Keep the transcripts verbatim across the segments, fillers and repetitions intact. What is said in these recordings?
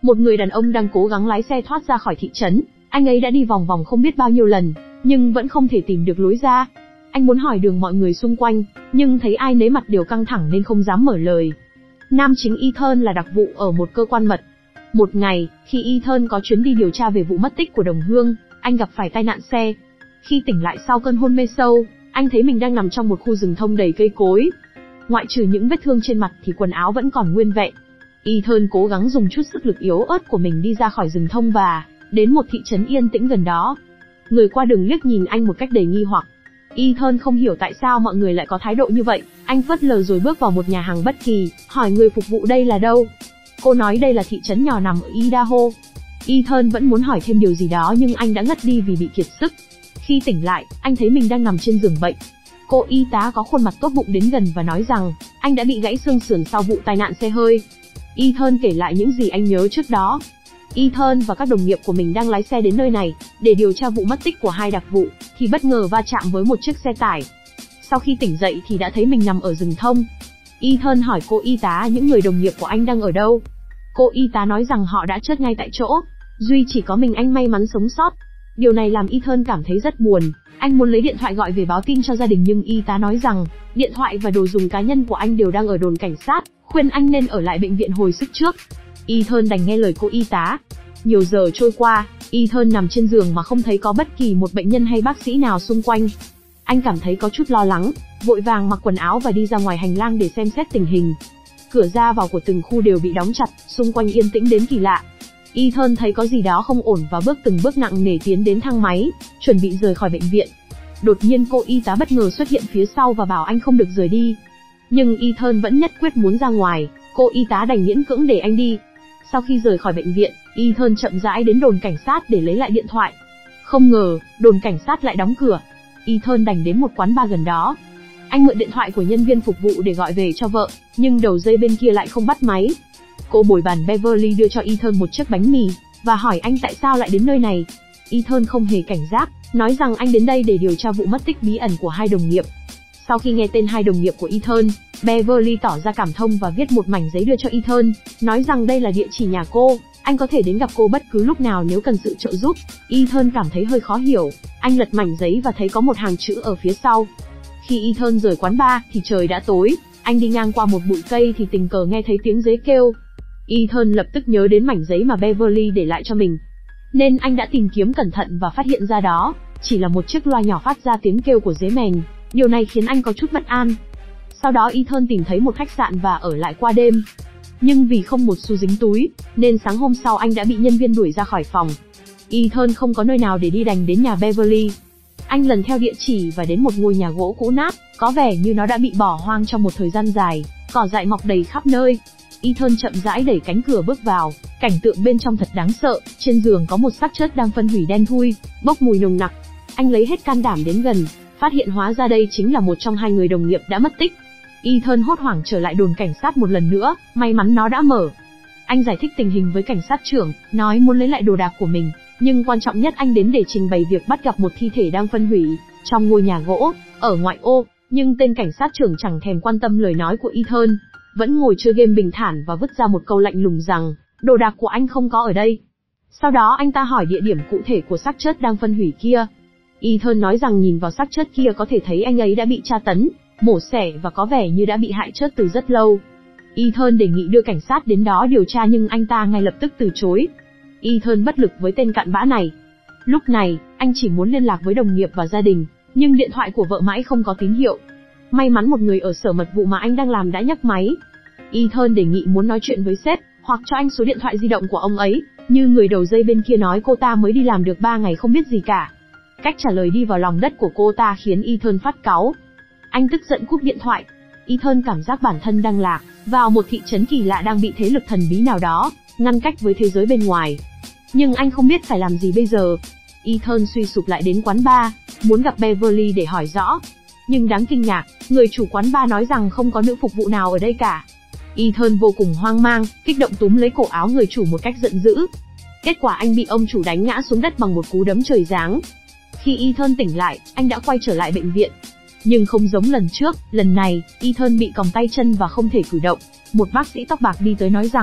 Một người đàn ông đang cố gắng lái xe thoát ra khỏi thị trấn. Anh ấy đã đi vòng vòng không biết bao nhiêu lần, nhưng vẫn không thể tìm được lối ra. Anh muốn hỏi đường mọi người xung quanh, nhưng thấy ai nấy mặt đều căng thẳng nên không dám mở lời. Nam chính Ethan là đặc vụ ở một cơ quan mật. Một ngày, khi Ethan có chuyến đi điều tra về vụ mất tích của đồng hương, anh gặp phải tai nạn xe. Khi tỉnh lại sau cơn hôn mê sâu, anh thấy mình đang nằm trong một khu rừng thông đầy cây cối. Ngoại trừ những vết thương trên mặt thì quần áo vẫn còn nguyên vẹn. Ethan cố gắng dùng chút sức lực yếu ớt của mình đi ra khỏi rừng thông và đến một thị trấn yên tĩnh gần đó. Người qua đường liếc nhìn anh một cách đầy nghi hoặc. Ethan không hiểu tại sao mọi người lại có thái độ như vậy. Anh phớt lờ rồi bước vào một nhà hàng bất kỳ, hỏi người phục vụ đây là đâu. Cô nói đây là thị trấn nhỏ nằm ở Idaho. Ethan vẫn muốn hỏi thêm điều gì đó nhưng anh đã ngất đi vì bị kiệt sức. Khi tỉnh lại, anh thấy mình đang nằm trên giường bệnh. Cô y tá có khuôn mặt tốt bụng đến gần và nói rằng anh đã bị gãy xương sườn sau vụ tai nạn xe hơi. Ethan kể lại những gì anh nhớ trước đó. Ethan và các đồng nghiệp của mình đang lái xe đến nơi này để điều tra vụ mất tích của hai đặc vụ, thì bất ngờ va chạm với một chiếc xe tải. Sau khi tỉnh dậy thì đã thấy mình nằm ở rừng thông. Ethan hỏi cô y tá những người đồng nghiệp của anh đang ở đâu. Cô y tá nói rằng họ đã chết ngay tại chỗ, duy chỉ có mình anh may mắn sống sót. Điều này làm Ethan cảm thấy rất buồn. Anh muốn lấy điện thoại gọi về báo tin cho gia đình nhưng y tá nói rằng điện thoại và đồ dùng cá nhân của anh đều đang ở đồn cảnh sát, khuyên anh nên ở lại bệnh viện hồi sức trước. Ethan đành nghe lời cô y tá. Nhiều giờ trôi qua, Ethan nằm trên giường mà không thấy có bất kỳ một bệnh nhân hay bác sĩ nào xung quanh. Anh cảm thấy có chút lo lắng, vội vàng mặc quần áo và đi ra ngoài hành lang để xem xét tình hình. Cửa ra vào của từng khu đều bị đóng chặt, xung quanh yên tĩnh đến kỳ lạ. Ethan thấy có gì đó không ổn và bước từng bước nặng nề tiến đến thang máy, chuẩn bị rời khỏi bệnh viện. Đột nhiên cô y tá bất ngờ xuất hiện phía sau và bảo anh không được rời đi. Nhưng Ethan vẫn nhất quyết muốn ra ngoài, cô y tá đành miễn cưỡng để anh đi. Sau khi rời khỏi bệnh viện, Ethan chậm rãi đến đồn cảnh sát để lấy lại điện thoại. Không ngờ, đồn cảnh sát lại đóng cửa. Ethan đành đến một quán bar gần đó. Anh mượn điện thoại của nhân viên phục vụ để gọi về cho vợ, nhưng đầu dây bên kia lại không bắt máy. Cô bồi bàn Beverly đưa cho Ethan một chiếc bánh mì, và hỏi anh tại sao lại đến nơi này. Ethan không hề cảnh giác, nói rằng anh đến đây để điều tra vụ mất tích bí ẩn của hai đồng nghiệp. Sau khi nghe tên hai đồng nghiệp của Ethan, Beverly tỏ ra cảm thông và viết một mảnh giấy đưa cho Ethan, nói rằng đây là địa chỉ nhà cô, anh có thể đến gặp cô bất cứ lúc nào nếu cần sự trợ giúp. Ethan cảm thấy hơi khó hiểu, anh lật mảnh giấy và thấy có một hàng chữ ở phía sau. Khi Ethan rời quán bar thì trời đã tối, anh đi ngang qua một bụi cây thì tình cờ nghe thấy tiếng dế kêu. Ethan lập tức nhớ đến mảnh giấy mà Beverly để lại cho mình, nên anh đã tìm kiếm cẩn thận và phát hiện ra đó chỉ là một chiếc loa nhỏ phát ra tiếng kêu của dế mèn. Điều này khiến anh có chút bất an. Sau đó Ethan tìm thấy một khách sạn và ở lại qua đêm. Nhưng vì không một xu dính túi, nên sáng hôm sau anh đã bị nhân viên đuổi ra khỏi phòng. Ethan không có nơi nào để đi đành đến nhà Beverly. Anh lần theo địa chỉ và đến một ngôi nhà gỗ cũ nát, có vẻ như nó đã bị bỏ hoang trong một thời gian dài, cỏ dại mọc đầy khắp nơi. Ethan chậm rãi đẩy cánh cửa bước vào, cảnh tượng bên trong thật đáng sợ, trên giường có một xác chết đang phân hủy đen thui, bốc mùi nồng nặc. Anh lấy hết can đảm đến gần, phát hiện hóa ra đây chính là một trong hai người đồng nghiệp đã mất tích. Ethan hốt hoảng trở lại đồn cảnh sát một lần nữa, may mắn nó đã mở. Anh giải thích tình hình với cảnh sát trưởng, nói muốn lấy lại đồ đạc của mình, nhưng quan trọng nhất anh đến để trình bày việc bắt gặp một thi thể đang phân hủy trong ngôi nhà gỗ ở ngoại ô. Nhưng tên cảnh sát trưởng chẳng thèm quan tâm lời nói của Ethan, vẫn ngồi chơi game bình thản và vứt ra một câu lạnh lùng rằng đồ đạc của anh không có ở đây. Sau đó anh ta hỏi địa điểm cụ thể của xác chết đang phân hủy kia. Ethan nói rằng nhìn vào xác chết kia có thể thấy anh ấy đã bị tra tấn, mổ xẻ và có vẻ như đã bị hại chết từ rất lâu. Ethan đề nghị đưa cảnh sát đến đó điều tra nhưng anh ta ngay lập tức từ chối. Ethan bất lực với tên cặn bã này. Lúc này, anh chỉ muốn liên lạc với đồng nghiệp và gia đình, nhưng điện thoại của vợ mãi không có tín hiệu. May mắn một người ở sở mật vụ mà anh đang làm đã nhấc máy. Ethan đề nghị muốn nói chuyện với sếp, hoặc cho anh số điện thoại di động của ông ấy, như người đầu dây bên kia nói cô ta mới đi làm được ba ngày không biết gì cả. Cách trả lời đi vào lòng đất của cô ta khiến Ethan phát cáu. Anh tức giận cúp điện thoại. Ethan cảm giác bản thân đang lạc vào một thị trấn kỳ lạ đang bị thế lực thần bí nào đó ngăn cách với thế giới bên ngoài. Nhưng anh không biết phải làm gì bây giờ. Ethan suy sụp lại đến quán bar, muốn gặp Beverly để hỏi rõ. Nhưng đáng kinh ngạc, người chủ quán bar nói rằng không có nữ phục vụ nào ở đây cả. Ethan vô cùng hoang mang, kích động túm lấy cổ áo người chủ một cách giận dữ. Kết quả anh bị ông chủ đánh ngã xuống đất bằng một cú đấm trời giáng. Khi Ethan tỉnh lại, anh đã quay trở lại bệnh viện. Nhưng không giống lần trước, lần này, Ethan bị còng tay chân và không thể cử động. Một bác sĩ tóc bạc đi tới nói rằng,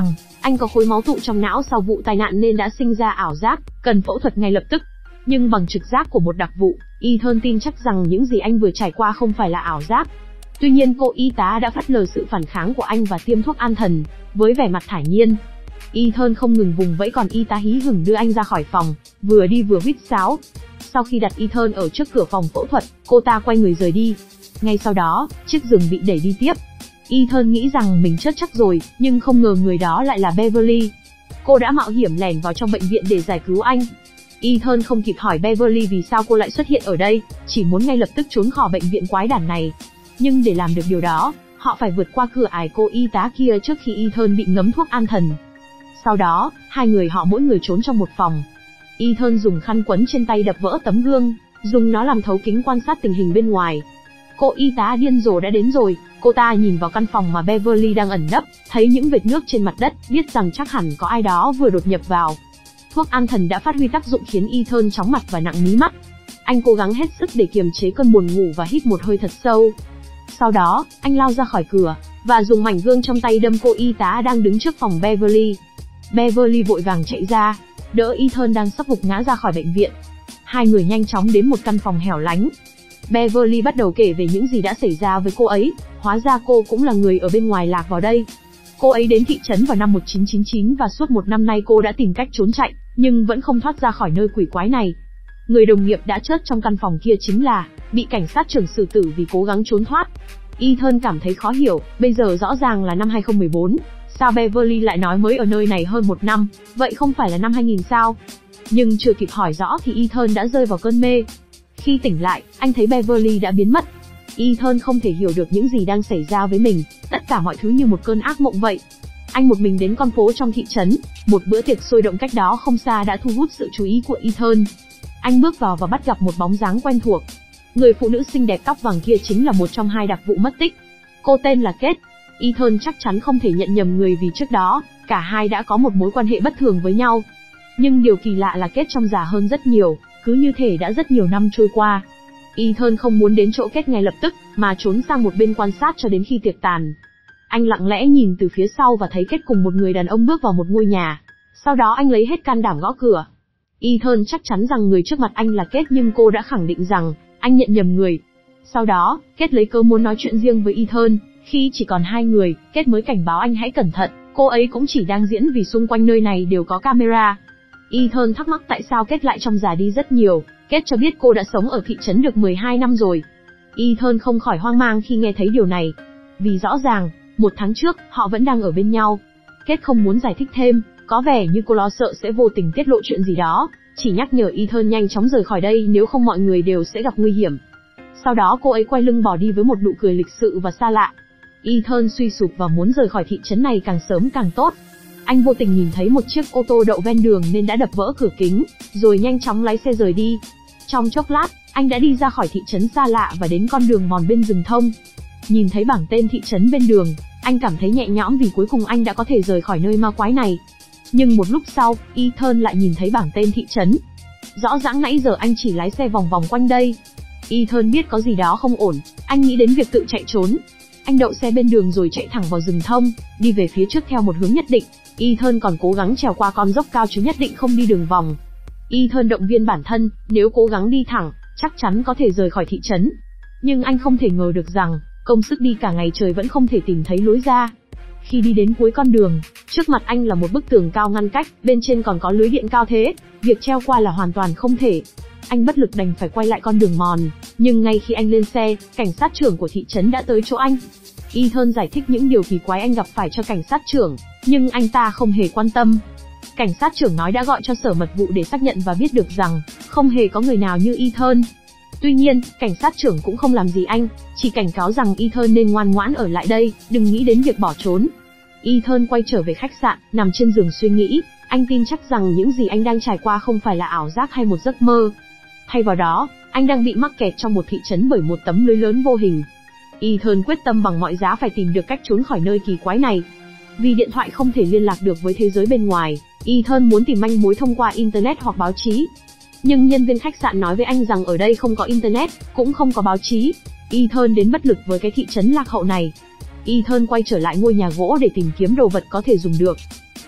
Anh có khối máu tụ trong não sau vụ tai nạn nên đã sinh ra ảo giác, cần phẫu thuật ngay lập tức. Nhưng bằng trực giác của một đặc vụ, Ethan tin chắc rằng những gì anh vừa trải qua không phải là ảo giác. Tuy nhiên cô y tá đã phớt lờ sự phản kháng của anh và tiêm thuốc an thần, với vẻ mặt thản nhiên. Ethan không ngừng vùng vẫy còn y tá hí hửng đưa anh ra khỏi phòng, vừa đi vừa huýt sáo. Sau khi đặt Ethan ở trước cửa phòng phẫu thuật, cô ta quay người rời đi. Ngay sau đó, chiếc giường bị đẩy đi tiếp. Ethan nghĩ rằng mình chết chắc rồi, nhưng không ngờ người đó lại là Beverly. Cô đã mạo hiểm lẻn vào trong bệnh viện để giải cứu anh. Ethan không kịp hỏi Beverly vì sao cô lại xuất hiện ở đây, chỉ muốn ngay lập tức trốn khỏi bệnh viện quái đản này. Nhưng để làm được điều đó, họ phải vượt qua cửa ải cô y tá kia trước khi Ethan bị ngấm thuốc an thần. Sau đó, hai người họ mỗi người trốn trong một phòng. Ethan dùng khăn quấn trên tay đập vỡ tấm gương, dùng nó làm thấu kính quan sát tình hình bên ngoài. Cô y tá điên rồ đã đến rồi, cô ta nhìn vào căn phòng mà Beverly đang ẩn nấp, thấy những vệt nước trên mặt đất, biết rằng chắc hẳn có ai đó vừa đột nhập vào. Thuốc an thần đã phát huy tác dụng khiến Ethan chóng mặt và nặng mí mắt. Anh cố gắng hết sức để kiềm chế cơn buồn ngủ và hít một hơi thật sâu. Sau đó, anh lao ra khỏi cửa, và dùng mảnh gương trong tay đâm cô y tá đang đứng trước phòng Beverly. Beverly vội vàng chạy ra, đỡ Ethan đang sắp gục ngã ra khỏi bệnh viện. Hai người nhanh chóng đến một căn phòng hẻo lánh. Beverly bắt đầu kể về những gì đã xảy ra với cô ấy, hóa ra cô cũng là người ở bên ngoài lạc vào đây. Cô ấy đến thị trấn vào năm một nghìn chín trăm chín mươi chín và suốt một năm nay cô đã tìm cách trốn chạy, nhưng vẫn không thoát ra khỏi nơi quỷ quái này. Người đồng nghiệp đã chết trong căn phòng kia chính là, bị cảnh sát trưởng xử tử vì cố gắng trốn thoát. Ethan cảm thấy khó hiểu, bây giờ rõ ràng là năm hai không một bốn, sao Beverly lại nói mới ở nơi này hơn một năm, vậy không phải là năm hai nghìn sao? Nhưng chưa kịp hỏi rõ thì Ethan đã rơi vào cơn mê. Khi tỉnh lại, anh thấy Beverly đã biến mất. Ethan không thể hiểu được những gì đang xảy ra với mình, tất cả mọi thứ như một cơn ác mộng vậy. Anh một mình đến con phố trong thị trấn, một bữa tiệc sôi động cách đó không xa đã thu hút sự chú ý của Ethan. Anh bước vào và bắt gặp một bóng dáng quen thuộc. Người phụ nữ xinh đẹp tóc vàng kia chính là một trong hai đặc vụ mất tích. Cô tên là Kate. Ethan chắc chắn không thể nhận nhầm người vì trước đó, cả hai đã có một mối quan hệ bất thường với nhau. Nhưng điều kỳ lạ là Kate trông già hơn rất nhiều, cứ như thể đã rất nhiều năm trôi qua. Ethan không muốn đến chỗ Kate ngay lập tức, mà trốn sang một bên quan sát cho đến khi tiệc tàn. Anh lặng lẽ nhìn từ phía sau và thấy Kate cùng một người đàn ông bước vào một ngôi nhà. Sau đó anh lấy hết can đảm gõ cửa. Ethan chắc chắn rằng người trước mặt anh là Kate nhưng cô đã khẳng định rằng anh nhận nhầm người. Sau đó, Kate lấy cớ muốn nói chuyện riêng với Ethan. Khi chỉ còn hai người, Kate mới cảnh báo anh hãy cẩn thận, cô ấy cũng chỉ đang diễn vì xung quanh nơi này đều có camera. Ethan thắc mắc tại sao Kate lại trông già đi rất nhiều. Kate cho biết cô đã sống ở thị trấn được mười hai năm rồi. Ethan không khỏi hoang mang khi nghe thấy điều này. Vì rõ ràng, một tháng trước, họ vẫn đang ở bên nhau. Kate không muốn giải thích thêm, có vẻ như cô lo sợ sẽ vô tình tiết lộ chuyện gì đó, chỉ nhắc nhở Ethan nhanh chóng rời khỏi đây nếu không mọi người đều sẽ gặp nguy hiểm. Sau đó cô ấy quay lưng bỏ đi với một nụ cười lịch sự và xa lạ. Ethan suy sụp và muốn rời khỏi thị trấn này càng sớm càng tốt. Anh vô tình nhìn thấy một chiếc ô tô đậu ven đường nên đã đập vỡ cửa kính, rồi nhanh chóng lái xe rời đi. Trong chốc lát, anh đã đi ra khỏi thị trấn xa lạ và đến con đường mòn bên rừng thông. Nhìn thấy bảng tên thị trấn bên đường, anh cảm thấy nhẹ nhõm vì cuối cùng anh đã có thể rời khỏi nơi ma quái này. Nhưng một lúc sau, Ethan lại nhìn thấy bảng tên thị trấn. Rõ ràng nãy giờ anh chỉ lái xe vòng vòng quanh đây. Ethan biết có gì đó không ổn, anh nghĩ đến việc tự chạy trốn. Anh đậu xe bên đường rồi chạy thẳng vào rừng thông, đi về phía trước theo một hướng nhất định. Ethan còn cố gắng trèo qua con dốc cao chứ nhất định không đi đường vòng. Ethan động viên bản thân, nếu cố gắng đi thẳng, chắc chắn có thể rời khỏi thị trấn. Nhưng anh không thể ngờ được rằng, công sức đi cả ngày trời vẫn không thể tìm thấy lối ra. Khi đi đến cuối con đường, trước mặt anh là một bức tường cao ngăn cách, bên trên còn có lưới điện cao thế, việc treo qua là hoàn toàn không thể. Anh bất lực đành phải quay lại con đường mòn, nhưng ngay khi anh lên xe, cảnh sát trưởng của thị trấn đã tới chỗ anh. Ethan giải thích những điều kỳ quái anh gặp phải cho cảnh sát trưởng, nhưng anh ta không hề quan tâm. Cảnh sát trưởng nói đã gọi cho sở mật vụ để xác nhận và biết được rằng, không hề có người nào như Ethan. Tuy nhiên, cảnh sát trưởng cũng không làm gì anh, chỉ cảnh cáo rằng Ethan nên ngoan ngoãn ở lại đây, đừng nghĩ đến việc bỏ trốn. Ethan quay trở về khách sạn, nằm trên giường suy nghĩ, anh tin chắc rằng những gì anh đang trải qua không phải là ảo giác hay một giấc mơ. Thay vào đó, anh đang bị mắc kẹt trong một thị trấn bởi một tấm lưới lớn vô hình. Ethan quyết tâm bằng mọi giá phải tìm được cách trốn khỏi nơi kỳ quái này. Vì điện thoại không thể liên lạc được với thế giới bên ngoài, Ethan muốn tìm manh mối thông qua Internet hoặc báo chí. Nhưng nhân viên khách sạn nói với anh rằng ở đây không có Internet, cũng không có báo chí. Ethan đến bất lực với cái thị trấn lạc hậu này. Ethan quay trở lại ngôi nhà gỗ để tìm kiếm đồ vật có thể dùng được.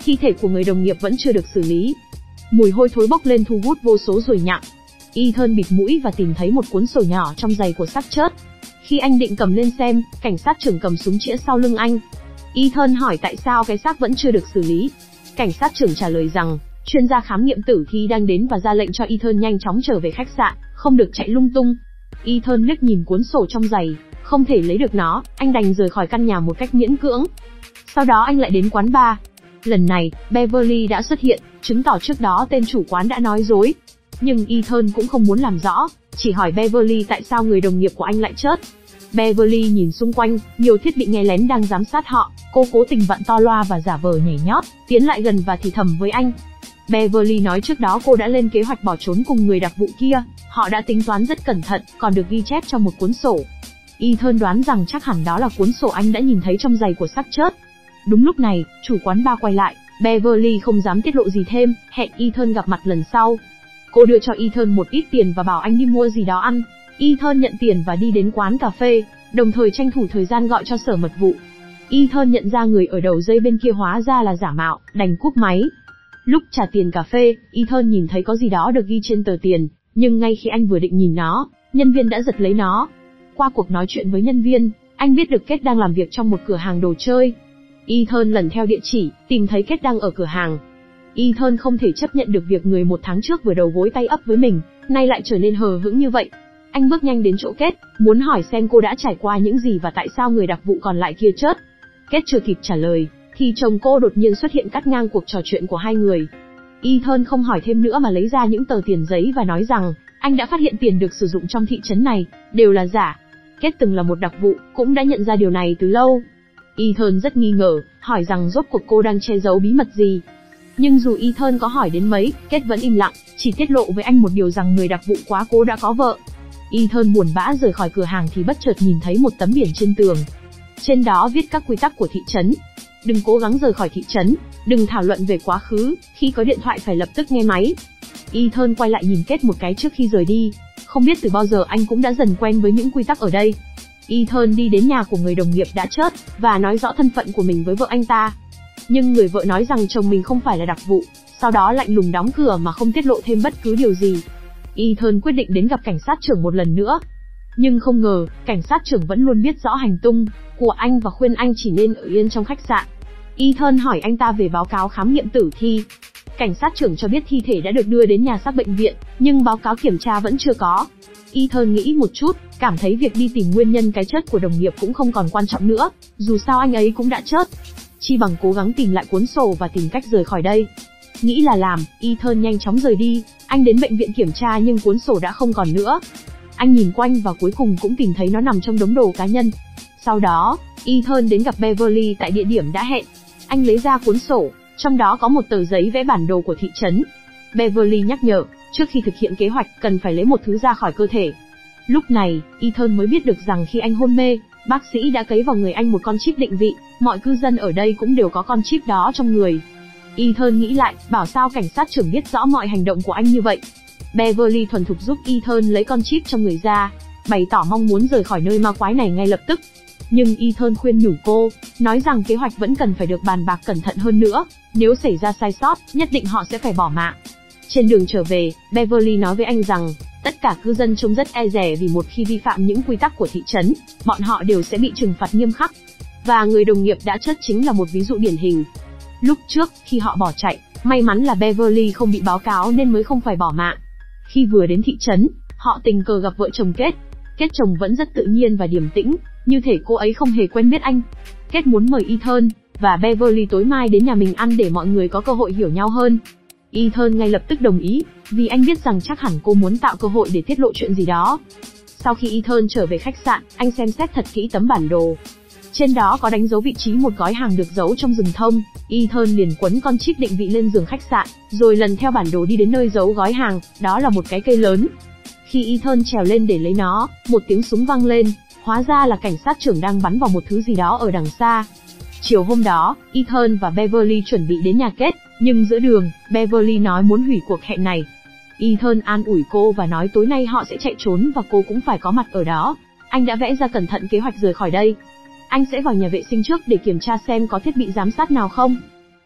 thi thể của người đồng nghiệp vẫn chưa được xử lý. Mùi hôi thối bốc lên thu hút vô số ruồi nhặng. Ethan bịt mũi và tìm thấy một cuốn sổ nhỏ trong giày của xác chết. Khi anh định cầm lên xem, cảnh sát trưởng cầm súng chĩa sau lưng anh. Ethan hỏi tại sao cái xác vẫn chưa được xử lý. Cảnh sát trưởng trả lời rằng, chuyên gia khám nghiệm tử thi đang đến và ra lệnh cho Ethan nhanh chóng trở về khách sạn, không được chạy lung tung. Ethan liếc nhìn cuốn sổ trong giày, không thể lấy được nó, anh đành rời khỏi căn nhà một cách miễn cưỡng. Sau đó anh lại đến quán bar. Lần này, Beverly đã xuất hiện, chứng tỏ trước đó tên chủ quán đã nói dối. Nhưng Ethan cũng không muốn làm rõ, chỉ hỏi Beverly tại sao người đồng nghiệp của anh lại chết. Beverly nhìn xung quanh, nhiều thiết bị nghe lén đang giám sát họ, cô cố tình vặn to loa và giả vờ nhảy nhót, tiến lại gần và thì thầm với anh. Beverly nói trước đó cô đã lên kế hoạch bỏ trốn cùng người đặc vụ kia, họ đã tính toán rất cẩn thận, còn được ghi chép trong một cuốn sổ. Ethan đoán rằng chắc hẳn đó là cuốn sổ anh đã nhìn thấy trong giày của xác chết. Đúng lúc này, chủ quán bar quay lại, Beverly không dám tiết lộ gì thêm, hẹn Ethan gặp mặt lần sau. Cô đưa cho Ethan một ít tiền và bảo anh đi mua gì đó ăn. Ethan nhận tiền và đi đến quán cà phê, đồng thời tranh thủ thời gian gọi cho sở mật vụ. Ethan nhận ra người ở đầu dây bên kia hóa ra là giả mạo, đành cúp máy. Lúc trả tiền cà phê, Ethan nhìn thấy có gì đó được ghi trên tờ tiền, nhưng ngay khi anh vừa định nhìn nó, nhân viên đã giật lấy nó. Qua cuộc nói chuyện với nhân viên, anh biết được Kate đang làm việc trong một cửa hàng đồ chơi. Ethan lần theo địa chỉ, tìm thấy Kate đang ở cửa hàng. Ethan không thể chấp nhận được việc người một tháng trước vừa đầu gối tay ấp với mình, nay lại trở nên hờ hững như vậy. Anh bước nhanh đến chỗ Kate, muốn hỏi xem cô đã trải qua những gì và tại sao người đặc vụ còn lại kia chết. Kate chưa kịp trả lời, thì chồng cô đột nhiên xuất hiện cắt ngang cuộc trò chuyện của hai người. Ethan không hỏi thêm nữa mà lấy ra những tờ tiền giấy và nói rằng, anh đã phát hiện tiền được sử dụng trong thị trấn này, đều là giả. Kate từng là một đặc vụ, cũng đã nhận ra điều này từ lâu. Ethan rất nghi ngờ, hỏi rằng rốt cuộc cô đang che giấu bí mật gì. Nhưng dù Ethan có hỏi đến mấy, Kate vẫn im lặng, chỉ tiết lộ với anh một điều rằng người đặc vụ quá cố đã có vợ. Ethan buồn bã rời khỏi cửa hàng thì bất chợt nhìn thấy một tấm biển trên tường. Trên đó viết các quy tắc của thị trấn. Đừng cố gắng rời khỏi thị trấn, đừng thảo luận về quá khứ, khi có điện thoại phải lập tức nghe máy. Ethan quay lại nhìn Kate một cái trước khi rời đi. Không biết từ bao giờ anh cũng đã dần quen với những quy tắc ở đây. Ethan đi đến nhà của người đồng nghiệp đã chết, và nói rõ thân phận của mình với vợ anh ta. Nhưng người vợ nói rằng chồng mình không phải là đặc vụ, sau đó lạnh lùng đóng cửa mà không tiết lộ thêm bất cứ điều gì. Ethan quyết định đến gặp cảnh sát trưởng một lần nữa. Nhưng không ngờ, cảnh sát trưởng vẫn luôn biết rõ hành tung của anh và khuyên anh chỉ nên ở yên trong khách sạn. Ethan hỏi anh ta về báo cáo khám nghiệm tử thi. Cảnh sát trưởng cho biết thi thể đã được đưa đến nhà xác bệnh viện, nhưng báo cáo kiểm tra vẫn chưa có. Ethan nghĩ một chút, cảm thấy việc đi tìm nguyên nhân cái chết của đồng nghiệp cũng không còn quan trọng nữa, dù sao anh ấy cũng đã chết. Chi bằng cố gắng tìm lại cuốn sổ và tìm cách rời khỏi đây. Nghĩ là làm, Ethan nhanh chóng rời đi. Anh đến bệnh viện kiểm tra nhưng cuốn sổ đã không còn nữa. Anh nhìn quanh và cuối cùng cũng tìm thấy nó nằm trong đống đồ cá nhân. Sau đó, Ethan đến gặp Beverly tại địa điểm đã hẹn. Anh lấy ra cuốn sổ, trong đó có một tờ giấy vẽ bản đồ của thị trấn. Beverly nhắc nhở, trước khi thực hiện kế hoạch cần phải lấy một thứ ra khỏi cơ thể. Lúc này, Ethan mới biết được rằng khi anh hôn mê, bác sĩ đã cấy vào người anh một con chip định vị, mọi cư dân ở đây cũng đều có con chip đó trong người. Ethan nghĩ lại, bảo sao cảnh sát trưởng biết rõ mọi hành động của anh như vậy. Beverly thuần thục giúp Ethan lấy con chip trong người ra, bày tỏ mong muốn rời khỏi nơi ma quái này ngay lập tức. Nhưng Ethan khuyên nhủ cô, nói rằng kế hoạch vẫn cần phải được bàn bạc cẩn thận hơn nữa, nếu xảy ra sai sót, nhất định họ sẽ phải bỏ mạng. Trên đường trở về, Beverly nói với anh rằng, tất cả cư dân trông rất e dè vì một khi vi phạm những quy tắc của thị trấn, bọn họ đều sẽ bị trừng phạt nghiêm khắc. Và người đồng nghiệp đã chết chính là một ví dụ điển hình. Lúc trước, khi họ bỏ chạy, may mắn là Beverly không bị báo cáo nên mới không phải bỏ mạng. Khi vừa đến thị trấn, họ tình cờ gặp vợ chồng Kate. Kate chồng vẫn rất tự nhiên và điềm tĩnh, như thể cô ấy không hề quen biết anh. Kate muốn mời Ethan và Beverly tối mai đến nhà mình ăn để mọi người có cơ hội hiểu nhau hơn. Ethan ngay lập tức đồng ý, vì anh biết rằng chắc hẳn cô muốn tạo cơ hội để tiết lộ chuyện gì đó. Sau khi Ethan trở về khách sạn, anh xem xét thật kỹ tấm bản đồ. Trên đó có đánh dấu vị trí một gói hàng được giấu trong rừng thông. Ethan liền quấn con chip định vị lên giường khách sạn, rồi lần theo bản đồ đi đến nơi giấu gói hàng, đó là một cái cây lớn. Khi Ethan trèo lên để lấy nó, một tiếng súng vang lên, hóa ra là cảnh sát trưởng đang bắn vào một thứ gì đó ở đằng xa. Chiều hôm đó, Ethan và Beverly chuẩn bị đến nhà Kate, nhưng giữa đường, Beverly nói muốn hủy cuộc hẹn này. Ethan an ủi cô và nói tối nay họ sẽ chạy trốn và cô cũng phải có mặt ở đó. Anh đã vẽ ra cẩn thận kế hoạch rời khỏi đây. Anh sẽ vào nhà vệ sinh trước để kiểm tra xem có thiết bị giám sát nào không.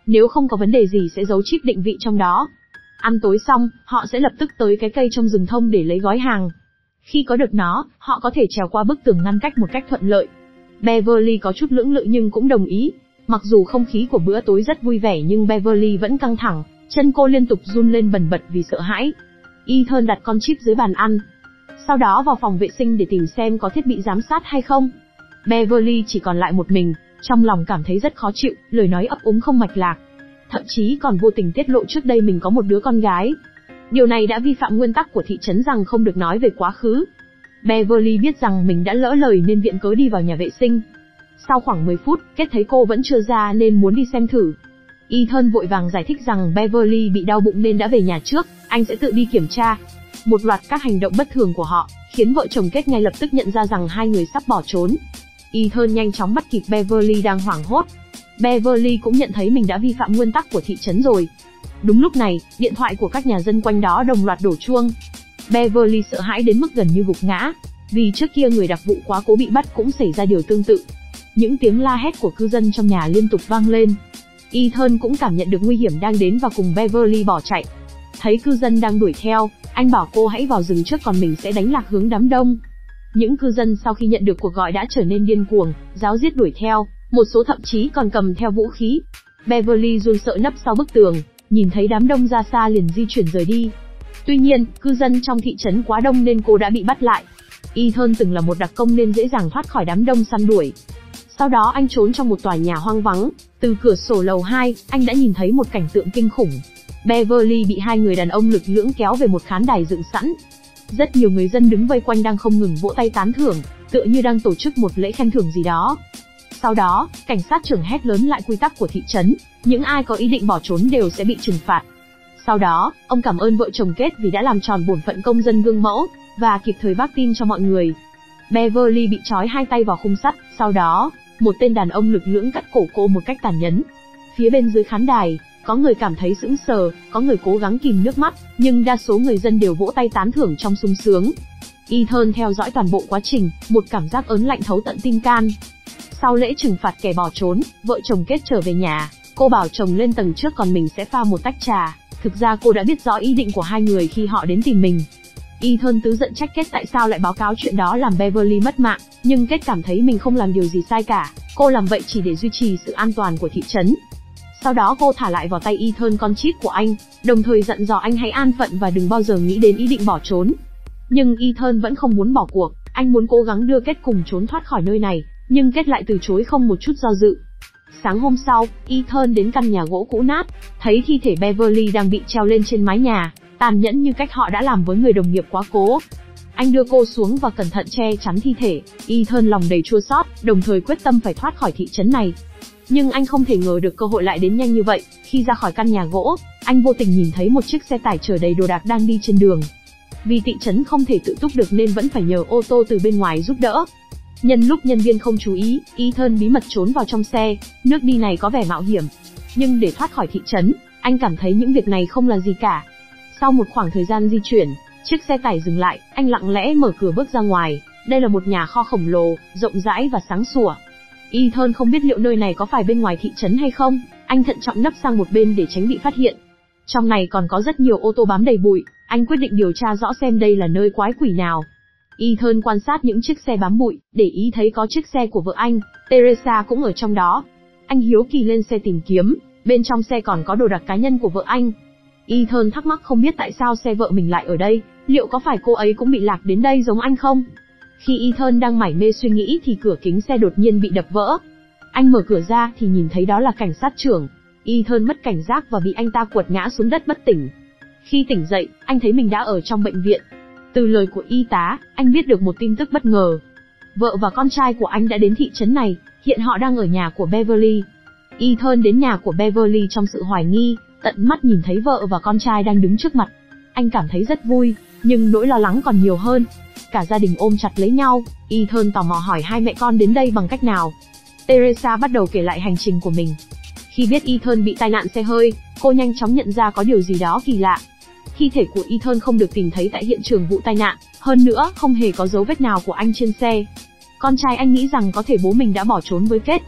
Nếu không có vấn đề gì sẽ giấu chip định vị trong đó. Ăn tối xong, họ sẽ lập tức tới cái cây trong rừng thông để lấy gói hàng. Khi có được nó, họ có thể trèo qua bức tường ngăn cách một cách thuận lợi. Beverly có chút lưỡng lự nhưng cũng đồng ý. Mặc dù không khí của bữa tối rất vui vẻ nhưng Beverly vẫn căng thẳng, chân cô liên tục run lên bần bật vì sợ hãi. Ethan đặt con chip dưới bàn ăn. Sau đó vào phòng vệ sinh để tìm xem có thiết bị giám sát hay không. Beverly chỉ còn lại một mình, trong lòng cảm thấy rất khó chịu, lời nói ấp úng không mạch lạc. Thậm chí còn vô tình tiết lộ trước đây mình có một đứa con gái. Điều này đã vi phạm nguyên tắc của thị trấn rằng không được nói về quá khứ. Beverly biết rằng mình đã lỡ lời nên viện cớ đi vào nhà vệ sinh. Sau khoảng mười phút, Kết thấy cô vẫn chưa ra nên muốn đi xem thử. Ethan vội vàng giải thích rằng Beverly bị đau bụng nên đã về nhà trước, anh sẽ tự đi kiểm tra. Một loạt các hành động bất thường của họ, khiến vợ chồng Kết ngay lập tức nhận ra rằng hai người sắp bỏ trốn. Ethan nhanh chóng bắt kịp Beverly đang hoảng hốt. Beverly cũng nhận thấy mình đã vi phạm nguyên tắc của thị trấn rồi. Đúng lúc này, điện thoại của các nhà dân quanh đó đồng loạt đổ chuông. Beverly sợ hãi đến mức gần như gục ngã, vì trước kia người đặc vụ quá cố bị bắt cũng xảy ra điều tương tự. Những tiếng la hét của cư dân trong nhà liên tục vang lên. Ethan cũng cảm nhận được nguy hiểm đang đến và cùng Beverly bỏ chạy. Thấy cư dân đang đuổi theo, anh bảo cô hãy vào rừng trước còn mình sẽ đánh lạc hướng đám đông. Những cư dân sau khi nhận được cuộc gọi đã trở nên điên cuồng, ráo riết đuổi theo, một số thậm chí còn cầm theo vũ khí. Beverly run sợ nấp sau bức tường, nhìn thấy đám đông ra xa liền di chuyển rời đi. Tuy nhiên, cư dân trong thị trấn quá đông nên cô đã bị bắt lại. Ethan từng là một đặc công nên dễ dàng thoát khỏi đám đông săn đuổi. Sau đó anh trốn trong một tòa nhà hoang vắng, từ cửa sổ lầu hai, anh đã nhìn thấy một cảnh tượng kinh khủng. Beverly bị hai người đàn ông lực lưỡng kéo về một khán đài dựng sẵn. Rất nhiều người dân đứng vây quanh đang không ngừng vỗ tay tán thưởng, tựa như đang tổ chức một lễ khen thưởng gì đó. Sau đó, cảnh sát trưởng hét lớn lại quy tắc của thị trấn, những ai có ý định bỏ trốn đều sẽ bị trừng phạt. Sau đó, ông cảm ơn vợ chồng Kết vì đã làm tròn bổn phận công dân gương mẫu, và kịp thời vác tin cho mọi người. Beverly bị trói hai tay vào khung sắt, sau đó, một tên đàn ông lực lưỡng cắt cổ cô một cách tàn nhẫn. Phía bên dưới khán đài, có người cảm thấy sững sờ, có người cố gắng kìm nước mắt, nhưng đa số người dân đều vỗ tay tán thưởng trong sung sướng. Ethan theo dõi toàn bộ quá trình, một cảm giác ớn lạnh thấu tận tim can. Sau lễ trừng phạt kẻ bỏ trốn, vợ chồng Kết trở về nhà, cô bảo chồng lên tầng trước còn mình sẽ pha một tách trà. Thực ra cô đã biết rõ ý định của hai người khi họ đến tìm mình. Ethan tứ giận trách Kết tại sao lại báo cáo chuyện đó làm Beverly mất mạng, nhưng Kết cảm thấy mình không làm điều gì sai cả, cô làm vậy chỉ để duy trì sự an toàn của thị trấn. Sau đó cô thả lại vào tay Ethan con chip của anh, đồng thời dặn dò anh hãy an phận và đừng bao giờ nghĩ đến ý định bỏ trốn. Nhưng Ethan vẫn không muốn bỏ cuộc, anh muốn cố gắng đưa Kết cùng trốn thoát khỏi nơi này, nhưng Kết lại từ chối không một chút do dự. Sáng hôm sau, Ethan đến căn nhà gỗ cũ nát, thấy thi thể Beverly đang bị treo lên trên mái nhà, tàn nhẫn như cách họ đã làm với người đồng nghiệp quá cố. Anh đưa cô xuống và cẩn thận che chắn thi thể. Ethan lòng đầy chua xót, đồng thời quyết tâm phải thoát khỏi thị trấn này. Nhưng anh không thể ngờ được cơ hội lại đến nhanh như vậy. Khi ra khỏi căn nhà gỗ, anh vô tình nhìn thấy một chiếc xe tải chở đầy đồ đạc đang đi trên đường. Vì thị trấn không thể tự túc được nên vẫn phải nhờ ô tô từ bên ngoài giúp đỡ. Nhân lúc nhân viên không chú ý, Ethan bí mật trốn vào trong xe. Nước đi này có vẻ mạo hiểm, nhưng để thoát khỏi thị trấn, anh cảm thấy những việc này không là gì cả. Sau một khoảng thời gian di chuyển, chiếc xe tải dừng lại, anh lặng lẽ mở cửa bước ra ngoài. Đây là một nhà kho khổng lồ, rộng rãi và sáng sủa. Ethan không biết liệu nơi này có phải bên ngoài thị trấn hay không, anh thận trọng nấp sang một bên để tránh bị phát hiện. Trong này còn có rất nhiều ô tô bám đầy bụi, anh quyết định điều tra rõ xem đây là nơi quái quỷ nào. Ethan quan sát những chiếc xe bám bụi, để ý thấy có chiếc xe của vợ anh, Teresa cũng ở trong đó. Anh hiếu kỳ lên xe tìm kiếm, bên trong xe còn có đồ đạc cá nhân của vợ anh. Ethan thắc mắc không biết tại sao xe vợ mình lại ở đây, liệu có phải cô ấy cũng bị lạc đến đây giống anh không? Khi Ethan đang mải mê suy nghĩ thì cửa kính xe đột nhiên bị đập vỡ. Anh mở cửa ra thì nhìn thấy đó là cảnh sát trưởng. Ethan mất cảnh giác và bị anh ta quật ngã xuống đất bất tỉnh. Khi tỉnh dậy, anh thấy mình đã ở trong bệnh viện. Từ lời của y tá, anh biết được một tin tức bất ngờ. Vợ và con trai của anh đã đến thị trấn này, hiện họ đang ở nhà của Beverly. Ethan đến nhà của Beverly trong sự hoài nghi, tận mắt nhìn thấy vợ và con trai đang đứng trước mặt. Anh cảm thấy rất vui, nhưng nỗi lo lắng còn nhiều hơn. Cả gia đình ôm chặt lấy nhau, Ethan tò mò hỏi hai mẹ con đến đây bằng cách nào. Teresa bắt đầu kể lại hành trình của mình. Khi biết Ethan bị tai nạn xe hơi, cô nhanh chóng nhận ra có điều gì đó kỳ lạ. Thi thể của Ethan không được tìm thấy tại hiện trường vụ tai nạn, hơn nữa không hề có dấu vết nào của anh trên xe. Con trai anh nghĩ rằng có thể bố mình đã bỏ trốn với Kết.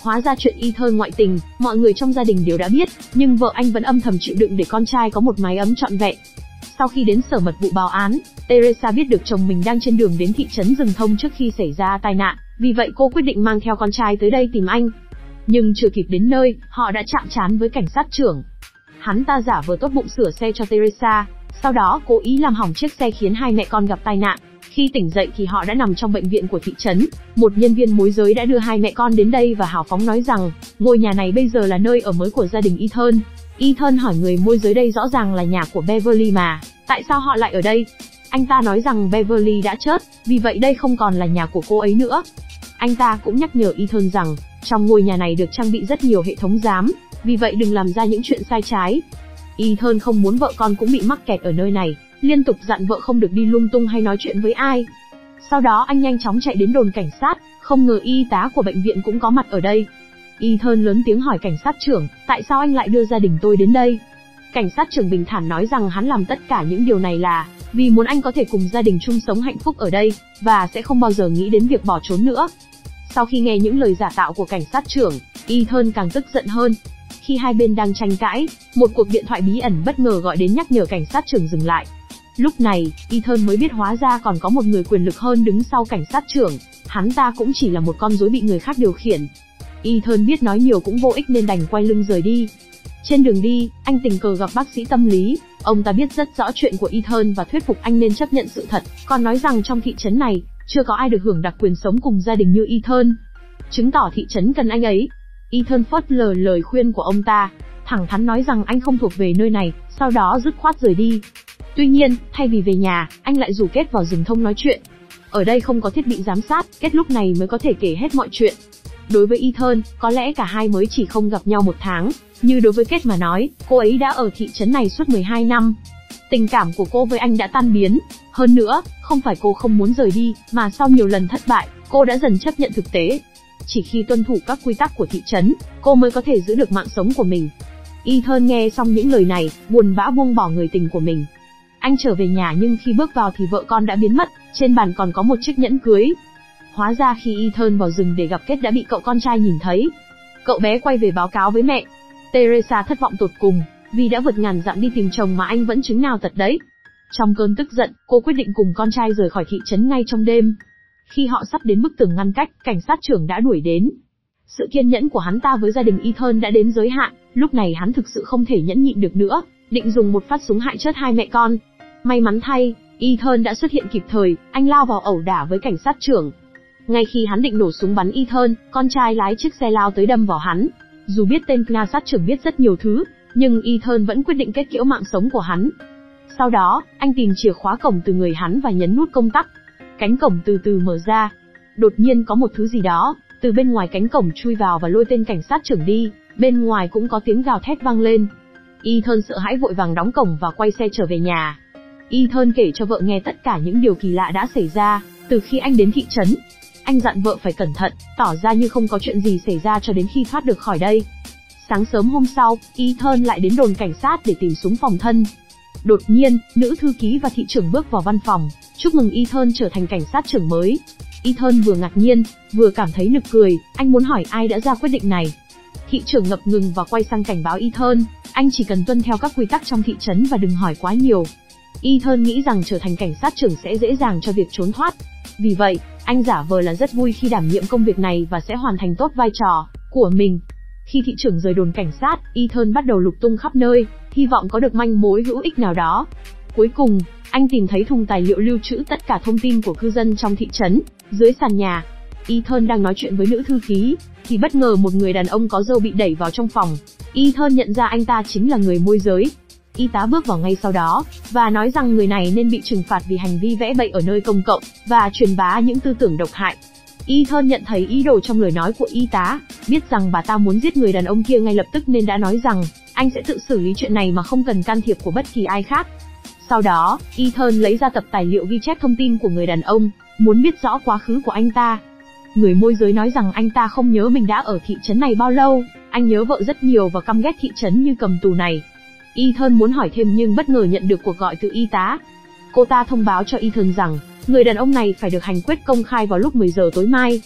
Hóa ra chuyện Ethan ngoại tình, mọi người trong gia đình đều đã biết, nhưng vợ anh vẫn âm thầm chịu đựng để con trai có một mái ấm trọn vẹn. Sau khi đến sở mật vụ báo án, Teresa biết được chồng mình đang trên đường đến thị trấn rừng thông trước khi xảy ra tai nạn, vì vậy cô quyết định mang theo con trai tới đây tìm anh. Nhưng chưa kịp đến nơi, họ đã chạm trán với cảnh sát trưởng. Hắn ta giả vờ tốt bụng sửa xe cho Teresa, sau đó cố ý làm hỏng chiếc xe khiến hai mẹ con gặp tai nạn. Khi tỉnh dậy thì họ đã nằm trong bệnh viện của thị trấn. Một nhân viên môi giới đã đưa hai mẹ con đến đây và hào phóng nói rằng, ngôi nhà này bây giờ là nơi ở mới của gia đình Ethan. Ethan hỏi người môi giới đây rõ ràng là nhà của Beverly mà, tại sao họ lại ở đây? Anh ta nói rằng Beverly đã chết, vì vậy đây không còn là nhà của cô ấy nữa. Anh ta cũng nhắc nhở Ethan rằng, trong ngôi nhà này được trang bị rất nhiều hệ thống giám, vì vậy đừng làm ra những chuyện sai trái. Ethan không muốn vợ con cũng bị mắc kẹt ở nơi này, liên tục dặn vợ không được đi lung tung hay nói chuyện với ai. Sau đó anh nhanh chóng chạy đến đồn cảnh sát, không ngờ y tá của bệnh viện cũng có mặt ở đây. Ethan lớn tiếng hỏi cảnh sát trưởng, tại sao anh lại đưa gia đình tôi đến đây? Cảnh sát trưởng bình thản nói rằng hắn làm tất cả những điều này là vì muốn anh có thể cùng gia đình chung sống hạnh phúc ở đây, và sẽ không bao giờ nghĩ đến việc bỏ trốn nữa. Sau khi nghe những lời giả tạo của cảnh sát trưởng, Ethan càng tức giận hơn. Khi hai bên đang tranh cãi, một cuộc điện thoại bí ẩn bất ngờ gọi đến nhắc nhở cảnh sát trưởng dừng lại. Lúc này, Ethan mới biết hóa ra còn có một người quyền lực hơn đứng sau cảnh sát trưởng, hắn ta cũng chỉ là một con rối bị người khác điều khiển. Ethan biết nói nhiều cũng vô ích nên đành quay lưng rời đi. Trên đường đi, anh tình cờ gặp bác sĩ tâm lý, ông ta biết rất rõ chuyện của Ethan và thuyết phục anh nên chấp nhận sự thật, còn nói rằng trong thị trấn này, chưa có ai được hưởng đặc quyền sống cùng gia đình như Ethan. Chứng tỏ thị trấn cần anh ấy. Ethan phớt lờ lời khuyên của ông ta, thẳng thắn nói rằng anh không thuộc về nơi này, sau đó dứt khoát rời đi. Tuy nhiên, thay vì về nhà, anh lại rủ Kết vào rừng thông nói chuyện. Ở đây không có thiết bị giám sát, Kết lúc này mới có thể kể hết mọi chuyện. Đối với Ethan, có lẽ cả hai mới chỉ không gặp nhau một tháng, như đối với Kết mà nói, cô ấy đã ở thị trấn này suốt mười hai năm. Tình cảm của cô với anh đã tan biến. Hơn nữa, không phải cô không muốn rời đi, mà sau nhiều lần thất bại, cô đã dần chấp nhận thực tế. Chỉ khi tuân thủ các quy tắc của thị trấn, cô mới có thể giữ được mạng sống của mình. Ethan nghe xong những lời này, buồn bã buông bỏ người tình của mình. Anh trở về nhà nhưng khi bước vào thì vợ con đã biến mất, trên bàn còn có một chiếc nhẫn cưới. Hóa ra khi Ethan vào rừng để gặp Kết đã bị cậu con trai nhìn thấy. Cậu bé quay về báo cáo với mẹ. Teresa thất vọng tột cùng, vì đã vượt ngàn dặm đi tìm chồng mà anh vẫn chứng nào tật đấy. Trong cơn tức giận, cô quyết định cùng con trai rời khỏi thị trấn ngay trong đêm. Khi họ sắp đến bức tường ngăn cách, cảnh sát trưởng đã đuổi đến. Sự kiên nhẫn của hắn ta với gia đình Ethan đã đến giới hạn, lúc này hắn thực sự không thể nhẫn nhịn được nữa, định dùng một phát súng hại chết hai mẹ con. May mắn thay, Ethan đã xuất hiện kịp thời, anh lao vào ẩu đả với cảnh sát trưởng. Ngay khi hắn định nổ súng bắn Ethan, con trai lái chiếc xe lao tới đâm vào hắn. Dù biết tên cảnh sát trưởng biết rất nhiều thứ, nhưng Ethan vẫn quyết định kết liễu mạng sống của hắn. Sau đó, anh tìm chìa khóa cổng từ người hắn và nhấn nút công tắc. Cánh cổng từ từ mở ra. Đột nhiên có một thứ gì đó từ bên ngoài cánh cổng chui vào và lôi tên cảnh sát trưởng đi. Bên ngoài cũng có tiếng gào thét vang lên. Ethan sợ hãi vội vàng đóng cổng và quay xe trở về nhà. Ethan kể cho vợ nghe tất cả những điều kỳ lạ đã xảy ra từ khi anh đến thị trấn. Anh dặn vợ phải cẩn thận, tỏ ra như không có chuyện gì xảy ra cho đến khi thoát được khỏi đây. Sáng sớm hôm sau, Ethan lại đến đồn cảnh sát để tìm súng phòng thân. Đột nhiên, nữ thư ký và thị trưởng bước vào văn phòng, chúc mừng Ethan trở thành cảnh sát trưởng mới. Ethan vừa ngạc nhiên, vừa cảm thấy nực cười, anh muốn hỏi ai đã ra quyết định này. Thị trưởng ngập ngừng và quay sang cảnh báo Ethan, anh chỉ cần tuân theo các quy tắc trong thị trấn và đừng hỏi quá nhiều. Ethan nghĩ rằng trở thành cảnh sát trưởng sẽ dễ dàng cho việc trốn thoát. Vì vậy, anh giả vờ là rất vui khi đảm nhiệm công việc này và sẽ hoàn thành tốt vai trò của mình. Khi thị trưởng rời đồn cảnh sát, Ethan bắt đầu lục tung khắp nơi, hy vọng có được manh mối hữu ích nào đó. Cuối cùng, anh tìm thấy thùng tài liệu lưu trữ tất cả thông tin của cư dân trong thị trấn, dưới sàn nhà. Ethan đang nói chuyện với nữ thư ký, thì bất ngờ một người đàn ông có râu bị đẩy vào trong phòng. Ethan nhận ra anh ta chính là người môi giới. Y tá bước vào ngay sau đó, và nói rằng người này nên bị trừng phạt vì hành vi vẽ bậy ở nơi công cộng, và truyền bá những tư tưởng độc hại. Ethan nhận thấy ý đồ trong lời nói của y tá, biết rằng bà ta muốn giết người đàn ông kia ngay lập tức nên đã nói rằng, anh sẽ tự xử lý chuyện này mà không cần can thiệp của bất kỳ ai khác. Sau đó, Ethan lấy ra tập tài liệu ghi chép thông tin của người đàn ông, muốn biết rõ quá khứ của anh ta. Người môi giới nói rằng anh ta không nhớ mình đã ở thị trấn này bao lâu, anh nhớ vợ rất nhiều và căm ghét thị trấn như cầm tù này. Ethan muốn hỏi thêm nhưng bất ngờ nhận được cuộc gọi từ y tá. Cô ta thông báo cho Ethan rằng, người đàn ông này phải được hành quyết công khai vào lúc mười giờ tối mai.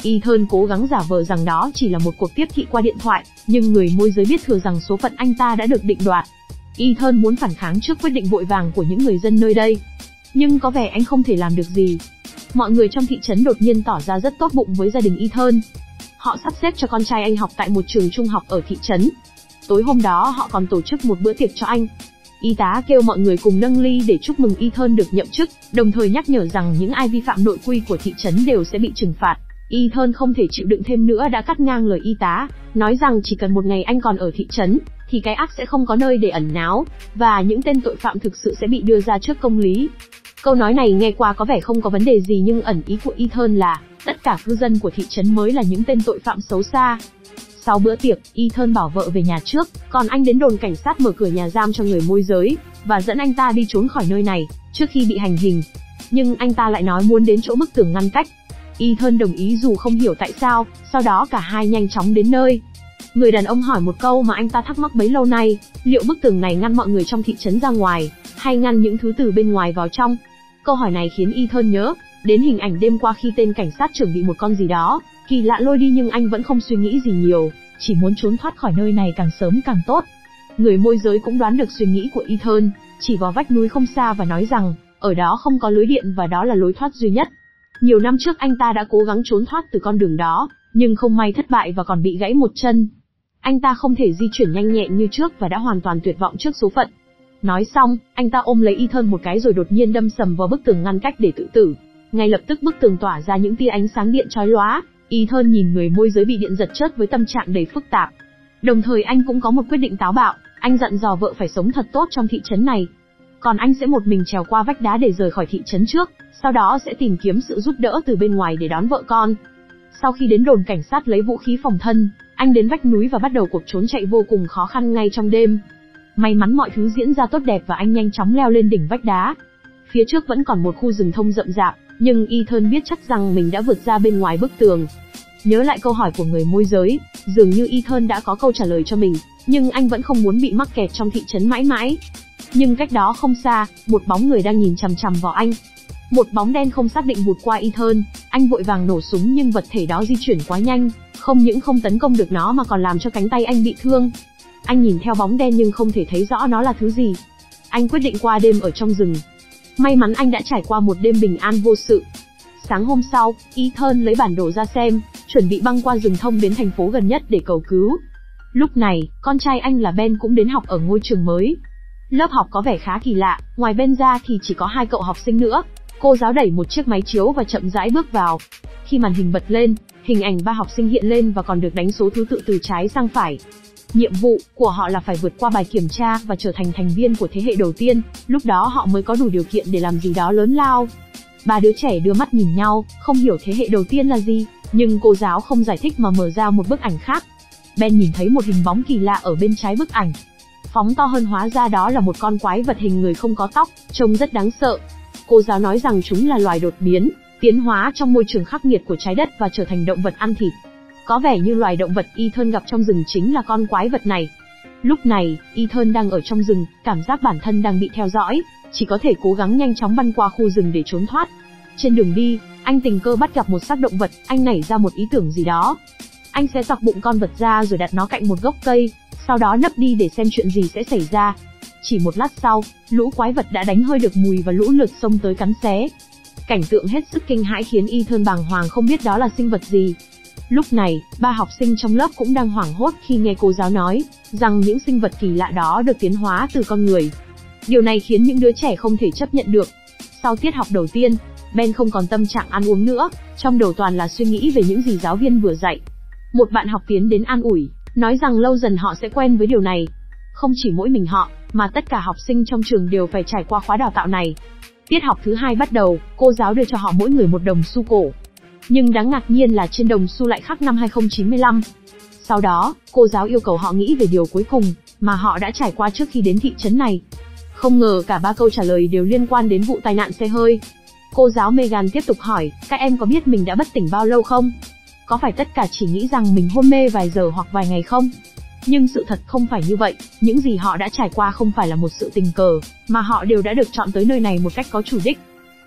Ethan cố gắng giả vờ rằng đó chỉ là một cuộc tiếp thị qua điện thoại, nhưng người môi giới biết thừa rằng số phận anh ta đã được định đoạt. Ethan muốn phản kháng trước quyết định vội vàng của những người dân nơi đây, nhưng có vẻ anh không thể làm được gì. Mọi người trong thị trấn đột nhiên tỏ ra rất tốt bụng với gia đình Ethan. Họ sắp xếp cho con trai anh học tại một trường trung học ở thị trấn. Tối hôm đó họ còn tổ chức một bữa tiệc cho anh. Y tá kêu mọi người cùng nâng ly để chúc mừng Ethan được nhậm chức, đồng thời nhắc nhở rằng những ai vi phạm nội quy của thị trấn đều sẽ bị trừng phạt. Ethan không thể chịu đựng thêm nữa đã cắt ngang lời y tá, nói rằng chỉ cần một ngày anh còn ở thị trấn, thì cái ác sẽ không có nơi để ẩn náu, và những tên tội phạm thực sự sẽ bị đưa ra trước công lý. Câu nói này nghe qua có vẻ không có vấn đề gì, nhưng ẩn ý của Ethan là tất cả cư dân của thị trấn mới là những tên tội phạm xấu xa. Sau bữa tiệc, Ethan bảo vợ về nhà trước, còn anh đến đồn cảnh sát mở cửa nhà giam cho người môi giới, và dẫn anh ta đi trốn khỏi nơi này, trước khi bị hành hình. Nhưng anh ta lại nói muốn đến chỗ bức tường ngăn cách. Ethan đồng ý dù không hiểu tại sao, sau đó cả hai nhanh chóng đến nơi. Người đàn ông hỏi một câu mà anh ta thắc mắc bấy lâu nay, liệu bức tường này ngăn mọi người trong thị trấn ra ngoài, hay ngăn những thứ từ bên ngoài vào trong? Câu hỏi này khiến Ethan nhớ đến hình ảnh đêm qua khi tên cảnh sát trưởng bị một con gì đó kỳ lạ lôi đi, nhưng anh vẫn không suy nghĩ gì nhiều, chỉ muốn trốn thoát khỏi nơi này càng sớm càng tốt. Người môi giới cũng đoán được suy nghĩ của Ethan, chỉ vào vách núi không xa và nói rằng ở đó không có lưới điện và đó là lối thoát duy nhất. Nhiều năm trước anh ta đã cố gắng trốn thoát từ con đường đó, nhưng không may thất bại và còn bị gãy một chân. Anh ta không thể di chuyển nhanh nhẹn như trước và đã hoàn toàn tuyệt vọng trước số phận. Nói xong, anh ta ôm lấy Ethan một cái rồi đột nhiên đâm sầm vào bức tường ngăn cách để tự tử. Ngay lập tức bức tường tỏa ra những tia ánh sáng điện chói lóa. Ethan nhìn người môi giới bị điện giật chớt với tâm trạng đầy phức tạp. Đồng thời anh cũng có một quyết định táo bạo, anh dặn dò vợ phải sống thật tốt trong thị trấn này. Còn anh sẽ một mình trèo qua vách đá để rời khỏi thị trấn trước, sau đó sẽ tìm kiếm sự giúp đỡ từ bên ngoài để đón vợ con. Sau khi đến đồn cảnh sát lấy vũ khí phòng thân, anh đến vách núi và bắt đầu cuộc trốn chạy vô cùng khó khăn ngay trong đêm. May mắn mọi thứ diễn ra tốt đẹp và anh nhanh chóng leo lên đỉnh vách đá. Phía trước vẫn còn một khu rừng thông rậm rạp, nhưng Ethan biết chắc rằng mình đã vượt ra bên ngoài bức tường. Nhớ lại câu hỏi của người môi giới, dường như Ethan đã có câu trả lời cho mình, nhưng anh vẫn không muốn bị mắc kẹt trong thị trấn mãi mãi. Nhưng cách đó không xa, một bóng người đang nhìn chằm chằm vào anh. Một bóng đen không xác định vụt qua Ethan, anh vội vàng nổ súng nhưng vật thể đó di chuyển quá nhanh, không những không tấn công được nó mà còn làm cho cánh tay anh bị thương. Anh nhìn theo bóng đen nhưng không thể thấy rõ nó là thứ gì. Anh quyết định qua đêm ở trong rừng. May mắn anh đã trải qua một đêm bình an vô sự. Sáng hôm sau, Ethan lấy bản đồ ra xem, chuẩn bị băng qua rừng thông đến thành phố gần nhất để cầu cứu. Lúc này, con trai anh là Ben cũng đến học ở ngôi trường mới. Lớp học có vẻ khá kỳ lạ, ngoài Ben ra thì chỉ có hai cậu học sinh nữa. Cô giáo đẩy một chiếc máy chiếu và chậm rãi bước vào. Khi màn hình bật lên, hình ảnh ba học sinh hiện lên và còn được đánh số thứ tự từ trái sang phải. Nhiệm vụ của họ là phải vượt qua bài kiểm tra và trở thành thành viên của thế hệ đầu tiên, lúc đó họ mới có đủ điều kiện để làm gì đó lớn lao. Ba đứa trẻ đưa mắt nhìn nhau, không hiểu thế hệ đầu tiên là gì, nhưng cô giáo không giải thích mà mở ra một bức ảnh khác. Ben nhìn thấy một hình bóng kỳ lạ ở bên trái bức ảnh. Phóng to hơn hóa ra đó là một con quái vật hình người không có tóc, trông rất đáng sợ. Cô giáo nói rằng chúng là loài đột biến, tiến hóa trong môi trường khắc nghiệt của trái đất và trở thành động vật ăn thịt. Có vẻ như loài động vật Ethan gặp trong rừng chính là con quái vật này. Lúc này, Ethan đang ở trong rừng, cảm giác bản thân đang bị theo dõi, chỉ có thể cố gắng nhanh chóng băng qua khu rừng để trốn thoát. Trên đường đi, anh tình cờ bắt gặp một xác động vật, anh nảy ra một ý tưởng gì đó. Anh sẽ giọc bụng con vật ra rồi đặt nó cạnh một gốc cây, sau đó nấp đi để xem chuyện gì sẽ xảy ra. Chỉ một lát sau, lũ quái vật đã đánh hơi được mùi và lũ lượt xông tới cắn xé. Cảnh tượng hết sức kinh hãi khiến Ethan bàng hoàng không biết đó là sinh vật gì. Lúc này, ba học sinh trong lớp cũng đang hoảng hốt khi nghe cô giáo nói rằng những sinh vật kỳ lạ đó được tiến hóa từ con người. Điều này khiến những đứa trẻ không thể chấp nhận được. Sau tiết học đầu tiên, Ben không còn tâm trạng ăn uống nữa, trong đầu toàn là suy nghĩ về những gì giáo viên vừa dạy. Một bạn học tiến đến an ủi, nói rằng lâu dần họ sẽ quen với điều này. Không chỉ mỗi mình họ, mà tất cả học sinh trong trường đều phải trải qua khóa đào tạo này. Tiết học thứ hai bắt đầu, cô giáo đưa cho họ mỗi người một đồng xu cổ. Nhưng đáng ngạc nhiên là trên đồng xu lại khắc năm hai không chín lăm. Sau đó, cô giáo yêu cầu họ nghĩ về điều cuối cùng mà họ đã trải qua trước khi đến thị trấn này. Không ngờ cả ba câu trả lời đều liên quan đến vụ tai nạn xe hơi. Cô giáo Megan tiếp tục hỏi, các em có biết mình đã bất tỉnh bao lâu không? Có phải tất cả chỉ nghĩ rằng mình hôn mê vài giờ hoặc vài ngày không? Nhưng sự thật không phải như vậy, những gì họ đã trải qua không phải là một sự tình cờ, mà họ đều đã được chọn tới nơi này một cách có chủ đích.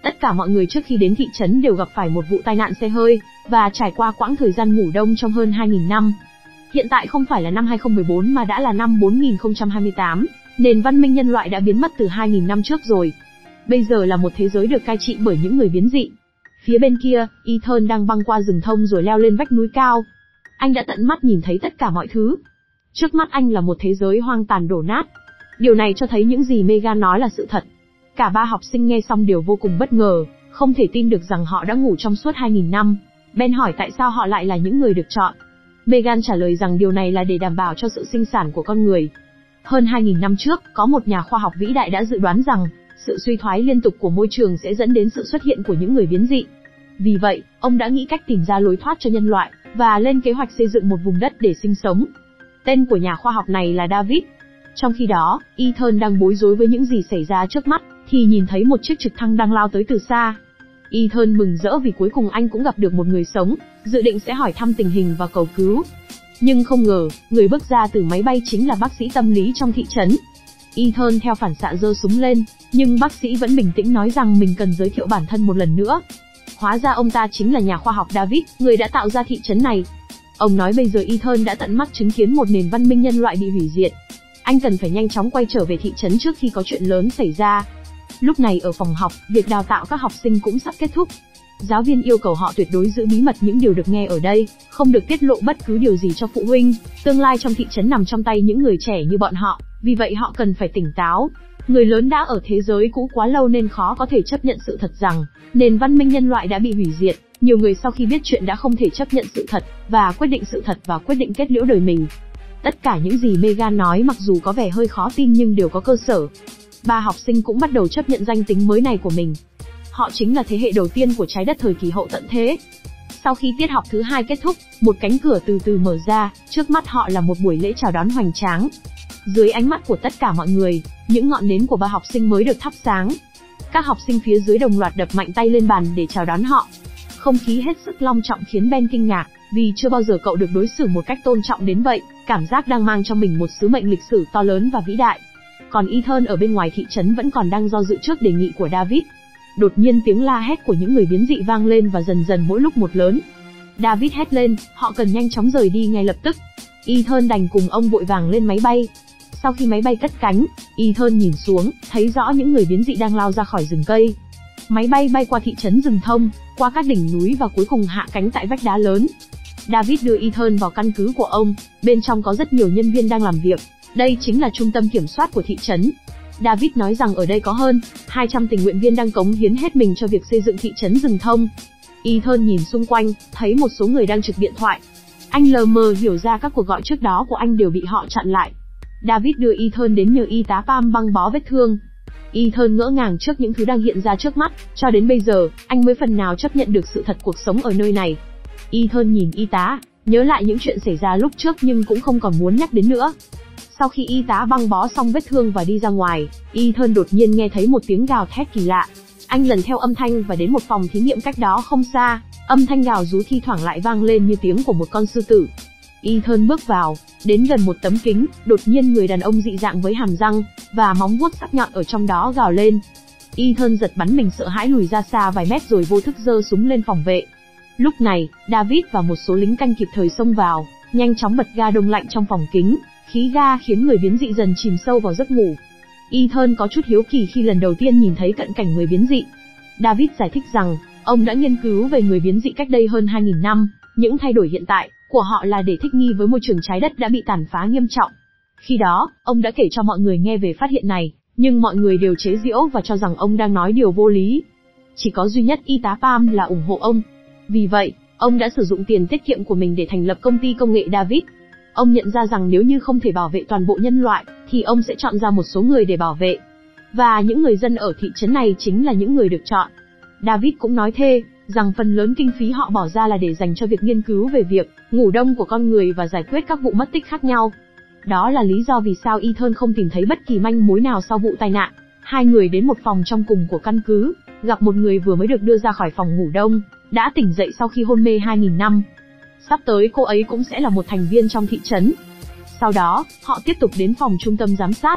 Tất cả mọi người trước khi đến thị trấn đều gặp phải một vụ tai nạn xe hơi, và trải qua quãng thời gian ngủ đông trong hơn hai nghìn năm. Hiện tại không phải là năm hai không một bốn mà đã là năm bốn nghìn không trăm hai mươi tám, nền văn minh nhân loại đã biến mất từ hai nghìn năm trước rồi. Bây giờ là một thế giới được cai trị bởi những người biến dị. Phía bên kia, Ethan đang băng qua rừng thông rồi leo lên vách núi cao. Anh đã tận mắt nhìn thấy tất cả mọi thứ. Trước mắt anh là một thế giới hoang tàn đổ nát. Điều này cho thấy những gì Megan nói là sự thật. Cả ba học sinh nghe xong đều vô cùng bất ngờ, không thể tin được rằng họ đã ngủ trong suốt hai nghìn năm. Ben hỏi tại sao họ lại là những người được chọn. Megan trả lời rằng điều này là để đảm bảo cho sự sinh sản của con người. Hơn hai nghìn năm trước, có một nhà khoa học vĩ đại đã dự đoán rằng, sự suy thoái liên tục của môi trường sẽ dẫn đến sự xuất hiện của những người biến dị. Vì vậy, ông đã nghĩ cách tìm ra lối thoát cho nhân loại, và lên kế hoạch xây dựng một vùng đất để sinh sống. Tên của nhà khoa học này là David. Trong khi đó, Ethan đang bối rối với những gì xảy ra trước mắt, thì nhìn thấy một chiếc trực thăng đang lao tới từ xa. Ethan mừng rỡ vì cuối cùng anh cũng gặp được một người sống, dự định sẽ hỏi thăm tình hình và cầu cứu. Nhưng không ngờ, người bước ra từ máy bay chính là bác sĩ tâm lý trong thị trấn. Ethan theo phản xạ giơ súng lên, nhưng bác sĩ vẫn bình tĩnh nói rằng mình cần giới thiệu bản thân một lần nữa. Hóa ra ông ta chính là nhà khoa học David, người đã tạo ra thị trấn này. Ông nói bây giờ Ethan đã tận mắt chứng kiến một nền văn minh nhân loại bị hủy diệt. Anh cần phải nhanh chóng quay trở về thị trấn trước khi có chuyện lớn xảy ra. Lúc này ở phòng học, việc đào tạo các học sinh cũng sắp kết thúc. Giáo viên yêu cầu họ tuyệt đối giữ bí mật những điều được nghe ở đây, không được tiết lộ bất cứ điều gì cho phụ huynh. Tương lai trong thị trấn nằm trong tay những người trẻ như bọn họ, vì vậy họ cần phải tỉnh táo. Người lớn đã ở thế giới cũ quá lâu nên khó có thể chấp nhận sự thật rằng nền văn minh nhân loại đã bị hủy diệt. Nhiều người sau khi biết chuyện đã không thể chấp nhận sự thật, và quyết định sự thật và quyết định kết liễu đời mình. Tất cả những gì Megan nói mặc dù có vẻ hơi khó tin nhưng đều có cơ sở. Ba học sinh cũng bắt đầu chấp nhận danh tính mới này của mình. Họ chính là thế hệ đầu tiên của trái đất thời kỳ hậu tận thế. Sau khi tiết học thứ hai kết thúc, một cánh cửa từ từ mở ra, trước mắt họ là một buổi lễ chào đón hoành tráng. Dưới ánh mắt của tất cả mọi người, những ngọn nến của ba học sinh mới được thắp sáng. Các học sinh phía dưới đồng loạt đập mạnh tay lên bàn để chào đón họ. Không khí hết sức long trọng khiến Ben kinh ngạc, vì chưa bao giờ cậu được đối xử một cách tôn trọng đến vậy, cảm giác đang mang trong mình một sứ mệnh lịch sử to lớn và vĩ đại. Còn Ethan ở bên ngoài thị trấn vẫn còn đang do dự trước đề nghị của David. Đột nhiên tiếng la hét của những người biến dị vang lên và dần dần mỗi lúc một lớn. David hét lên, họ cần nhanh chóng rời đi ngay lập tức. Ethan đành cùng ông vội vàng lên máy bay. Sau khi máy bay cất cánh, Ethan nhìn xuống, thấy rõ những người biến dị đang lao ra khỏi rừng cây. Máy bay bay qua thị trấn rừng thông, qua các đỉnh núi và cuối cùng hạ cánh tại vách đá lớn. David đưa Ethan vào căn cứ của ông, bên trong có rất nhiều nhân viên đang làm việc. Đây chính là trung tâm kiểm soát của thị trấn. David nói rằng ở đây có hơn hai trăm tình nguyện viên đang cống hiến hết mình cho việc xây dựng thị trấn rừng thông. Ethan nhìn xung quanh, thấy một số người đang trực điện thoại. Anh lờ mờ hiểu ra các cuộc gọi trước đó của anh đều bị họ chặn lại. David đưa Ethan đến nhờ y tá Pam băng bó vết thương. Ethan ngỡ ngàng trước những thứ đang hiện ra trước mắt, cho đến bây giờ, anh mới phần nào chấp nhận được sự thật cuộc sống ở nơi này. Ethan nhìn y tá, nhớ lại những chuyện xảy ra lúc trước nhưng cũng không còn muốn nhắc đến nữa. Sau khi y tá băng bó xong vết thương và đi ra ngoài, Ethan đột nhiên nghe thấy một tiếng gào thét kỳ lạ. Anh lần theo âm thanh và đến một phòng thí nghiệm cách đó không xa, âm thanh gào rú thi thoảng lại vang lên như tiếng của một con sư tử. Ethan bước vào, đến gần một tấm kính, đột nhiên người đàn ông dị dạng với hàm răng và móng vuốt sắc nhọn ở trong đó gào lên. Ethan giật bắn mình sợ hãi lùi ra xa vài mét rồi vô thức giơ súng lên phòng vệ. Lúc này, David và một số lính canh kịp thời xông vào, nhanh chóng bật ga đông lạnh trong phòng kính, khí ga khiến người biến dị dần chìm sâu vào giấc ngủ. Ethan có chút hiếu kỳ khi lần đầu tiên nhìn thấy cận cảnh người biến dị. David giải thích rằng, ông đã nghiên cứu về người biến dị cách đây hơn hai nghìn năm, những thay đổi hiện tại của họ là để thích nghi với môi trường trái đất đã bị tàn phá nghiêm trọng. Khi đó, ông đã kể cho mọi người nghe về phát hiện này, nhưng mọi người đều chế giễu và cho rằng ông đang nói điều vô lý. Chỉ có duy nhất y tá Pam là ủng hộ ông. Vì vậy, ông đã sử dụng tiền tiết kiệm của mình để thành lập công ty công nghệ David. Ông nhận ra rằng nếu như không thể bảo vệ toàn bộ nhân loại, thì ông sẽ chọn ra một số người để bảo vệ. Và những người dân ở thị trấn này chính là những người được chọn. David cũng nói thêm rằng phần lớn kinh phí họ bỏ ra là để dành cho việc nghiên cứu về việc ngủ đông của con người và giải quyết các vụ mất tích khác nhau. Đó là lý do vì sao Ethan không tìm thấy bất kỳ manh mối nào sau vụ tai nạn. Hai người đến một phòng trong cùng của căn cứ, gặp một người vừa mới được đưa ra khỏi phòng ngủ đông, đã tỉnh dậy sau khi hôn mê hai nghìn năm. Sắp tới cô ấy cũng sẽ là một thành viên trong thị trấn. Sau đó, họ tiếp tục đến phòng trung tâm giám sát.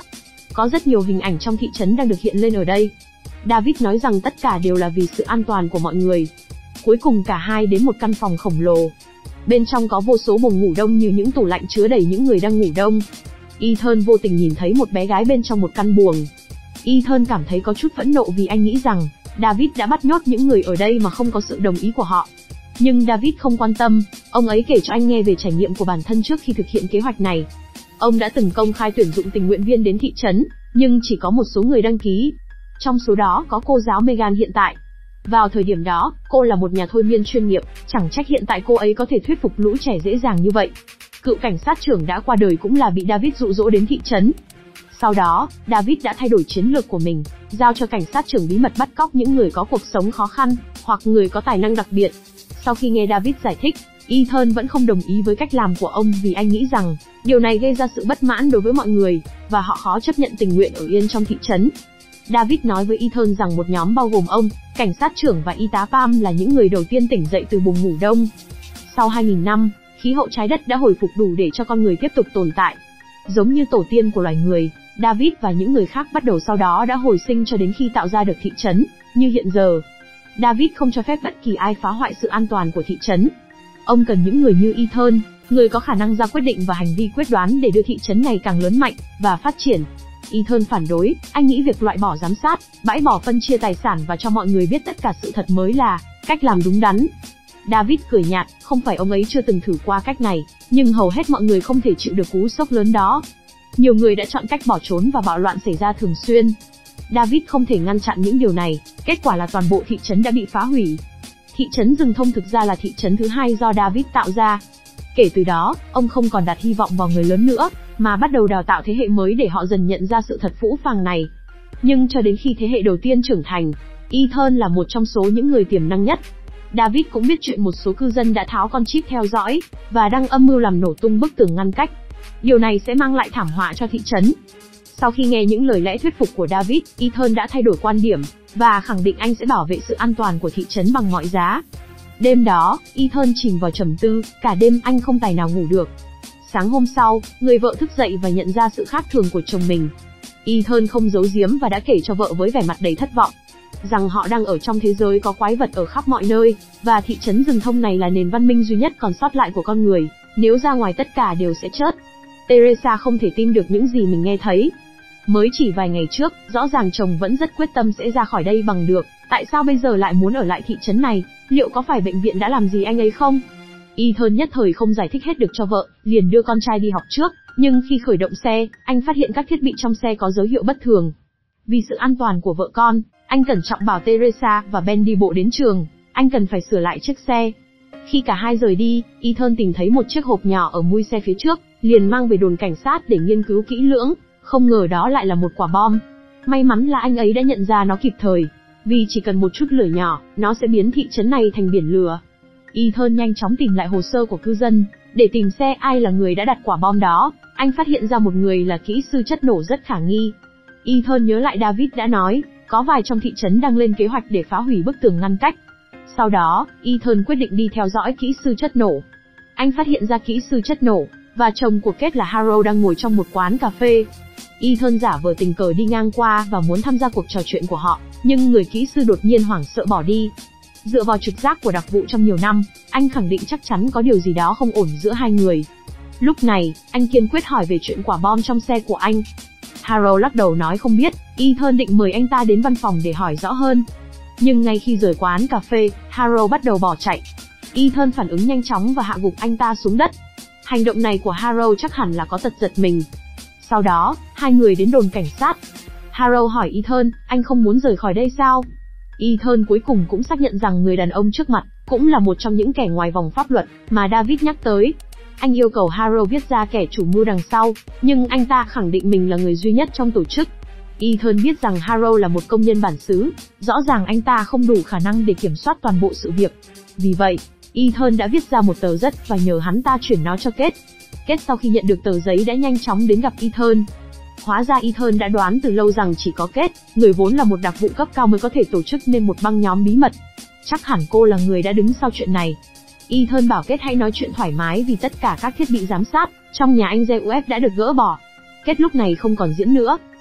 có rất nhiều hình ảnh trong thị trấn đang được hiện lên ở đây. David nói rằng tất cả đều là vì sự an toàn của mọi người. Cuối cùng cả hai đến một căn phòng khổng lồ. Bên trong có vô số buồng ngủ đông như những tủ lạnh chứa đầy những người đang ngủ đông. Ethan vô tình nhìn thấy một bé gái bên trong một căn buồng. Ethan cảm thấy có chút phẫn nộ vì anh nghĩ rằng David đã bắt nhốt những người ở đây mà không có sự đồng ý của họ. Nhưng David không quan tâm, ông ấy kể cho anh nghe về trải nghiệm của bản thân trước khi thực hiện kế hoạch này. Ông đã từng công khai tuyển dụng tình nguyện viên đến thị trấn, nhưng chỉ có một số người đăng ký. Trong số đó có cô giáo Megan hiện tại. Vào thời điểm đó, cô là một nhà thôi miên chuyên nghiệp, chẳng trách hiện tại cô ấy có thể thuyết phục lũ trẻ dễ dàng như vậy. Cựu cảnh sát trưởng đã qua đời cũng là bị David dụ dỗ đến thị trấn. Sau đó, David đã thay đổi chiến lược của mình, giao cho cảnh sát trưởng bí mật bắt cóc những người có cuộc sống khó khăn, hoặc người có tài năng đặc biệt. Sau khi nghe David giải thích, Ethan vẫn không đồng ý với cách làm của ông vì anh nghĩ rằng điều này gây ra sự bất mãn đối với mọi người, và họ khó chấp nhận tình nguyện ở yên trong thị trấn. David nói với Ethan rằng một nhóm bao gồm ông, cảnh sát trưởng và y tá Pam là những người đầu tiên tỉnh dậy từ buồng ngủ đông. Sau hai nghìn năm, khí hậu trái đất đã hồi phục đủ để cho con người tiếp tục tồn tại. Giống như tổ tiên của loài người, David và những người khác bắt đầu sau đó đã hồi sinh cho đến khi tạo ra được thị trấn, như hiện giờ. David không cho phép bất kỳ ai phá hoại sự an toàn của thị trấn. Ông cần những người như Ethan, người có khả năng ra quyết định và hành vi quyết đoán để đưa thị trấn ngày càng lớn mạnh và phát triển. Ethan phản đối, anh nghĩ việc loại bỏ giám sát, bãi bỏ phân chia tài sản và cho mọi người biết tất cả sự thật mới là cách làm đúng đắn. David cười nhạt, không phải ông ấy chưa từng thử qua cách này, nhưng hầu hết mọi người không thể chịu được cú sốc lớn đó. Nhiều người đã chọn cách bỏ trốn và bạo loạn xảy ra thường xuyên. David không thể ngăn chặn những điều này, kết quả là toàn bộ thị trấn đã bị phá hủy. Thị trấn rừng thông thực ra là thị trấn thứ hai do David tạo ra. Kể từ đó, ông không còn đặt hy vọng vào người lớn nữa, mà bắt đầu đào tạo thế hệ mới để họ dần nhận ra sự thật phũ phàng này. Nhưng cho đến khi thế hệ đầu tiên trưởng thành, Ethan là một trong số những người tiềm năng nhất. David cũng biết chuyện một số cư dân đã tháo con chip theo dõi, và đang âm mưu làm nổ tung bức tường ngăn cách. Điều này sẽ mang lại thảm họa cho thị trấn. Sau khi nghe những lời lẽ thuyết phục của David, Ethan đã thay đổi quan điểm, và khẳng định anh sẽ bảo vệ sự an toàn của thị trấn bằng mọi giá. Đêm đó, Ethan chìm vào trầm tư, cả đêm anh không tài nào ngủ được. Sáng hôm sau, người vợ thức dậy và nhận ra sự khác thường của chồng mình. Ethan không giấu giếm và đã kể cho vợ với vẻ mặt đầy thất vọng, rằng họ đang ở trong thế giới có quái vật ở khắp mọi nơi, và thị trấn rừng thông này là nền văn minh duy nhất còn sót lại của con người, nếu ra ngoài tất cả đều sẽ chết. Teresa không thể tin được những gì mình nghe thấy. Mới chỉ vài ngày trước, rõ ràng chồng vẫn rất quyết tâm sẽ ra khỏi đây bằng được, tại sao bây giờ lại muốn ở lại thị trấn này, liệu có phải bệnh viện đã làm gì anh ấy không? Ethan nhất thời không giải thích hết được cho vợ, liền đưa con trai đi học trước, nhưng khi khởi động xe, anh phát hiện các thiết bị trong xe có dấu hiệu bất thường. Vì sự an toàn của vợ con, anh cẩn trọng bảo Teresa và Ben đi bộ đến trường, anh cần phải sửa lại chiếc xe. Khi cả hai rời đi, Ethan tìm thấy một chiếc hộp nhỏ ở mui xe phía trước, liền mang về đồn cảnh sát để nghiên cứu kỹ lưỡng, không ngờ đó lại là một quả bom. May mắn là anh ấy đã nhận ra nó kịp thời, vì chỉ cần một chút lửa nhỏ, nó sẽ biến thị trấn này thành biển lửa. Ethan nhanh chóng tìm lại hồ sơ của cư dân, để tìm xe ai là người đã đặt quả bom đó. Anh phát hiện ra một người là kỹ sư chất nổ rất khả nghi. Ethan nhớ lại David đã nói, có vài trong thị trấn đang lên kế hoạch để phá hủy bức tường ngăn cách. Sau đó, Ethan quyết định đi theo dõi kỹ sư chất nổ. Anh phát hiện ra kỹ sư chất nổ và chồng của Kate là Harold đang ngồi trong một quán cà phê. Ethan giả vờ tình cờ đi ngang qua và muốn tham gia cuộc trò chuyện của họ, nhưng người kỹ sư đột nhiên hoảng sợ bỏ đi. Dựa vào trực giác của đặc vụ trong nhiều năm, anh khẳng định chắc chắn có điều gì đó không ổn giữa hai người. Lúc này, anh kiên quyết hỏi về chuyện quả bom trong xe của anh. Harold lắc đầu nói không biết. Ethan định mời anh ta đến văn phòng để hỏi rõ hơn. Nhưng ngay khi rời quán cà phê, Harold bắt đầu bỏ chạy. Ethan phản ứng nhanh chóng và hạ gục anh ta xuống đất. Hành động này của Harold chắc hẳn là có tật giật mình. Sau đó, hai người đến đồn cảnh sát. Harold hỏi Ethan, anh không muốn rời khỏi đây sao? Ethan cuối cùng cũng xác nhận rằng người đàn ông trước mặt cũng là một trong những kẻ ngoài vòng pháp luật mà David nhắc tới. Anh yêu cầu Harold viết ra kẻ chủ mưu đằng sau, nhưng anh ta khẳng định mình là người duy nhất trong tổ chức. Ethan biết rằng Harold là một công nhân bản xứ, rõ ràng anh ta không đủ khả năng để kiểm soát toàn bộ sự việc. Vì vậy, Ethan đã viết ra một tờ rất và nhờ hắn ta chuyển nó cho Kate. Kate sau khi nhận được tờ giấy đã nhanh chóng đến gặp Ethan. Hóa ra Ethan đã đoán từ lâu rằng chỉ có Kate, người vốn là một đặc vụ cấp cao mới có thể tổ chức nên một băng nhóm bí mật. Chắc hẳn cô là người đã đứng sau chuyện này. Ethan bảo Kate hãy nói chuyện thoải mái vì tất cả các thiết bị giám sát trong nhà anh Zeus đã được gỡ bỏ. Kate lúc này không còn diễn nữa,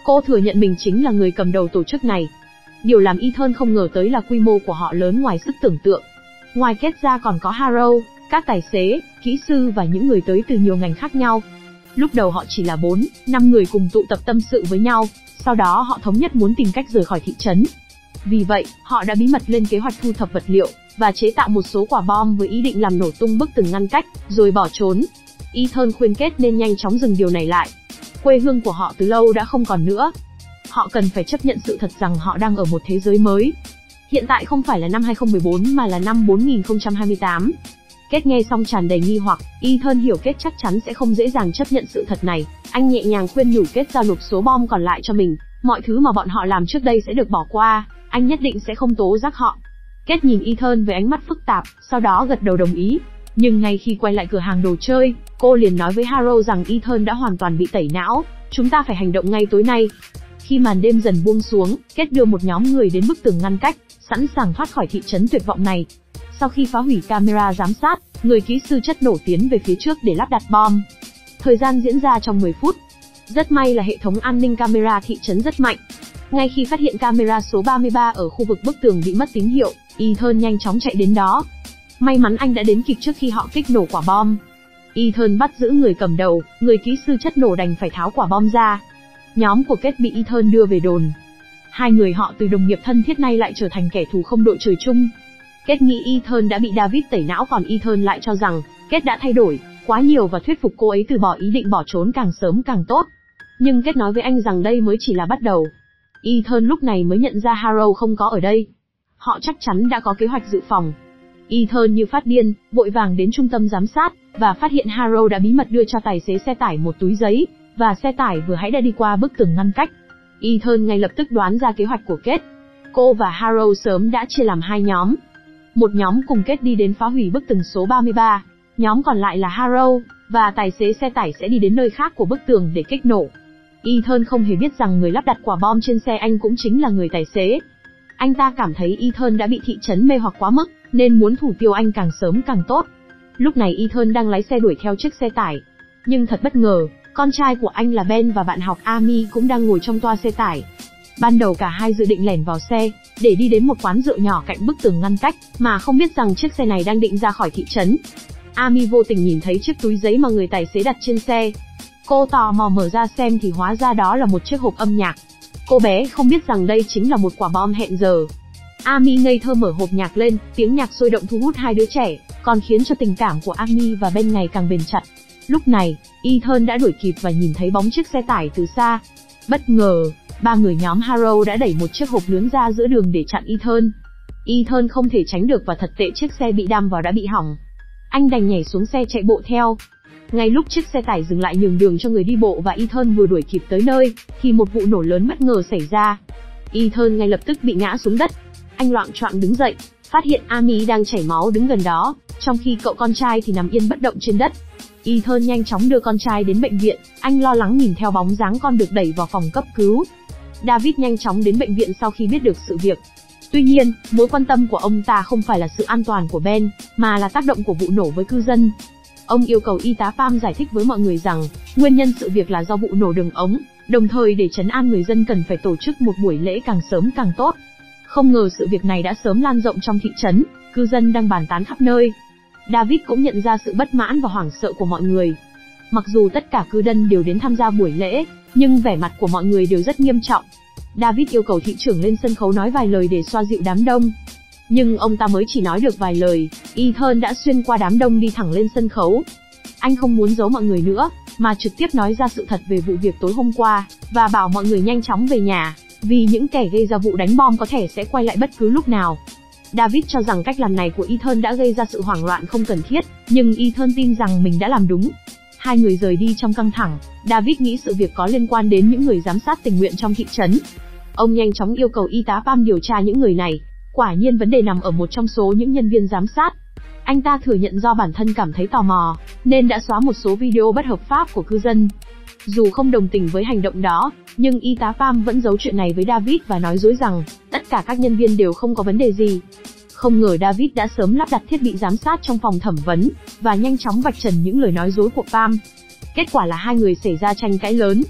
Cô thừa nhận mình chính là người cầm đầu tổ chức này. Điều làm Ethan không ngờ tới là quy mô của họ lớn ngoài sức tưởng tượng. Ngoài Kate ra còn có Harrow, các tài xế, kỹ sư và những người tới từ nhiều ngành khác nhau. Lúc đầu họ chỉ là bốn, năm người cùng tụ tập tâm sự với nhau, sau đó họ thống nhất muốn tìm cách rời khỏi thị trấn. Vì vậy, họ đã bí mật lên kế hoạch thu thập vật liệu và chế tạo một số quả bom với ý định làm nổ tung bức tường ngăn cách, rồi bỏ trốn. Ethan khuyên Kate nên nhanh chóng dừng điều này lại. Quê hương của họ từ lâu đã không còn nữa. Họ cần phải chấp nhận sự thật rằng họ đang ở một thế giới mới. Hiện tại không phải là năm hai không một bốn mà là năm bốn nghìn không trăm hai mươi tám. Kate nghe xong tràn đầy nghi hoặc, Ethan hiểu Kate chắc chắn sẽ không dễ dàng chấp nhận sự thật này. Anh nhẹ nhàng khuyên nhủ Kate giao nộp số bom còn lại cho mình, mọi thứ mà bọn họ làm trước đây sẽ được bỏ qua, anh nhất định sẽ không tố giác họ. Kate nhìn Ethan với ánh mắt phức tạp, sau đó gật đầu đồng ý. Nhưng ngay khi quay lại cửa hàng đồ chơi, cô liền nói với Harrow rằng Ethan đã hoàn toàn bị tẩy não, chúng ta phải hành động ngay tối nay. Khi màn đêm dần buông xuống, Kate đưa một nhóm người đến bức tường ngăn cách, sẵn sàng thoát khỏi thị trấn tuyệt vọng này. Sau khi phá hủy camera giám sát, người kỹ sư chất nổ tiến về phía trước để lắp đặt bom. Thời gian diễn ra trong mười phút. Rất may là hệ thống an ninh camera thị trấn rất mạnh. Ngay khi phát hiện camera số ba mươi ba ở khu vực bức tường bị mất tín hiệu, Ethan nhanh chóng chạy đến đó. May mắn anh đã đến kịp trước khi họ kích nổ quả bom. Ethan bắt giữ người cầm đầu, người kỹ sư chất nổ đành phải tháo quả bom ra. Nhóm của Kate bị Ethan đưa về đồn. Hai người họ từ đồng nghiệp thân thiết nay lại trở thành kẻ thù không đội trời chung. Kate nghĩ Ethan đã bị David tẩy não, còn Ethan lại cho rằng Kate đã thay đổi quá nhiều và thuyết phục cô ấy từ bỏ ý định bỏ trốn càng sớm càng tốt. Nhưng Kate nói với anh rằng đây mới chỉ là bắt đầu. Ethan lúc này mới nhận ra Harrow không có ở đây. Họ chắc chắn đã có kế hoạch dự phòng. Ethan như phát điên, vội vàng đến trung tâm giám sát, và phát hiện Harrow đã bí mật đưa cho tài xế xe tải một túi giấy, và xe tải vừa hãy đã đi qua bức tường ngăn cách. Ethan ngay lập tức đoán ra kế hoạch của Kate. Cô và Harrow sớm đã chia làm hai nhóm. Một nhóm cùng Kate đi đến phá hủy bức tường số ba mươi ba, nhóm còn lại là Harrow và tài xế xe tải sẽ đi đến nơi khác của bức tường để kích nổ. Ethan không hề biết rằng người lắp đặt quả bom trên xe anh cũng chính là người tài xế. Anh ta cảm thấy Ethan đã bị thị trấn mê hoặc quá mức, nên muốn thủ tiêu anh càng sớm càng tốt. Lúc này Ethan đang lái xe đuổi theo chiếc xe tải. Nhưng thật bất ngờ, con trai của anh là Ben và bạn học Amy cũng đang ngồi trong toa xe tải. Ban đầu cả hai dự định lẻn vào xe, để đi đến một quán rượu nhỏ cạnh bức tường ngăn cách, mà không biết rằng chiếc xe này đang định ra khỏi thị trấn. Amy vô tình nhìn thấy chiếc túi giấy mà người tài xế đặt trên xe. Cô tò mò mở ra xem thì hóa ra đó là một chiếc hộp âm nhạc. Cô bé không biết rằng đây chính là một quả bom hẹn giờ. Amy ngây thơ mở hộp nhạc lên, tiếng nhạc sôi động thu hút hai đứa trẻ, còn khiến cho tình cảm của Amy và Ben ngày càng bền chặt. Lúc này, Ethan đã đuổi kịp và nhìn thấy bóng chiếc xe tải từ xa. Bất ngờ, ba người nhóm Harrow đã đẩy một chiếc hộp lớn ra giữa đường để chặn Ethan. Ethan không thể tránh được và thật tệ chiếc xe bị đâm vào đã bị hỏng. Anh đành nhảy xuống xe chạy bộ theo. Ngay lúc chiếc xe tải dừng lại nhường đường cho người đi bộ và Ethan vừa đuổi kịp tới nơi, thì một vụ nổ lớn bất ngờ xảy ra. Ethan ngay lập tức bị ngã xuống đất. Anh loạng choạng đứng dậy, phát hiện Amy đang chảy máu đứng gần đó, trong khi cậu con trai thì nằm yên bất động trên đất. Ethan nhanh chóng đưa con trai đến bệnh viện, anh lo lắng nhìn theo bóng dáng con được đẩy vào phòng cấp cứu. David nhanh chóng đến bệnh viện sau khi biết được sự việc. Tuy nhiên, mối quan tâm của ông ta không phải là sự an toàn của Ben, mà là tác động của vụ nổ với cư dân. Ông yêu cầu y tá Pam giải thích với mọi người rằng, nguyên nhân sự việc là do vụ nổ đường ống, đồng thời để trấn an người dân cần phải tổ chức một buổi lễ càng sớm càng tốt. Không ngờ sự việc này đã sớm lan rộng trong thị trấn, cư dân đang bàn tán khắp nơi. David cũng nhận ra sự bất mãn và hoảng sợ của mọi người. Mặc dù tất cả cư dân đều đến tham gia buổi lễ, nhưng vẻ mặt của mọi người đều rất nghiêm trọng. David yêu cầu thị trưởng lên sân khấu nói vài lời để xoa dịu đám đông. Nhưng ông ta mới chỉ nói được vài lời, Ethan đã xuyên qua đám đông đi thẳng lên sân khấu. Anh không muốn giấu mọi người nữa, mà trực tiếp nói ra sự thật về vụ việc tối hôm qua, và bảo mọi người nhanh chóng về nhà, vì những kẻ gây ra vụ đánh bom có thể sẽ quay lại bất cứ lúc nào. David cho rằng cách làm này của Ethan đã gây ra sự hoảng loạn không cần thiết, nhưng Ethan tin rằng mình đã làm đúng. Hai người rời đi trong căng thẳng. David nghĩ sự việc có liên quan đến những người giám sát tình nguyện trong thị trấn. Ông nhanh chóng yêu cầu y tá Pam điều tra những người này. Quả nhiên vấn đề nằm ở một trong số những nhân viên giám sát. Anh ta thừa nhận do bản thân cảm thấy tò mò, nên đã xóa một số video bất hợp pháp của cư dân. Dù không đồng tình với hành động đó, nhưng y tá Pam vẫn giấu chuyện này với David và nói dối rằng tất cả các nhân viên đều không có vấn đề gì. Không ngờ David đã sớm lắp đặt thiết bị giám sát trong phòng thẩm vấn, và nhanh chóng vạch trần những lời nói dối của Pam. Kết quả là hai người xảy ra tranh cãi lớn.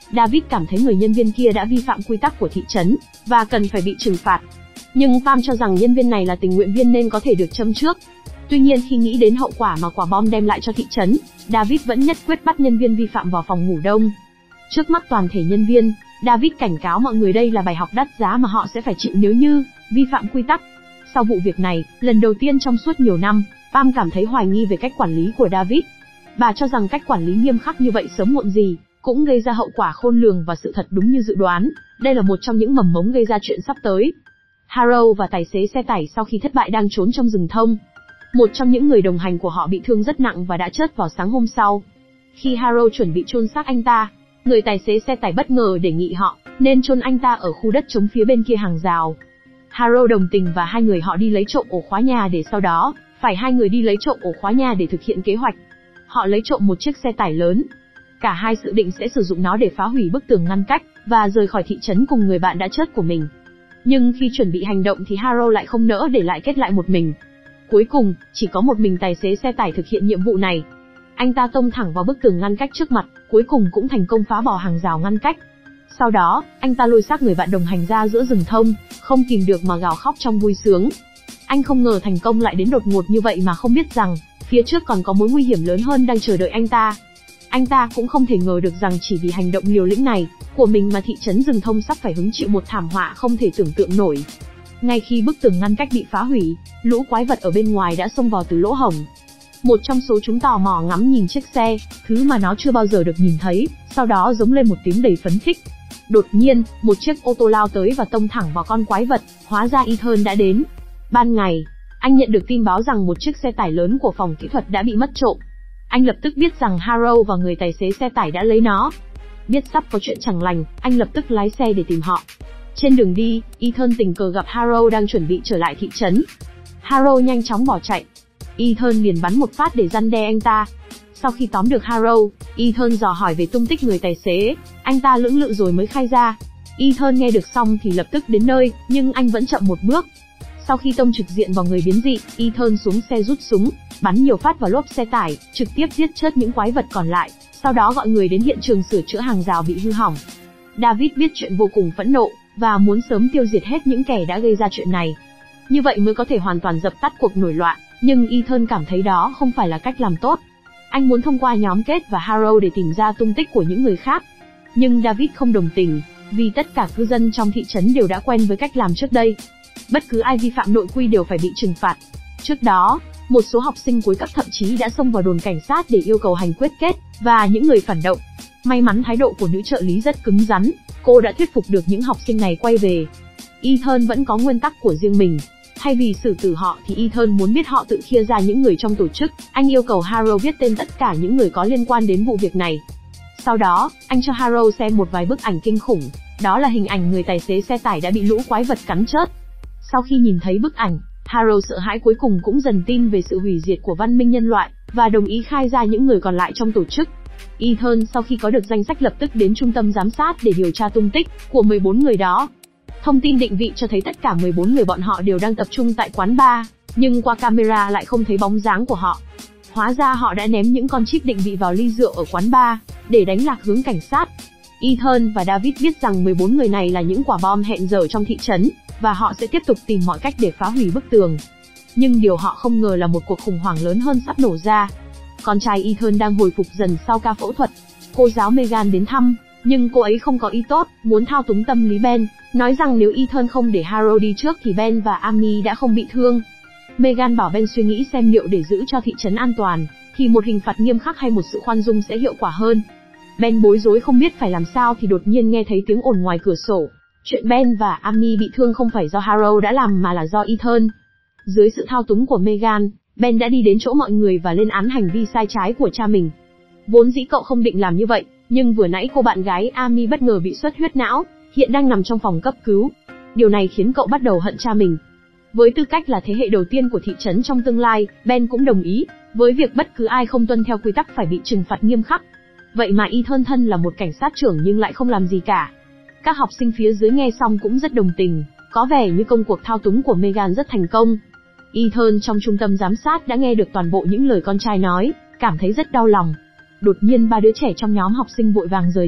David cảm thấy người nhân viên kia đã vi phạm quy tắc của thị trấn, và cần phải bị trừng phạt. Nhưng Pam cho rằng nhân viên này là tình nguyện viên nên có thể được châm trước. Tuy nhiên khi nghĩ đến hậu quả mà quả bom đem lại cho thị trấn, David vẫn nhất quyết bắt nhân viên vi phạm vào phòng ngủ đông. Trước mắt toàn thể nhân viên, David cảnh cáo mọi người đây là bài học đắt giá mà họ sẽ phải chịu nếu như vi phạm quy tắc. Sau vụ việc này, lần đầu tiên trong suốt nhiều năm, Pam cảm thấy hoài nghi về cách quản lý của David. Bà cho rằng cách quản lý nghiêm khắc như vậy sớm muộn gì cũng gây ra hậu quả khôn lường, và sự thật đúng như dự đoán, đây là một trong những mầm mống gây ra chuyện sắp tới. Harold và tài xế xe tải sau khi thất bại đang trốn trong rừng thông. Một trong những người đồng hành của họ bị thương rất nặng và đã chết vào sáng hôm sau. Khi Harold chuẩn bị chôn xác anh ta, người tài xế xe tải bất ngờ đề nghị họ nên chôn anh ta ở khu đất trống phía bên kia hàng rào. Harold đồng tình và hai người họ đi lấy trộm ổ khóa nhà để sau đó phải hai người đi lấy trộm ổ khóa nhà để thực hiện kế hoạch. Họ lấy trộm một chiếc xe tải lớn. Cả hai dự định sẽ sử dụng nó để phá hủy bức tường ngăn cách và rời khỏi thị trấn cùng người bạn đã chết của mình. Nhưng khi chuẩn bị hành động thì Harold lại không nỡ để lại kết lại một mình. Cuối cùng, chỉ có một mình tài xế xe tải thực hiện nhiệm vụ này. Anh ta tông thẳng vào bức tường ngăn cách trước mặt, cuối cùng cũng thành công phá bỏ hàng rào ngăn cách. Sau đó, anh ta lôi xác người bạn đồng hành ra giữa rừng thông, không kìm được mà gào khóc trong vui sướng. Anh không ngờ thành công lại đến đột ngột như vậy mà không biết rằng phía trước còn có mối nguy hiểm lớn hơn đang chờ đợi anh ta. Anh ta cũng không thể ngờ được rằng chỉ vì hành động liều lĩnh này của mình mà thị trấn rừng thông sắp phải hứng chịu một thảm họa không thể tưởng tượng nổi. Ngay khi bức tường ngăn cách bị phá hủy, lũ quái vật ở bên ngoài đã xông vào từ lỗ hổng. Một trong số chúng tò mò ngắm nhìn chiếc xe, thứ mà nó chưa bao giờ được nhìn thấy, sau đó giống lên một tiếng đầy phấn khích. Đột nhiên, một chiếc ô tô lao tới và tông thẳng vào con quái vật, hóa ra Ethan đã đến. Ban ngày, anh nhận được tin báo rằng một chiếc xe tải lớn của phòng kỹ thuật đã bị mất trộm. Anh lập tức biết rằng Harold và người tài xế xe tải đã lấy nó. Biết sắp có chuyện chẳng lành, anh lập tức lái xe để tìm họ. Trên đường đi, Ethan tình cờ gặp Harold đang chuẩn bị trở lại thị trấn. Harold nhanh chóng bỏ chạy. Ethan liền bắn một phát để răn đe anh ta. Sau khi tóm được Harold, Ethan dò hỏi về tung tích người tài xế. Anh ta lưỡng lự rồi mới khai ra. Ethan nghe được xong thì lập tức đến nơi, nhưng anh vẫn chậm một bước. Sau khi tông trực diện vào người biến dị, Ethan xuống xe rút súng, bắn nhiều phát vào lốp xe tải, trực tiếp giết chết những quái vật còn lại, sau đó gọi người đến hiện trường sửa chữa hàng rào bị hư hỏng. David biết chuyện vô cùng phẫn nộ, và muốn sớm tiêu diệt hết những kẻ đã gây ra chuyện này. Như vậy mới có thể hoàn toàn dập tắt cuộc nổi loạn, nhưng Ethan cảm thấy đó không phải là cách làm tốt. Anh muốn thông qua nhóm Kết và Harold để tìm ra tung tích của những người khác. Nhưng David không đồng tình, vì tất cả cư dân trong thị trấn đều đã quen với cách làm trước đây. Bất cứ ai vi phạm nội quy đều phải bị trừng phạt. Trước đó, một số học sinh cuối cấp thậm chí đã xông vào đồn cảnh sát để yêu cầu hành quyết Kết và những người phản động. May mắn thái độ của nữ trợ lý rất cứng rắn, cô đã thuyết phục được những học sinh này quay về. Ethan vẫn có nguyên tắc của riêng mình. Thay vì xử tử họ thì Ethan muốn biết họ tự chia ra những người trong tổ chức. Anh yêu cầu Harold viết tên tất cả những người có liên quan đến vụ việc này. Sau đó, anh cho Harold xem một vài bức ảnh kinh khủng. Đó là hình ảnh người tài xế xe tải đã bị lũ quái vật cắn chết. Sau khi nhìn thấy bức ảnh, Harold sợ hãi cuối cùng cũng dần tin về sự hủy diệt của văn minh nhân loại, và đồng ý khai ra những người còn lại trong tổ chức. Ethan sau khi có được danh sách lập tức đến trung tâm giám sát để điều tra tung tích của mười bốn người đó. Thông tin định vị cho thấy tất cả mười bốn người bọn họ đều đang tập trung tại quán bar, nhưng qua camera lại không thấy bóng dáng của họ. Hóa ra họ đã ném những con chip định vị vào ly rượu ở quán bar, để đánh lạc hướng cảnh sát. Ethan và David biết rằng mười bốn người này là những quả bom hẹn giờ trong thị trấn, và họ sẽ tiếp tục tìm mọi cách để phá hủy bức tường. Nhưng điều họ không ngờ là một cuộc khủng hoảng lớn hơn sắp nổ ra. Con trai Ethan đang hồi phục dần sau ca phẫu thuật. Cô giáo Megan đến thăm, nhưng cô ấy không có ý tốt, muốn thao túng tâm lý Ben, nói rằng nếu Ethan không để Harold đi trước thì Ben và Amy đã không bị thương. Megan bảo Ben suy nghĩ xem liệu để giữ cho thị trấn an toàn, thì một hình phạt nghiêm khắc hay một sự khoan dung sẽ hiệu quả hơn. Ben bối rối không biết phải làm sao thì đột nhiên nghe thấy tiếng ồn ngoài cửa sổ. Chuyện Ben và Amy bị thương không phải do Harold đã làm mà là do Ethan. Dưới sự thao túng của Megan, Ben đã đi đến chỗ mọi người và lên án hành vi sai trái của cha mình. Vốn dĩ cậu không định làm như vậy, nhưng vừa nãy cô bạn gái Amy bất ngờ bị xuất huyết não, hiện đang nằm trong phòng cấp cứu. Điều này khiến cậu bắt đầu hận cha mình. Với tư cách là thế hệ đầu tiên của thị trấn trong tương lai, Ben cũng đồng ý với việc bất cứ ai không tuân theo quy tắc phải bị trừng phạt nghiêm khắc. Vậy mà Ethan thân là một cảnh sát trưởng nhưng lại không làm gì cả. Các học sinh phía dưới nghe xong cũng rất đồng tình, có vẻ như công cuộc thao túng của Megan rất thành công. Ethan trong trung tâm giám sát đã nghe được toàn bộ những lời con trai nói, cảm thấy rất đau lòng. Đột nhiên ba đứa trẻ trong nhóm học sinh vội vàng rời đi,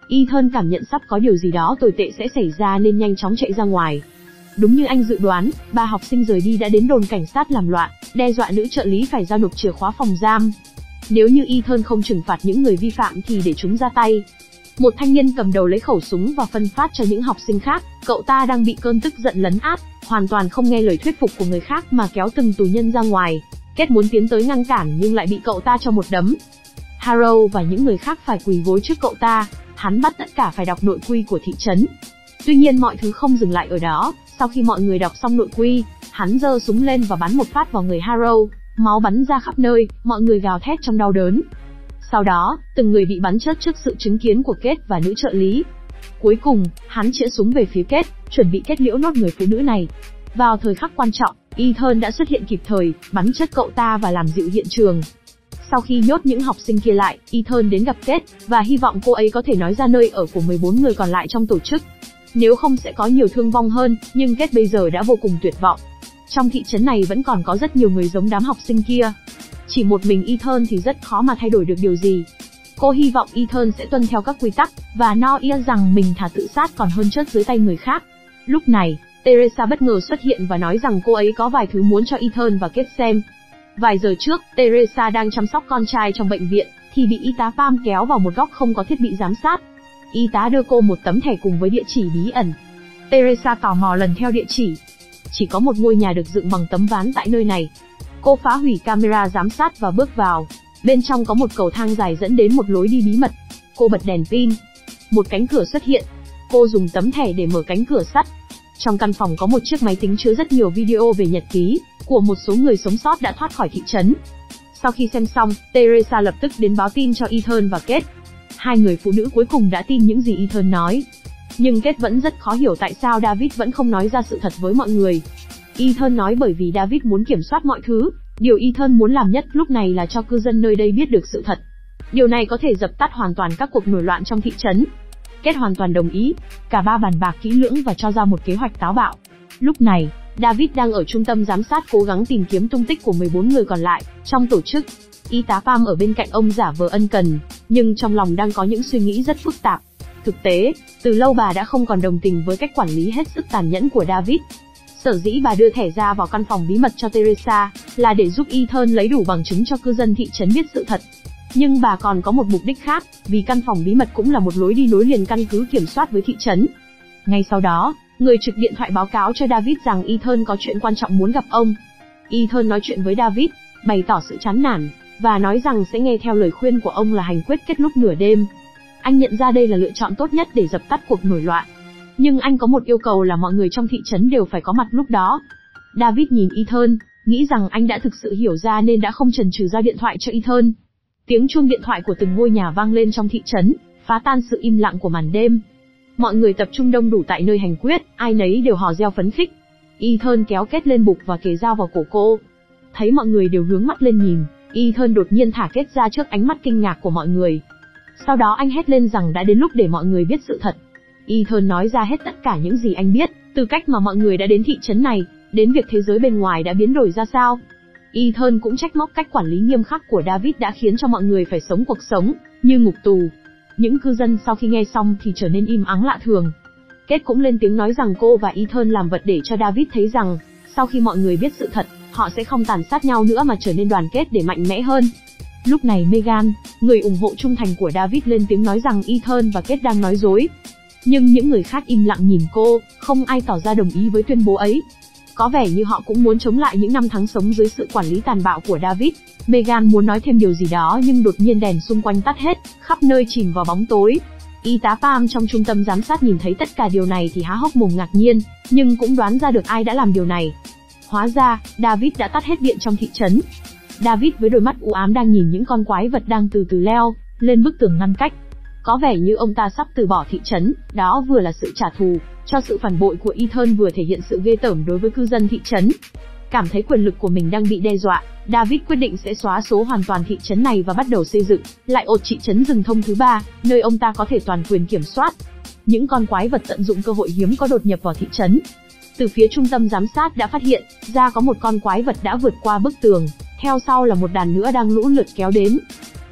Ethan cảm nhận sắp có điều gì đó tồi tệ sẽ xảy ra nên nhanh chóng chạy ra ngoài. Đúng như anh dự đoán, ba học sinh rời đi đã đến đồn cảnh sát làm loạn, đe dọa nữ trợ lý phải giao nộp chìa khóa phòng giam. Nếu như Ethan không trừng phạt những người vi phạm thì để chúng ra tay. Một thanh niên cầm đầu lấy khẩu súng và phân phát cho những học sinh khác, cậu ta đang bị cơn tức giận lấn át, hoàn toàn không nghe lời thuyết phục của người khác mà kéo từng tù nhân ra ngoài. Kết muốn tiến tới ngăn cản nhưng lại bị cậu ta cho một đấm. Harrow và những người khác phải quỳ gối trước cậu ta, hắn bắt tất cả phải đọc nội quy của thị trấn. Tuy nhiên mọi thứ không dừng lại ở đó, sau khi mọi người đọc xong nội quy, hắn giơ súng lên và bắn một phát vào người Harrow, máu bắn ra khắp nơi, mọi người gào thét trong đau đớn. Sau đó, từng người bị bắn chết trước sự chứng kiến của Kate và nữ trợ lý. Cuối cùng, hắn chĩa súng về phía Kate, chuẩn bị kết liễu nốt người phụ nữ này. Vào thời khắc quan trọng, Ethan đã xuất hiện kịp thời, bắn chết cậu ta và làm dịu hiện trường. Sau khi nhốt những học sinh kia lại, Ethan đến gặp Kate, và hy vọng cô ấy có thể nói ra nơi ở của mười bốn người còn lại trong tổ chức. Nếu không sẽ có nhiều thương vong hơn, nhưng Kate bây giờ đã vô cùng tuyệt vọng. Trong thị trấn này vẫn còn có rất nhiều người giống đám học sinh kia. Chỉ một mình Ethan thì rất khó mà thay đổi được điều gì. Cô hy vọng Ethan sẽ tuân theo các quy tắc, và no ia rằng mình thà tự sát còn hơn chết dưới tay người khác. Lúc này, Teresa bất ngờ xuất hiện và nói rằng cô ấy có vài thứ muốn cho Ethan và Kate xem. Vài giờ trước, Teresa đang chăm sóc con trai trong bệnh viện, thì bị y tá Pam kéo vào một góc không có thiết bị giám sát. Y tá đưa cô một tấm thẻ cùng với địa chỉ bí ẩn. Teresa tò mò lần theo địa chỉ. Chỉ có một ngôi nhà được dựng bằng tấm ván tại nơi này. Cô phá hủy camera giám sát và bước vào. Bên trong có một cầu thang dài dẫn đến một lối đi bí mật. Cô bật đèn pin. Một cánh cửa xuất hiện. Cô dùng tấm thẻ để mở cánh cửa sắt. Trong căn phòng có một chiếc máy tính chứa rất nhiều video về nhật ký của một số người sống sót đã thoát khỏi thị trấn. Sau khi xem xong, Teresa lập tức đến báo tin cho Ethan và Kate. Hai người phụ nữ cuối cùng đã tin những gì Ethan nói. Nhưng Kate vẫn rất khó hiểu tại sao David vẫn không nói ra sự thật với mọi người. Ethan nói bởi vì David muốn kiểm soát mọi thứ. Điều Ethan muốn làm nhất lúc này là cho cư dân nơi đây biết được sự thật. Điều này có thể dập tắt hoàn toàn các cuộc nổi loạn trong thị trấn. Kate hoàn toàn đồng ý. Cả ba bàn bạc kỹ lưỡng và cho ra một kế hoạch táo bạo. Lúc này, David đang ở trung tâm giám sát cố gắng tìm kiếm tung tích của mười bốn người còn lại trong tổ chức. Y tá Pam ở bên cạnh ông giả vờ ân cần, nhưng trong lòng đang có những suy nghĩ rất phức tạp. Thực tế, từ lâu bà đã không còn đồng tình với cách quản lý hết sức tàn nhẫn của David. Sở dĩ bà đưa thẻ ra vào căn phòng bí mật cho Teresa là để giúp Ethan lấy đủ bằng chứng cho cư dân thị trấn biết sự thật. Nhưng bà còn có một mục đích khác, vì căn phòng bí mật cũng là một lối đi nối liền căn cứ kiểm soát với thị trấn. Ngay sau đó, người trực điện thoại báo cáo cho David rằng Ethan có chuyện quan trọng muốn gặp ông. Ethan nói chuyện với David, bày tỏ sự chán nản, và nói rằng sẽ nghe theo lời khuyên của ông là hành quyết kết lúc nửa đêm. Anh nhận ra đây là lựa chọn tốt nhất để dập tắt cuộc nổi loạn. Nhưng anh có một yêu cầu là mọi người trong thị trấn đều phải có mặt lúc đó. David nhìn Ethan, nghĩ rằng anh đã thực sự hiểu ra nên đã không chần chừ giao điện thoại cho Ethan. Tiếng chuông điện thoại của từng ngôi nhà vang lên trong thị trấn, phá tan sự im lặng của màn đêm. Mọi người tập trung đông đủ tại nơi hành quyết, ai nấy đều hò reo phấn khích. Ethan kéo Kate lên bục và kề dao vào cổ cô. Thấy mọi người đều hướng mắt lên nhìn, Ethan đột nhiên thả Kate ra trước ánh mắt kinh ngạc của mọi người. Sau đó anh hét lên rằng đã đến lúc để mọi người biết sự thật. Ethan nói ra hết tất cả những gì anh biết, từ cách mà mọi người đã đến thị trấn này, đến việc thế giới bên ngoài đã biến đổi ra sao. Ethan cũng trách móc cách quản lý nghiêm khắc của David đã khiến cho mọi người phải sống cuộc sống như ngục tù. Những cư dân sau khi nghe xong thì trở nên im ắng lạ thường. Kate cũng lên tiếng nói rằng cô và Ethan làm vật để cho David thấy rằng, sau khi mọi người biết sự thật, họ sẽ không tàn sát nhau nữa mà trở nên đoàn kết để mạnh mẽ hơn. Lúc này Megan, người ủng hộ trung thành của David lên tiếng nói rằng Ethan và Kate đang nói dối. Nhưng những người khác im lặng nhìn cô, không ai tỏ ra đồng ý với tuyên bố ấy. Có vẻ như họ cũng muốn chống lại những năm tháng sống dưới sự quản lý tàn bạo của David. Megan muốn nói thêm điều gì đó nhưng đột nhiên đèn xung quanh tắt hết, khắp nơi chìm vào bóng tối. Y tá Pam trong trung tâm giám sát nhìn thấy tất cả điều này thì há hốc mồm ngạc nhiên, nhưng cũng đoán ra được ai đã làm điều này. Hóa ra, David đã tắt hết điện trong thị trấn. David với đôi mắt u ám đang nhìn những con quái vật đang từ từ leo lên bức tường ngăn cách. Có vẻ như ông ta sắp từ bỏ thị trấn, đó vừa là sự trả thù cho sự phản bội của Ethan, vừa thể hiện sự ghê tởm đối với cư dân thị trấn. Cảm thấy quyền lực của mình đang bị đe dọa, David quyết định sẽ xóa số hoàn toàn thị trấn này và bắt đầu xây dựng lại ột thị trấn rừng thông thứ ba, nơi ông ta có thể toàn quyền kiểm soát. Những con quái vật tận dụng cơ hội hiếm có đột nhập vào thị trấn. Từ phía trung tâm giám sát đã phát hiện ra có một con quái vật đã vượt qua bức tường, theo sau là một đàn nữa đang lũ lượt kéo đến.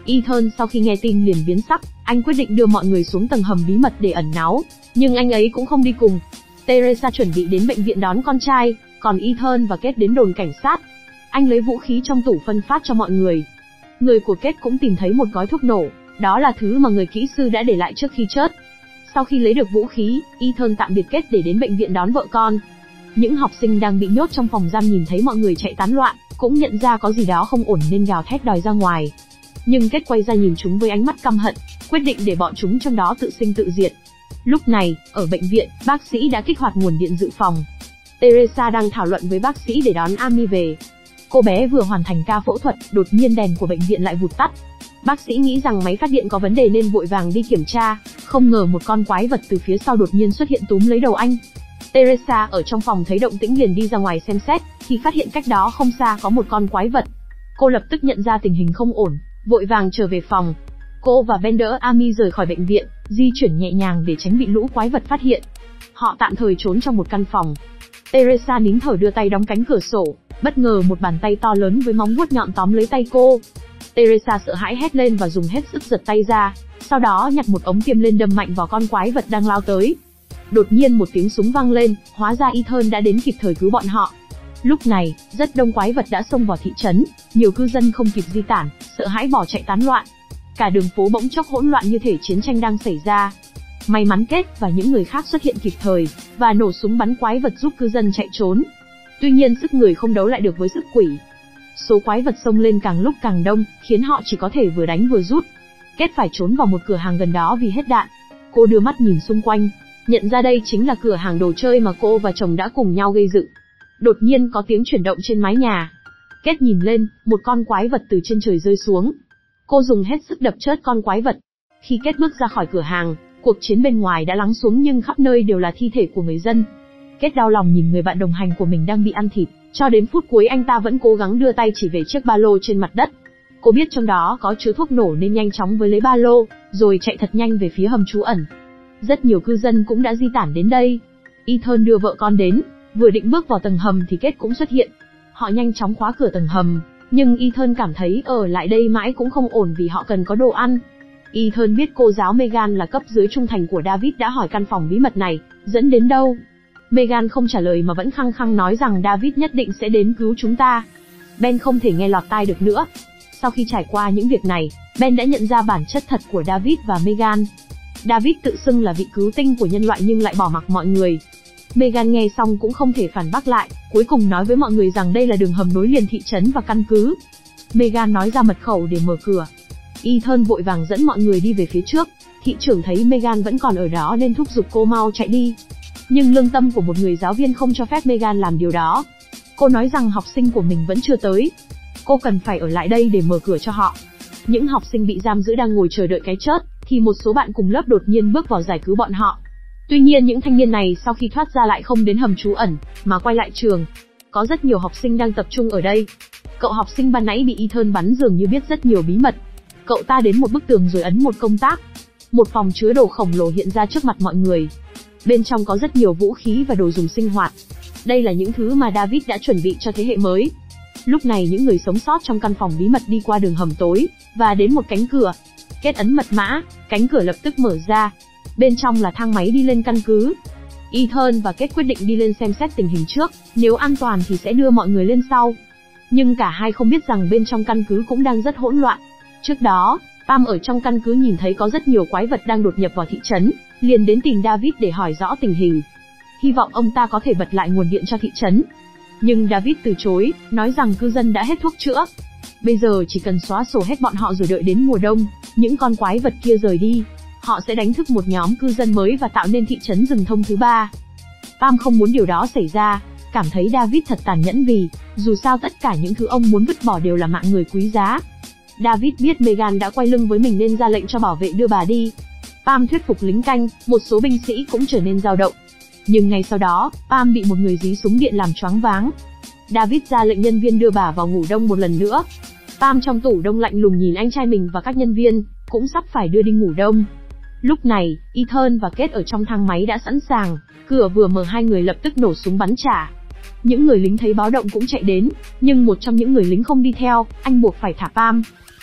Ethan sau khi nghe tin liền biến sắc, anh quyết định đưa mọi người xuống tầng hầm bí mật để ẩn náu, nhưng anh ấy cũng không đi cùng. Teresa chuẩn bị đến bệnh viện đón con trai, còn Ethan và Kate đến đồn cảnh sát. Anh lấy vũ khí trong tủ phân phát cho mọi người. Người của Kate cũng tìm thấy một gói thuốc nổ, đó là thứ mà người kỹ sư đã để lại trước khi chết. Sau khi lấy được vũ khí, Ethan tạm biệt Kate để đến bệnh viện đón vợ con. Những học sinh đang bị nhốt trong phòng giam nhìn thấy mọi người chạy tán loạn, cũng nhận ra có gì đó không ổn nên gào thét đòi ra ngoài. Nhưng Kate quay ra nhìn chúng với ánh mắt căm hận, quyết định để bọn chúng trong đó tự sinh tự diệt. Lúc này, ở bệnh viện, bác sĩ đã kích hoạt nguồn điện dự phòng. Teresa đang thảo luận với bác sĩ để đón Amy về. Cô bé vừa hoàn thành ca phẫu thuật, đột nhiên đèn của bệnh viện lại vụt tắt. Bác sĩ nghĩ rằng máy phát điện có vấn đề nên vội vàng đi kiểm tra, không ngờ một con quái vật từ phía sau đột nhiên xuất hiện túm lấy đầu anh. Teresa ở trong phòng thấy động tĩnh liền đi ra ngoài xem xét, thì phát hiện cách đó không xa có một con quái vật. Cô lập tức nhận ra tình hình không ổn, vội vàng trở về phòng. Cô và Ben đỡ Amy rời khỏi bệnh viện, di chuyển nhẹ nhàng để tránh bị lũ quái vật phát hiện. Họ tạm thời trốn trong một căn phòng. Teresa nín thở đưa tay đóng cánh cửa sổ, bất ngờ một bàn tay to lớn với móng vuốt nhọn tóm lấy tay cô. Teresa sợ hãi hét lên và dùng hết sức giật tay ra, sau đó nhặt một ống tiêm lên đâm mạnh vào con quái vật đang lao tới. Đột nhiên một tiếng súng vang lên, hóa ra Ethan đã đến kịp thời cứu bọn họ. Lúc này, rất đông quái vật đã xông vào thị trấn, nhiều cư dân không kịp di tản, sợ hãi bỏ chạy tán loạn. Cả đường phố bỗng chốc hỗn loạn như thể chiến tranh đang xảy ra. May mắn Kate và những người khác xuất hiện kịp thời, và nổ súng bắn quái vật giúp cư dân chạy trốn. Tuy nhiên sức người không đấu lại được với sức quỷ. Số quái vật xông lên càng lúc càng đông, khiến họ chỉ có thể vừa đánh vừa rút. Kate phải trốn vào một cửa hàng gần đó vì hết đạn. Cô đưa mắt nhìn xung quanh, nhận ra đây chính là cửa hàng đồ chơi mà cô và chồng đã cùng nhau gây dựng. Đột nhiên có tiếng chuyển động trên mái nhà. Kate nhìn lên, một con quái vật từ trên trời rơi xuống. Cô dùng hết sức đập chết con quái vật. Khi Kate bước ra khỏi cửa hàng, cuộc chiến bên ngoài đã lắng xuống nhưng khắp nơi đều là thi thể của người dân. Kate đau lòng nhìn người bạn đồng hành của mình đang bị ăn thịt, cho đến phút cuối anh ta vẫn cố gắng đưa tay chỉ về chiếc ba lô trên mặt đất. Cô biết trong đó có chứa thuốc nổ nên nhanh chóng với lấy ba lô, rồi chạy thật nhanh về phía hầm trú ẩn. Rất nhiều cư dân cũng đã di tản đến đây. Ethan đưa vợ con đến, vừa định bước vào tầng hầm thì Kate cũng xuất hiện. Họ nhanh chóng khóa cửa tầng hầm, nhưng Ethan cảm thấy ở lại đây mãi cũng không ổn vì họ cần có đồ ăn. Ethan biết cô giáo Megan là cấp dưới trung thành của David đã hỏi căn phòng bí mật này dẫn đến đâu. Megan không trả lời mà vẫn khăng khăng nói rằng David nhất định sẽ đến cứu chúng ta. Ben không thể nghe lọt tai được nữa. Sau khi trải qua những việc này, Ben đã nhận ra bản chất thật của David và Megan. David tự xưng là vị cứu tinh của nhân loại nhưng lại bỏ mặc mọi người. Megan nghe xong cũng không thể phản bác lại, cuối cùng nói với mọi người rằng đây là đường hầm nối liền thị trấn và căn cứ. Megan nói ra mật khẩu để mở cửa. Ethan vội vàng dẫn mọi người đi về phía trước. Thị trưởng thấy Megan vẫn còn ở đó nên thúc giục cô mau chạy đi. Nhưng lương tâm của một người giáo viên không cho phép Megan làm điều đó. Cô nói rằng học sinh của mình vẫn chưa tới. Cô cần phải ở lại đây để mở cửa cho họ. Những học sinh bị giam giữ đang ngồi chờ đợi cái chết, thì một số bạn cùng lớp đột nhiên bước vào giải cứu bọn họ. Tuy nhiên những thanh niên này sau khi thoát ra lại không đến hầm trú ẩn, mà quay lại trường. Có rất nhiều học sinh đang tập trung ở đây. Cậu học sinh ban nãy bị Ethan bắn dường như biết rất nhiều bí mật. Cậu ta đến một bức tường rồi ấn một công tắc. Một phòng chứa đồ khổng lồ hiện ra trước mặt mọi người. Bên trong có rất nhiều vũ khí và đồ dùng sinh hoạt. Đây là những thứ mà David đã chuẩn bị cho thế hệ mới. Lúc này những người sống sót trong căn phòng bí mật đi qua đường hầm tối, và đến một cánh cửa. Kết ấn mật mã, cánh cửa lập tức mở ra. Bên trong là thang máy đi lên căn cứ. Ethan và Kate quyết định đi lên xem xét tình hình trước, nếu an toàn thì sẽ đưa mọi người lên sau. Nhưng cả hai không biết rằng bên trong căn cứ cũng đang rất hỗn loạn. Trước đó, Pam ở trong căn cứ nhìn thấy có rất nhiều quái vật đang đột nhập vào thị trấn, liền đến tìm David để hỏi rõ tình hình. Hy vọng ông ta có thể bật lại nguồn điện cho thị trấn. Nhưng David từ chối, nói rằng cư dân đã hết thuốc chữa. Bây giờ chỉ cần xóa sổ hết bọn họ rồi đợi đến mùa đông, những con quái vật kia rời đi, họ sẽ đánh thức một nhóm cư dân mới và tạo nên thị trấn rừng thông thứ ba. Pam không muốn điều đó xảy ra, cảm thấy David thật tàn nhẫn vì, dù sao tất cả những thứ ông muốn vứt bỏ đều là mạng người quý giá. David biết Megan đã quay lưng với mình nên ra lệnh cho bảo vệ đưa bà đi. Pam thuyết phục lính canh, một số binh sĩ cũng trở nên dao động. Nhưng ngay sau đó, Pam bị một người dí súng điện làm choáng váng. David ra lệnh nhân viên đưa bà vào ngủ đông một lần nữa. Pam trong tủ đông lạnh lùng nhìn anh trai mình và các nhân viên, cũng sắp phải đưa đi ngủ đông. Lúc này, Ethan và Kate ở trong thang máy đã sẵn sàng, cửa vừa mở hai người lập tức nổ súng bắn trả. Những người lính thấy báo động cũng chạy đến, nhưng một trong những người lính không đi theo, anh buộc phải thả Pam.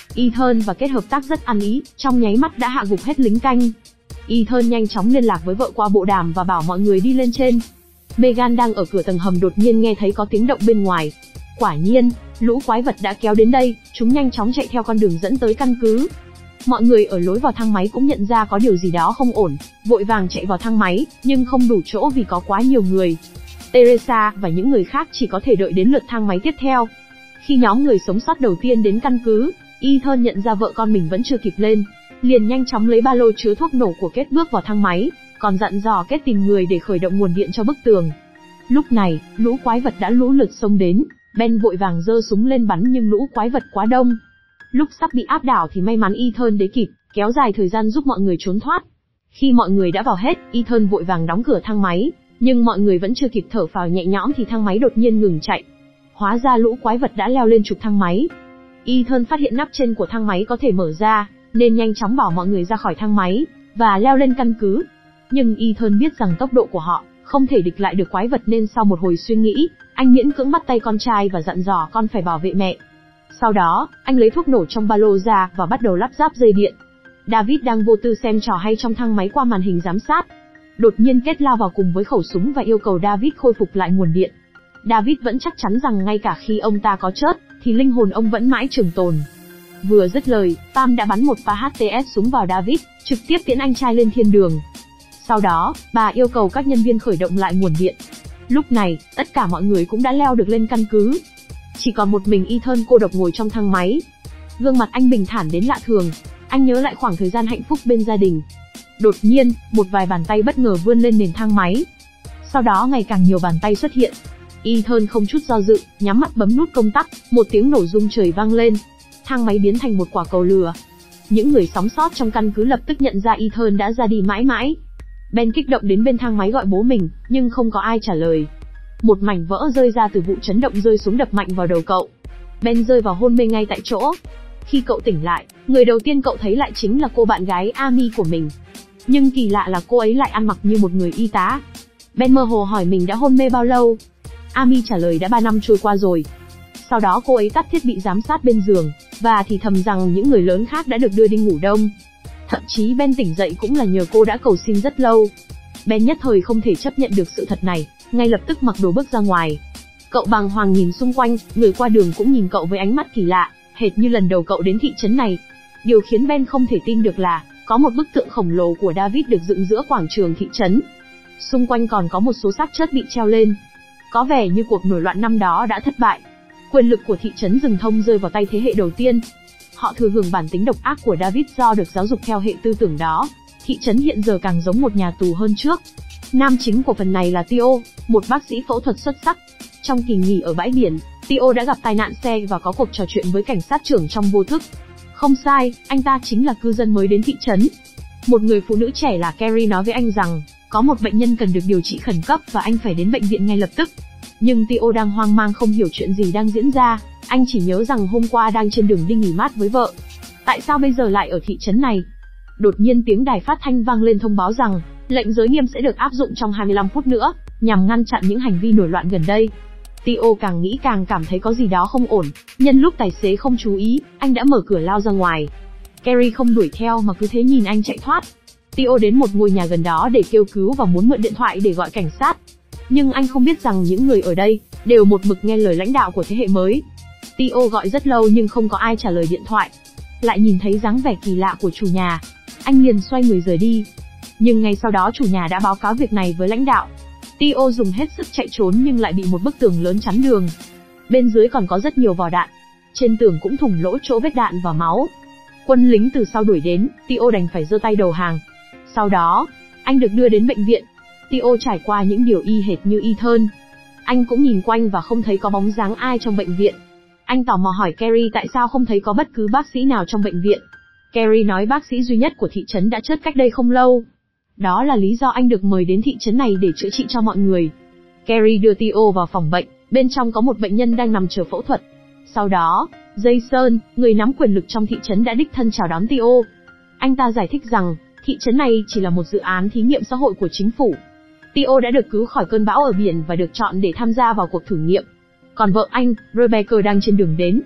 Ethan và kết hợp tác rất ăn ý, trong nháy mắt đã hạ gục hết lính canh. Ethan nhanh chóng liên lạc với vợ qua bộ đàm và bảo mọi người đi lên trên. Megan đang ở cửa tầng hầm đột nhiên nghe thấy có tiếng động bên ngoài. Quả nhiên, lũ quái vật đã kéo đến đây, chúng nhanh chóng chạy theo con đường dẫn tới căn cứ. Mọi người ở lối vào thang máy cũng nhận ra có điều gì đó không ổn, vội vàng chạy vào thang máy, nhưng không đủ chỗ vì có quá nhiều người. Teresa và những người khác chỉ có thể đợi đến lượt thang máy tiếp theo. Khi nhóm người sống sót đầu tiên đến căn cứ, Ethan nhận ra vợ con mình vẫn chưa kịp lên, liền nhanh chóng lấy ba lô chứa thuốc nổ của Kết bước vào thang máy, còn dặn dò Kết tìm người để khởi động nguồn điện cho bức tường. Lúc này, lũ quái vật đã lũ lượt xông đến, Ben vội vàng giơ súng lên bắn nhưng lũ quái vật quá đông. Lúc sắp bị áp đảo thì may mắn Ethan đến kịp, kéo dài thời gian giúp mọi người trốn thoát. Khi mọi người đã vào hết, Ethan vội vàng đóng cửa thang máy, nhưng mọi người vẫn chưa kịp thở phào nhẹ nhõm thì thang máy đột nhiên ngừng chạy. Hóa ra lũ quái vật đã leo lên trục thang máy. Ethan phát hiện nắp trên của thang máy có thể mở ra, nên nhanh chóng bảo mọi người ra khỏi thang máy, và leo lên căn cứ. Nhưng Ethan biết rằng tốc độ của họ không thể địch lại được quái vật nên sau một hồi suy nghĩ, anh miễn cưỡng bắt tay con trai và dặn dò con phải bảo vệ mẹ. Sau đó, anh lấy thuốc nổ trong ba lô ra và bắt đầu lắp ráp dây điện. David đang vô tư xem trò hay trong thang máy qua màn hình giám sát. Đột nhiên Kết lao vào cùng với khẩu súng và yêu cầu David khôi phục lại nguồn điện. David vẫn chắc chắn rằng ngay cả khi ông ta có chết, thì linh hồn ông vẫn mãi trường tồn. Vừa dứt lời, Pam đã bắn một pha hát tê ét súng vào David, trực tiếp tiễn anh trai lên thiên đường. Sau đó, bà yêu cầu các nhân viên khởi động lại nguồn điện. Lúc này, tất cả mọi người cũng đã leo được lên căn cứ. Chỉ còn một mình Ethan cô độc ngồi trong thang máy. Gương mặt anh bình thản đến lạ thường, anh nhớ lại khoảng thời gian hạnh phúc bên gia đình. Đột nhiên, một vài bàn tay bất ngờ vươn lên nền thang máy. Sau đó ngày càng nhiều bàn tay xuất hiện. Ethan không chút do dự, nhắm mắt bấm nút công tắc, một tiếng nổ rung trời vang lên. Thang máy biến thành một quả cầu lửa. Những người sống sót trong căn cứ lập tức nhận ra Ethan đã ra đi mãi mãi. Ben kích động đến bên thang máy gọi bố mình, nhưng không có ai trả lời. Một mảnh vỡ rơi ra từ vụ chấn động rơi xuống đập mạnh vào đầu cậu. Ben rơi vào hôn mê ngay tại chỗ. Khi cậu tỉnh lại, người đầu tiên cậu thấy lại chính là cô bạn gái Amy của mình. Nhưng kỳ lạ là cô ấy lại ăn mặc như một người y tá. Ben mơ hồ hỏi mình đã hôn mê bao lâu. Amy trả lời đã ba năm trôi qua rồi. Sau đó cô ấy tắt thiết bị giám sát bên giường, và thì thầm rằng những người lớn khác đã được đưa đi ngủ đông. Thậm chí Ben tỉnh dậy cũng là nhờ cô đã cầu xin rất lâu. Ben nhất thời không thể chấp nhận được sự thật này, ngay lập tức mặc đồ bước ra ngoài. Cậu bàng hoàng nhìn xung quanh, người qua đường cũng nhìn cậu với ánh mắt kỳ lạ, hệt như lần đầu cậu đến thị trấn này. Điều khiến Ben không thể tin được là, có một bức tượng khổng lồ của David được dựng giữa quảng trường thị trấn. Xung quanh còn có một số xác chết bị treo lên. Có vẻ như cuộc nổi loạn năm đó đã thất bại. Quyền lực của thị trấn rừng thông rơi vào tay thế hệ đầu tiên. Họ thừa hưởng bản tính độc ác của David do được giáo dục theo hệ tư tưởng đó. Thị trấn hiện giờ càng giống một nhà tù hơn trước. Nam chính của phần này là Theo, một bác sĩ phẫu thuật xuất sắc. Trong kỳ nghỉ ở bãi biển, Theo đã gặp tai nạn xe và có cuộc trò chuyện với cảnh sát trưởng trong vô thức. Không sai, anh ta chính là cư dân mới đến thị trấn. Một người phụ nữ trẻ là Carrie nói với anh rằng, có một bệnh nhân cần được điều trị khẩn cấp và anh phải đến bệnh viện ngay lập tức. Nhưng Theo đang hoang mang không hiểu chuyện gì đang diễn ra, anh chỉ nhớ rằng hôm qua đang trên đường đi nghỉ mát với vợ. Tại sao bây giờ lại ở thị trấn này? Đột nhiên tiếng đài phát thanh vang lên thông báo rằng, lệnh giới nghiêm sẽ được áp dụng trong hai mươi lăm phút nữa, nhằm ngăn chặn những hành vi nổi loạn gần đây. Theo càng nghĩ càng cảm thấy có gì đó không ổn, nhân lúc tài xế không chú ý, anh đã mở cửa lao ra ngoài. Carrie không đuổi theo mà cứ thế nhìn anh chạy thoát. Theo đến một ngôi nhà gần đó để kêu cứu và muốn mượn điện thoại để gọi cảnh sát. Nhưng anh không biết rằng những người ở đây đều một mực nghe lời lãnh đạo của thế hệ mới. Theo gọi rất lâu nhưng không có ai trả lời điện thoại. Lại nhìn thấy dáng vẻ kỳ lạ của chủ nhà, anh liền xoay người rời đi. Nhưng ngay sau đó chủ nhà đã báo cáo việc này với lãnh đạo. Theo dùng hết sức chạy trốn nhưng lại bị một bức tường lớn chắn đường. Bên dưới còn có rất nhiều vỏ đạn. Trên tường cũng thủng lỗ chỗ vết đạn và máu. Quân lính từ sau đuổi đến, Theo đành phải giơ tay đầu hàng. Sau đó, anh được đưa đến bệnh viện. Theo trải qua những điều y hệt như Ethan. Anh cũng nhìn quanh và không thấy có bóng dáng ai trong bệnh viện. Anh tò mò hỏi Carrie tại sao không thấy có bất cứ bác sĩ nào trong bệnh viện. Carrie nói bác sĩ duy nhất của thị trấn đã chết cách đây không lâu. Đó là lý do anh được mời đến thị trấn này để chữa trị cho mọi người. Carrie đưa Theo vào phòng bệnh, bên trong có một bệnh nhân đang nằm chờ phẫu thuật. Sau đó, Jason, người nắm quyền lực trong thị trấn đã đích thân chào đón Theo. Anh ta giải thích rằng, thị trấn này chỉ là một dự án thí nghiệm xã hội của chính phủ. Theo đã được cứu khỏi cơn bão ở biển và được chọn để tham gia vào cuộc thử nghiệm. Còn vợ anh, Rebecca đang trên đường đến.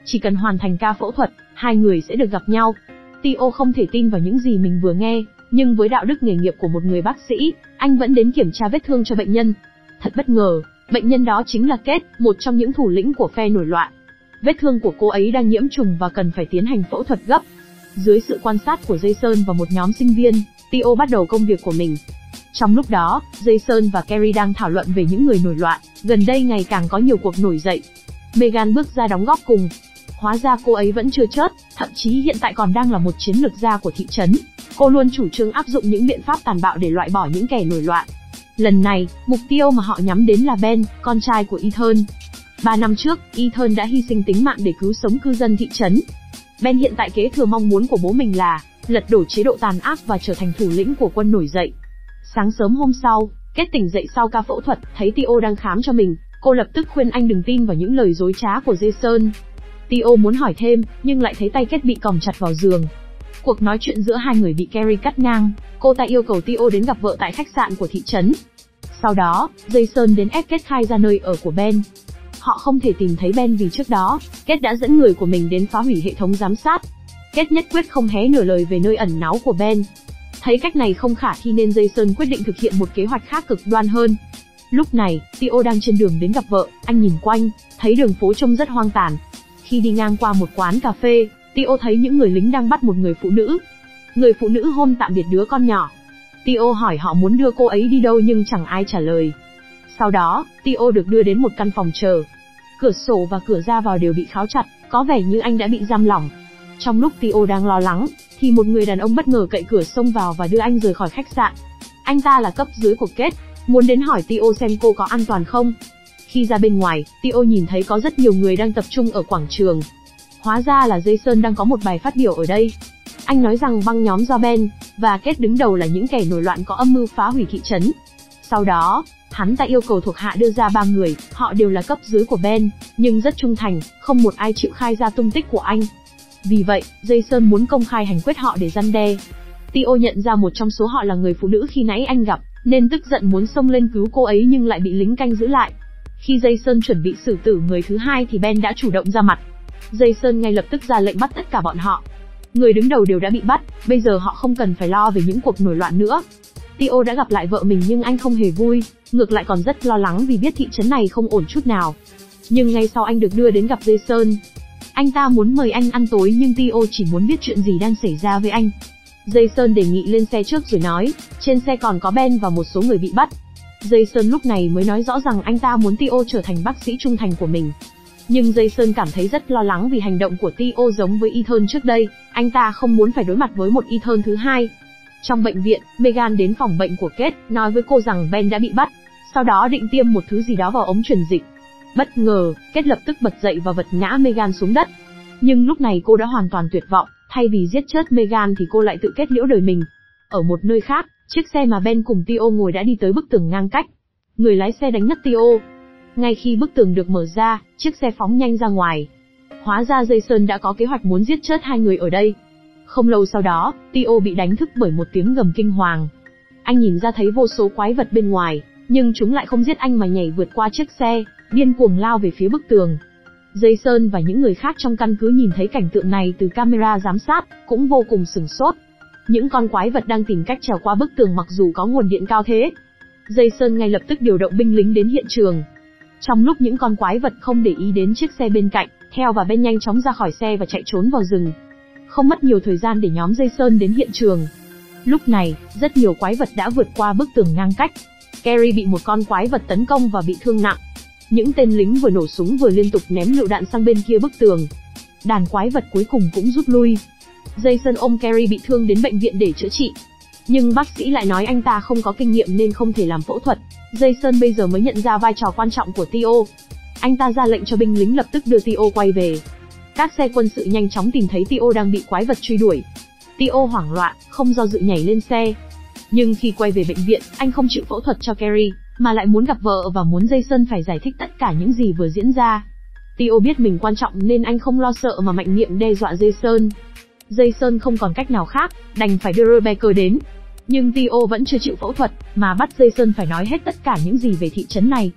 chỉ cần hoàn thành ca phẫu thuật, hai người sẽ được gặp nhau. Tio không thể tin vào những gì mình vừa nghe, nhưng với đạo đức nghề nghiệp của một người bác sĩ, anh vẫn đến kiểm tra vết thương cho bệnh nhân. Thật bất ngờ, bệnh nhân đó chính là Kate, một trong những thủ lĩnh của phe nổi loạn. Vết thương của cô ấy đang nhiễm trùng và cần phải tiến hành phẫu thuật gấp. Dưới sự quan sát của Jason và một nhóm sinh viên, Tio bắt đầu công việc của mình. Trong lúc đó, Jason và Carrie đang thảo luận về những người nổi loạn, gần đây ngày càng có nhiều cuộc nổi dậy. Megan bước ra đóng góp cùng. Hóa ra cô ấy vẫn chưa chết, thậm chí hiện tại còn đang là một chiến lược gia của thị trấn. Cô luôn chủ trương áp dụng những biện pháp tàn bạo để loại bỏ những kẻ nổi loạn. Lần này, mục tiêu mà họ nhắm đến là Ben, con trai của Ethan. Ba năm trước, Ethan đã hy sinh tính mạng để cứu sống cư dân thị trấn. Ben hiện tại kế thừa mong muốn của bố mình là lật đổ chế độ tàn ác và trở thành thủ lĩnh của quân nổi dậy. Sáng sớm hôm sau, Kate tỉnh dậy sau ca phẫu thuật, thấy Tio đang khám cho mình. Cô lập tức khuyên anh đừng tin vào những lời dối trá của Jason. Tio muốn hỏi thêm, nhưng lại thấy tay Kate bị còng chặt vào giường. Cuộc nói chuyện giữa hai người bị Carrie cắt ngang. Cô ta yêu cầu Tio đến gặp vợ tại khách sạn của thị trấn. Sau đó, Jason đến ép Kate khai ra nơi ở của Ben. Họ không thể tìm thấy Ben vì trước đó, Kate đã dẫn người của mình đến phá hủy hệ thống giám sát. Kate nhất quyết không hé nửa lời về nơi ẩn náu của Ben. Thấy cách này không khả thi nên Jason quyết định thực hiện một kế hoạch khác cực đoan hơn. Lúc này, Tio đang trên đường đến gặp vợ, anh nhìn quanh, thấy đường phố trông rất hoang tàn. Khi đi ngang qua một quán cà phê, Tio thấy những người lính đang bắt một người phụ nữ. Người phụ nữ hôn tạm biệt đứa con nhỏ. Tio hỏi họ muốn đưa cô ấy đi đâu nhưng chẳng ai trả lời. Sau đó, Tio được đưa đến một căn phòng chờ. Cửa sổ và cửa ra vào đều bị khóa chặt, có vẻ như anh đã bị giam lỏng. Trong lúc Tio đang lo lắng, thì một người đàn ông bất ngờ cậy cửa xông vào và đưa anh rời khỏi khách sạn. Anh ta là cấp dưới của Kate, muốn đến hỏi Tio xem cô có an toàn không. Khi ra bên ngoài, Tio nhìn thấy có rất nhiều người đang tập trung ở quảng trường. Hóa ra là Jason đang có một bài phát biểu ở đây. Anh nói rằng băng nhóm do Ben và Kate đứng đầu là những kẻ nổi loạn có âm mưu phá hủy thị trấn. Sau đó, hắn ta yêu cầu thuộc hạ đưa ra ba người, họ đều là cấp dưới của Ben, nhưng rất trung thành, không một ai chịu khai ra tung tích của anh. Vì vậy, Jason muốn công khai hành quyết họ để răn đe. Tio nhận ra một trong số họ là người phụ nữ khi nãy anh gặp, nên tức giận muốn xông lên cứu cô ấy nhưng lại bị lính canh giữ lại. Khi Jason chuẩn bị xử tử người thứ hai thì Ben đã chủ động ra mặt. Jason ngay lập tức ra lệnh bắt tất cả bọn họ. Người đứng đầu đều đã bị bắt, bây giờ họ không cần phải lo về những cuộc nổi loạn nữa. Tio đã gặp lại vợ mình nhưng anh không hề vui, ngược lại còn rất lo lắng vì biết thị trấn này không ổn chút nào. Nhưng ngay sau anh được đưa đến gặp Jason. Anh ta muốn mời anh ăn tối nhưng Tio chỉ muốn biết chuyện gì đang xảy ra với anh. Jason đề nghị lên xe trước rồi nói, trên xe còn có Ben và một số người bị bắt. Jason lúc này mới nói rõ rằng anh ta muốn Tio trở thành bác sĩ trung thành của mình. Nhưng Jason cảm thấy rất lo lắng vì hành động của Tio giống với Ethan trước đây, anh ta không muốn phải đối mặt với một Ethan thứ hai. Trong bệnh viện, Megan đến phòng bệnh của Kate, nói với cô rằng Ben đã bị bắt, sau đó định tiêm một thứ gì đó vào ống truyền dịch. Bất ngờ, Kate lập tức bật dậy và vật ngã Megan xuống đất. Nhưng lúc này cô đã hoàn toàn tuyệt vọng, thay vì giết chết Megan thì cô lại tự kết liễu đời mình. Ở một nơi khác, chiếc xe mà Ben cùng Tio ngồi đã đi tới bức tường ngang cách. Người lái xe đánh ngất Tio. Ngay khi bức tường được mở ra, chiếc xe phóng nhanh ra ngoài. Hóa ra Jason đã có kế hoạch muốn giết chết hai người ở đây. Không lâu sau đó, Tio bị đánh thức bởi một tiếng gầm kinh hoàng. Anh nhìn ra thấy vô số quái vật bên ngoài, nhưng chúng lại không giết anh mà nhảy vượt qua chiếc xe, điên cuồng lao về phía bức tường. Jason và những người khác trong căn cứ nhìn thấy cảnh tượng này từ camera giám sát, cũng vô cùng sửng sốt. Những con quái vật đang tìm cách trèo qua bức tường mặc dù có nguồn điện cao thế. Jason ngay lập tức điều động binh lính đến hiện trường. Trong lúc những con quái vật không để ý đến chiếc xe bên cạnh, theo và Ben nhanh chóng ra khỏi xe và chạy trốn vào rừng. Không mất nhiều thời gian để nhóm Jason đến hiện trường. Lúc này, rất nhiều quái vật đã vượt qua bức tường ngang cách. Carrie bị một con quái vật tấn công và bị thương nặng. Những tên lính vừa nổ súng vừa liên tục ném lựu đạn sang bên kia bức tường. Đàn quái vật cuối cùng cũng rút lui. Jason ôm Carrie bị thương đến bệnh viện để chữa trị. Nhưng bác sĩ lại nói anh ta không có kinh nghiệm nên không thể làm phẫu thuật. Jason bây giờ mới nhận ra vai trò quan trọng của Tio. Anh ta ra lệnh cho binh lính lập tức đưa Tio quay về. Các xe quân sự nhanh chóng tìm thấy Tio đang bị quái vật truy đuổi. Tio hoảng loạn, không do dự nhảy lên xe. Nhưng khi quay về bệnh viện, anh không chịu phẫu thuật cho Carrie, mà lại muốn gặp vợ và muốn Jason phải giải thích tất cả những gì vừa diễn ra. Tio biết mình quan trọng nên anh không lo sợ mà mạnh miệng đe dọa Jason. Jason không còn cách nào khác, đành phải đưa Rebecca đến. Nhưng Tio vẫn chưa chịu phẫu thuật, mà bắt Jason phải nói hết tất cả những gì về thị trấn này.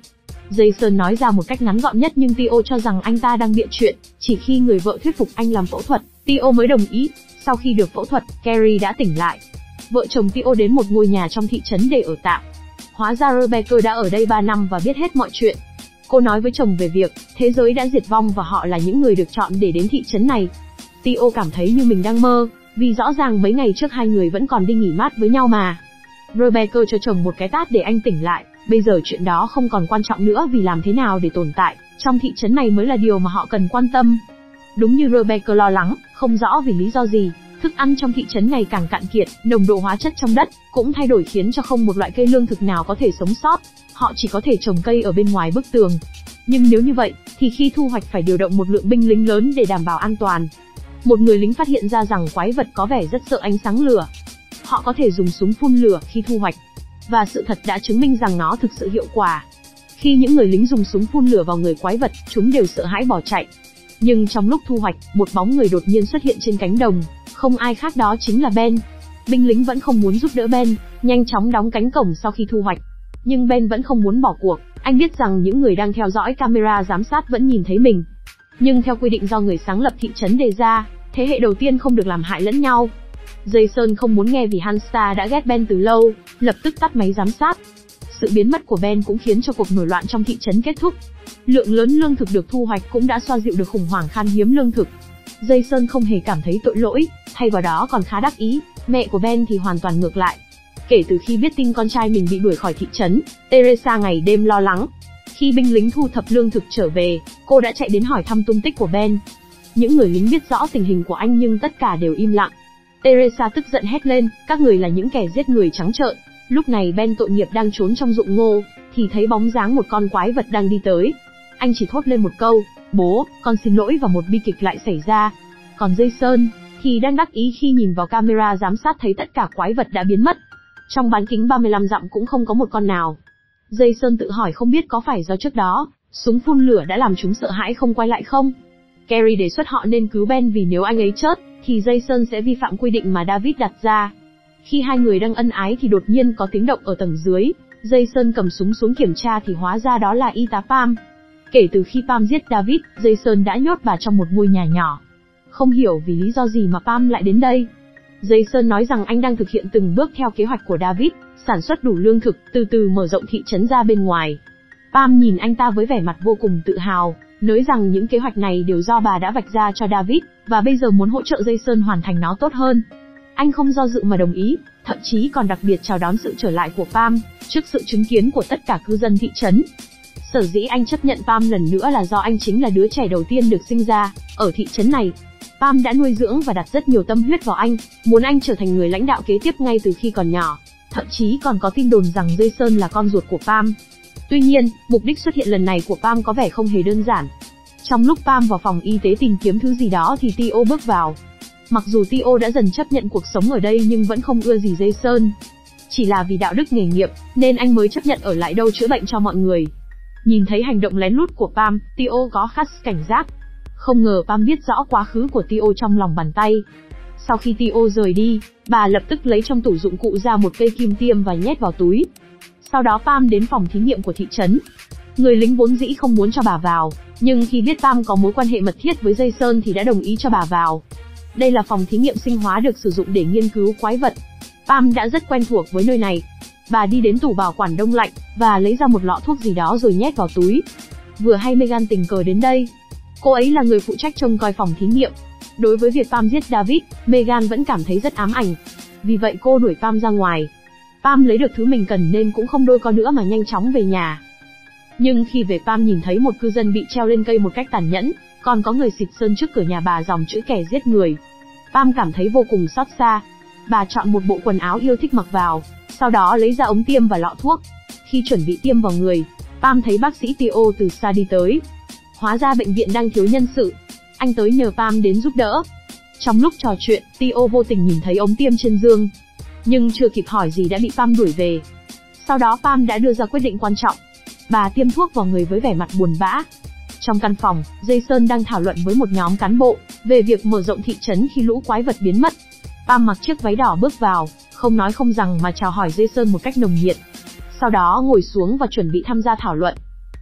Jason nói ra một cách ngắn gọn nhất, nhưng Theo cho rằng anh ta đang bịa chuyện. Chỉ khi người vợ thuyết phục anh làm phẫu thuật, Theo mới đồng ý. Sau khi được phẫu thuật, Carrie đã tỉnh lại. Vợ chồng Theo đến một ngôi nhà trong thị trấn để ở tạm. Hóa ra Rebecca đã ở đây ba năm và biết hết mọi chuyện. Cô nói với chồng về việc thế giới đã diệt vong và họ là những người được chọn để đến thị trấn này. Theo cảm thấy như mình đang mơ, vì rõ ràng mấy ngày trước hai người vẫn còn đi nghỉ mát với nhau mà. Rebecca cho chồng một cái tát để anh tỉnh lại. Bây giờ chuyện đó không còn quan trọng nữa, vì làm thế nào để tồn tại trong thị trấn này mới là điều mà họ cần quan tâm. Đúng như Rebecca lo lắng, không rõ vì lý do gì, thức ăn trong thị trấn ngày càng cạn kiệt, nồng độ hóa chất trong đất cũng thay đổi khiến cho không một loại cây lương thực nào có thể sống sót. Họ chỉ có thể trồng cây ở bên ngoài bức tường. Nhưng nếu như vậy, thì khi thu hoạch phải điều động một lượng binh lính lớn để đảm bảo an toàn. Một người lính phát hiện ra rằng quái vật có vẻ rất sợ ánh sáng lửa. Họ có thể dùng súng phun lửa khi thu hoạch. Và sự thật đã chứng minh rằng nó thực sự hiệu quả. Khi những người lính dùng súng phun lửa vào người quái vật, chúng đều sợ hãi bỏ chạy. Nhưng trong lúc thu hoạch, một bóng người đột nhiên xuất hiện trên cánh đồng. Không ai khác đó chính là Ben. Binh lính vẫn không muốn giúp đỡ Ben, nhanh chóng đóng cánh cổng sau khi thu hoạch. Nhưng Ben vẫn không muốn bỏ cuộc, anh biết rằng những người đang theo dõi camera giám sát vẫn nhìn thấy mình. Nhưng theo quy định do người sáng lập thị trấn đề ra, thế hệ đầu tiên không được làm hại lẫn nhau. Jason không muốn nghe vì Hansa đã ghét Ben từ lâu, lập tức tắt máy giám sát. Sự biến mất của Ben cũng khiến cho cuộc nổi loạn trong thị trấn kết thúc. Lượng lớn lương thực được thu hoạch cũng đã xoa dịu được khủng hoảng khan hiếm lương thực. Jason không hề cảm thấy tội lỗi, thay vào đó còn khá đắc ý. Mẹ của Ben thì hoàn toàn ngược lại. Kể từ khi biết tin con trai mình bị đuổi khỏi thị trấn, Teresa ngày đêm lo lắng. Khi binh lính thu thập lương thực trở về, cô đã chạy đến hỏi thăm tung tích của Ben. Những người lính biết rõ tình hình của anh nhưng tất cả đều im lặng. Teresa tức giận hét lên, các người là những kẻ giết người trắng trợn. Lúc này Ben tội nghiệp đang trốn trong ruộng ngô, thì thấy bóng dáng một con quái vật đang đi tới. Anh chỉ thốt lên một câu, bố, con xin lỗi, và một bi kịch lại xảy ra. Còn Jason thì đang đắc ý khi nhìn vào camera giám sát thấy tất cả quái vật đã biến mất. Trong bán kính ba mươi lăm dặm cũng không có một con nào. Jason tự hỏi không biết có phải do trước đó súng phun lửa đã làm chúng sợ hãi không quay lại không? Carrie đề xuất họ nên cứu Ben vì nếu anh ấy chết, thì Jason sẽ vi phạm quy định mà David đặt ra. Khi hai người đang ân ái thì đột nhiên có tiếng động ở tầng dưới. Jason cầm súng xuống kiểm tra thì hóa ra đó là y tá Pam. Kể từ khi Pam giết David, Jason đã nhốt bà trong một ngôi nhà nhỏ. Không hiểu vì lý do gì mà Pam lại đến đây. Jason nói rằng anh đang thực hiện từng bước theo kế hoạch của David, sản xuất đủ lương thực, từ từ mở rộng thị trấn ra bên ngoài. Pam nhìn anh ta với vẻ mặt vô cùng tự hào, nói rằng những kế hoạch này đều do bà đã vạch ra cho David, và bây giờ muốn hỗ trợ Jason hoàn thành nó tốt hơn. Anh không do dự mà đồng ý, thậm chí còn đặc biệt chào đón sự trở lại của Pam, trước sự chứng kiến của tất cả cư dân thị trấn. Sở dĩ anh chấp nhận Pam lần nữa là do anh chính là đứa trẻ đầu tiên được sinh ra ở thị trấn này. Pam đã nuôi dưỡng và đặt rất nhiều tâm huyết vào anh, muốn anh trở thành người lãnh đạo kế tiếp ngay từ khi còn nhỏ. Thậm chí còn có tin đồn rằng Jason là con ruột của Pam. Tuy nhiên, mục đích xuất hiện lần này của Pam có vẻ không hề đơn giản. Trong lúc Pam vào phòng y tế tìm kiếm thứ gì đó thì Theo bước vào. Mặc dù Theo đã dần chấp nhận cuộc sống ở đây nhưng vẫn không ưa gì Jason. Chỉ là vì đạo đức nghề nghiệp, nên anh mới chấp nhận ở lại đâu chữa bệnh cho mọi người. Nhìn thấy hành động lén lút của Pam, Theo có khá cảnh giác. Không ngờ Pam biết rõ quá khứ của Theo trong lòng bàn tay. Sau khi Theo rời đi, bà lập tức lấy trong tủ dụng cụ ra một cây kim tiêm và nhét vào túi. Sau đó Pam đến phòng thí nghiệm của thị trấn. Người lính vốn dĩ không muốn cho bà vào, nhưng khi biết Pam có mối quan hệ mật thiết với Jason thì đã đồng ý cho bà vào. Đây là phòng thí nghiệm sinh hóa được sử dụng để nghiên cứu quái vật. Pam đã rất quen thuộc với nơi này. Bà đi đến tủ bảo quản đông lạnh, và lấy ra một lọ thuốc gì đó rồi nhét vào túi. Vừa hay Megan tình cờ đến đây. Cô ấy là người phụ trách trông coi phòng thí nghiệm. Đối với việc Pam giết David, Megan vẫn cảm thấy rất ám ảnh. Vì vậy cô đuổi Pam ra ngoài. Pam lấy được thứ mình cần nên cũng không đôi co nữa mà nhanh chóng về nhà. Nhưng khi về Pam nhìn thấy một cư dân bị treo lên cây một cách tàn nhẫn, còn có người xịt sơn trước cửa nhà bà dòng chữ kẻ giết người. Pam cảm thấy vô cùng xót xa. Bà chọn một bộ quần áo yêu thích mặc vào, sau đó lấy ra ống tiêm và lọ thuốc. Khi chuẩn bị tiêm vào người, Pam thấy bác sĩ Theo từ xa đi tới. Hóa ra bệnh viện đang thiếu nhân sự. Anh tới nhờ Pam đến giúp đỡ. Trong lúc trò chuyện, Theo vô tình nhìn thấy ống tiêm trên giường. Nhưng chưa kịp hỏi gì đã bị Pam đuổi về. Sau đó Pam đã đưa ra quyết định quan trọng. Bà tiêm thuốc vào người với vẻ mặt buồn bã. Trong căn phòng, Jason đang thảo luận với một nhóm cán bộ về việc mở rộng thị trấn khi lũ quái vật biến mất. Pam mặc chiếc váy đỏ bước vào, không nói không rằng mà chào hỏi Jason một cách nồng nhiệt. Sau đó ngồi xuống và chuẩn bị tham gia thảo luận.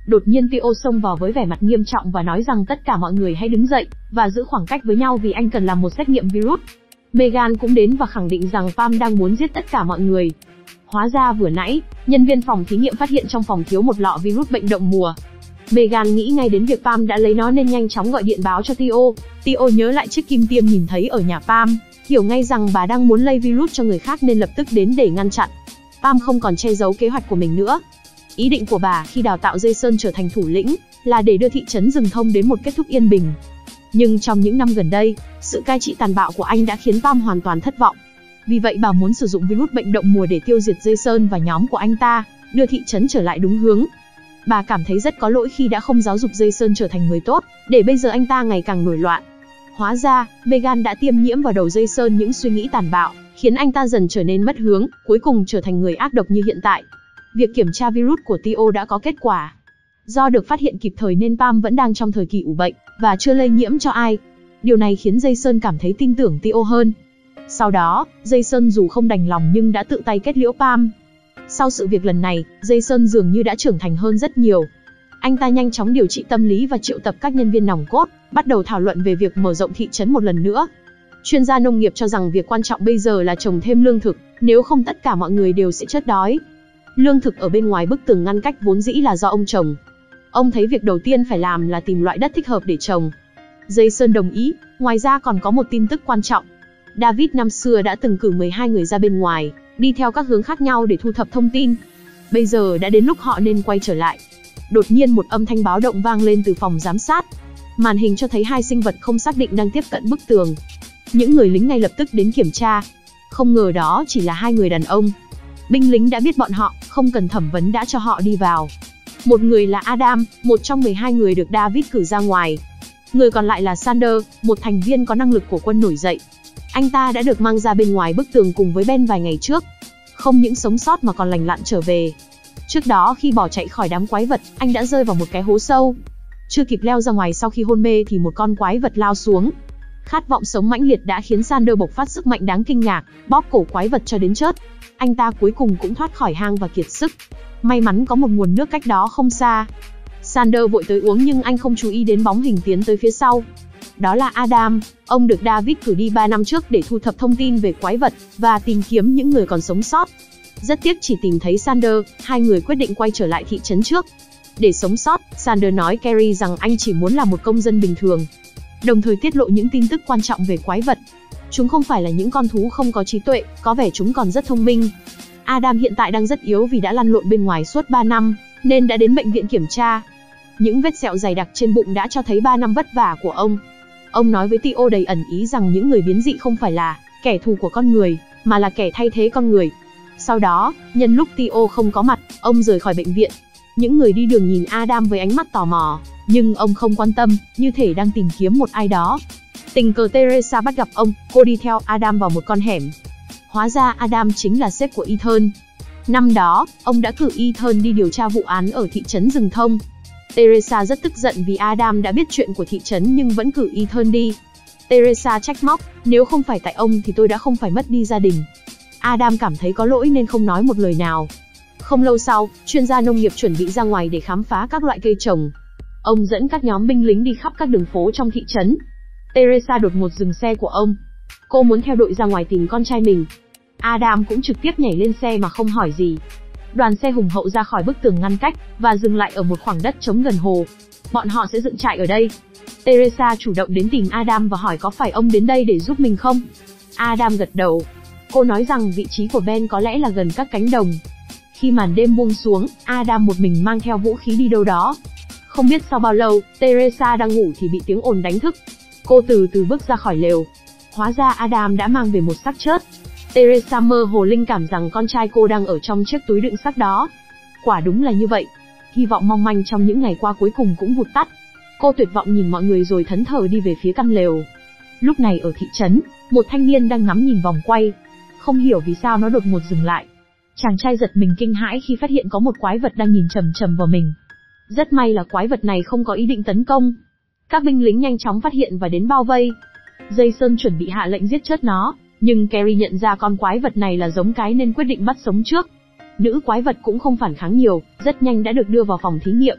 Đột nhiên Tio xông vào với vẻ mặt nghiêm trọng và nói rằng tất cả mọi người hãy đứng dậy, và giữ khoảng cách với nhau vì anh cần làm một xét nghiệm virus. Megan cũng đến và khẳng định rằng Pam đang muốn giết tất cả mọi người. Hóa ra vừa nãy, nhân viên phòng thí nghiệm phát hiện trong phòng thiếu một lọ virus bệnh đậu mùa. Megan nghĩ ngay đến việc Pam đã lấy nó nên nhanh chóng gọi điện báo cho Tio. Tio nhớ lại chiếc kim tiêm nhìn thấy ở nhà Pam, hiểu ngay rằng bà đang muốn lây virus cho người khác nên lập tức đến để ngăn chặn. Pam không còn che giấu kế hoạch của mình nữa. Ý định của bà khi đào tạo Jason trở thành thủ lĩnh là để đưa thị trấn rừng thông đến một kết thúc yên bình. Nhưng trong những năm gần đây, sự cai trị tàn bạo của anh đã khiến Pam hoàn toàn thất vọng. Vì vậy bà muốn sử dụng virus bệnh đậu mùa để tiêu diệt Jason và nhóm của anh ta, đưa thị trấn trở lại đúng hướng. Bà cảm thấy rất có lỗi khi đã không giáo dục Jason trở thành người tốt, để bây giờ anh ta ngày càng nổi loạn. Hóa ra, Megan đã tiêm nhiễm vào đầu Jason những suy nghĩ tàn bạo, khiến anh ta dần trở nên mất hướng, cuối cùng trở thành người ác độc như hiện tại. Việc kiểm tra virus của Tio đã có kết quả. Do được phát hiện kịp thời nên Pam vẫn đang trong thời kỳ ủ bệnh, và chưa lây nhiễm cho ai. Điều này khiến Jason cảm thấy tin tưởng Tio hơn. Sau đó, Jason dù không đành lòng nhưng đã tự tay kết liễu Pam. Sau sự việc lần này, Jason dường như đã trưởng thành hơn rất nhiều. Anh ta nhanh chóng điều trị tâm lý và triệu tập các nhân viên nòng cốt, bắt đầu thảo luận về việc mở rộng thị trấn một lần nữa. Chuyên gia nông nghiệp cho rằng việc quan trọng bây giờ là trồng thêm lương thực, nếu không tất cả mọi người đều sẽ chết đói. Lương thực ở bên ngoài bức tường ngăn cách vốn dĩ là do ông trồng. Ông thấy việc đầu tiên phải làm là tìm loại đất thích hợp để trồng. Jason đồng ý, ngoài ra còn có một tin tức quan trọng. David năm xưa đã từng cử mười hai người ra bên ngoài, đi theo các hướng khác nhau để thu thập thông tin. Bây giờ đã đến lúc họ nên quay trở lại. Đột nhiên một âm thanh báo động vang lên từ phòng giám sát. Màn hình cho thấy hai sinh vật không xác định đang tiếp cận bức tường. Những người lính ngay lập tức đến kiểm tra. Không ngờ đó chỉ là hai người đàn ông. Binh lính đã biết bọn họ, không cần thẩm vấn đã cho họ đi vào. Một người là Adam, một trong mười hai người được David cử ra ngoài. Người còn lại là Sander, một thành viên có năng lực của quân nổi dậy. Anh ta đã được mang ra bên ngoài bức tường cùng với Ben vài ngày trước. Không những sống sót mà còn lành lặn trở về. Trước đó khi bỏ chạy khỏi đám quái vật, anh đã rơi vào một cái hố sâu. Chưa kịp leo ra ngoài sau khi hôn mê thì một con quái vật lao xuống. Khát vọng sống mãnh liệt đã khiến Sander bộc phát sức mạnh đáng kinh ngạc, bóp cổ quái vật cho đến chết. Anh ta cuối cùng cũng thoát khỏi hang và kiệt sức. May mắn có một nguồn nước cách đó không xa. Sander vội tới uống nhưng anh không chú ý đến bóng hình tiến tới phía sau. Đó là Adam, ông được David cử đi ba năm trước để thu thập thông tin về quái vật và tìm kiếm những người còn sống sót. Rất tiếc chỉ tìm thấy Sander, hai người quyết định quay trở lại thị trấn trước. Để sống sót, Sander nói Carrie rằng anh chỉ muốn là một công dân bình thường, đồng thời tiết lộ những tin tức quan trọng về quái vật. Chúng không phải là những con thú không có trí tuệ, có vẻ chúng còn rất thông minh. Adam hiện tại đang rất yếu vì đã lăn lộn bên ngoài suốt ba năm, nên đã đến bệnh viện kiểm tra. Những vết sẹo dày đặc trên bụng đã cho thấy ba năm vất vả của ông. Ông nói với Tio đầy ẩn ý rằng những người biến dị không phải là kẻ thù của con người, mà là kẻ thay thế con người. Sau đó, nhân lúc Tio không có mặt, ông rời khỏi bệnh viện. Những người đi đường nhìn Adam với ánh mắt tò mò, nhưng ông không quan tâm, như thể đang tìm kiếm một ai đó. Tình cờ Teresa bắt gặp ông, cô đi theo Adam vào một con hẻm. Hóa ra Adam chính là sếp của Ethan. Năm đó, ông đã cử Ethan đi điều tra vụ án ở thị trấn rừng thông. Teresa rất tức giận vì Adam đã biết chuyện của thị trấn nhưng vẫn cử Ethan đi. Teresa trách móc, nếu không phải tại ông thì tôi đã không phải mất đi gia đình. Adam cảm thấy có lỗi nên không nói một lời nào. Không lâu sau, chuyên gia nông nghiệp chuẩn bị ra ngoài để khám phá các loại cây trồng. Ông dẫn các nhóm binh lính đi khắp các đường phố trong thị trấn. Teresa đột ngột dừng xe của ông. Cô muốn theo đội ra ngoài tìm con trai mình. Adam cũng trực tiếp nhảy lên xe mà không hỏi gì. Đoàn xe hùng hậu ra khỏi bức tường ngăn cách, và dừng lại ở một khoảng đất trống gần hồ. Bọn họ sẽ dựng trại ở đây. Teresa chủ động đến tìm Adam và hỏi có phải ông đến đây để giúp mình không? Adam gật đầu. Cô nói rằng vị trí của Ben có lẽ là gần các cánh đồng. Khi màn đêm buông xuống, Adam một mình mang theo vũ khí đi đâu đó. Không biết sau bao lâu, Teresa đang ngủ thì bị tiếng ồn đánh thức. Cô từ từ bước ra khỏi lều. Hóa ra Adam đã mang về một xác chết. Teresa mơ hồ linh cảm rằng con trai cô đang ở trong chiếc túi đựng xác đó. Quả đúng là như vậy. Hy vọng mong manh trong những ngày qua cuối cùng cũng vụt tắt. Cô tuyệt vọng nhìn mọi người rồi thẫn thờ đi về phía căn lều. Lúc này ở thị trấn, một thanh niên đang ngắm nhìn vòng quay. Không hiểu vì sao nó đột ngột dừng lại. Chàng trai giật mình kinh hãi khi phát hiện có một quái vật đang nhìn chằm chằm vào mình. Rất may là quái vật này không có ý định tấn công. Các binh lính nhanh chóng phát hiện và đến bao vây. Jason chuẩn bị hạ lệnh giết chết nó, nhưng Carrie nhận ra con quái vật này là giống cái nên quyết định bắt sống trước. Nữ quái vật cũng không phản kháng nhiều, rất nhanh đã được đưa vào phòng thí nghiệm.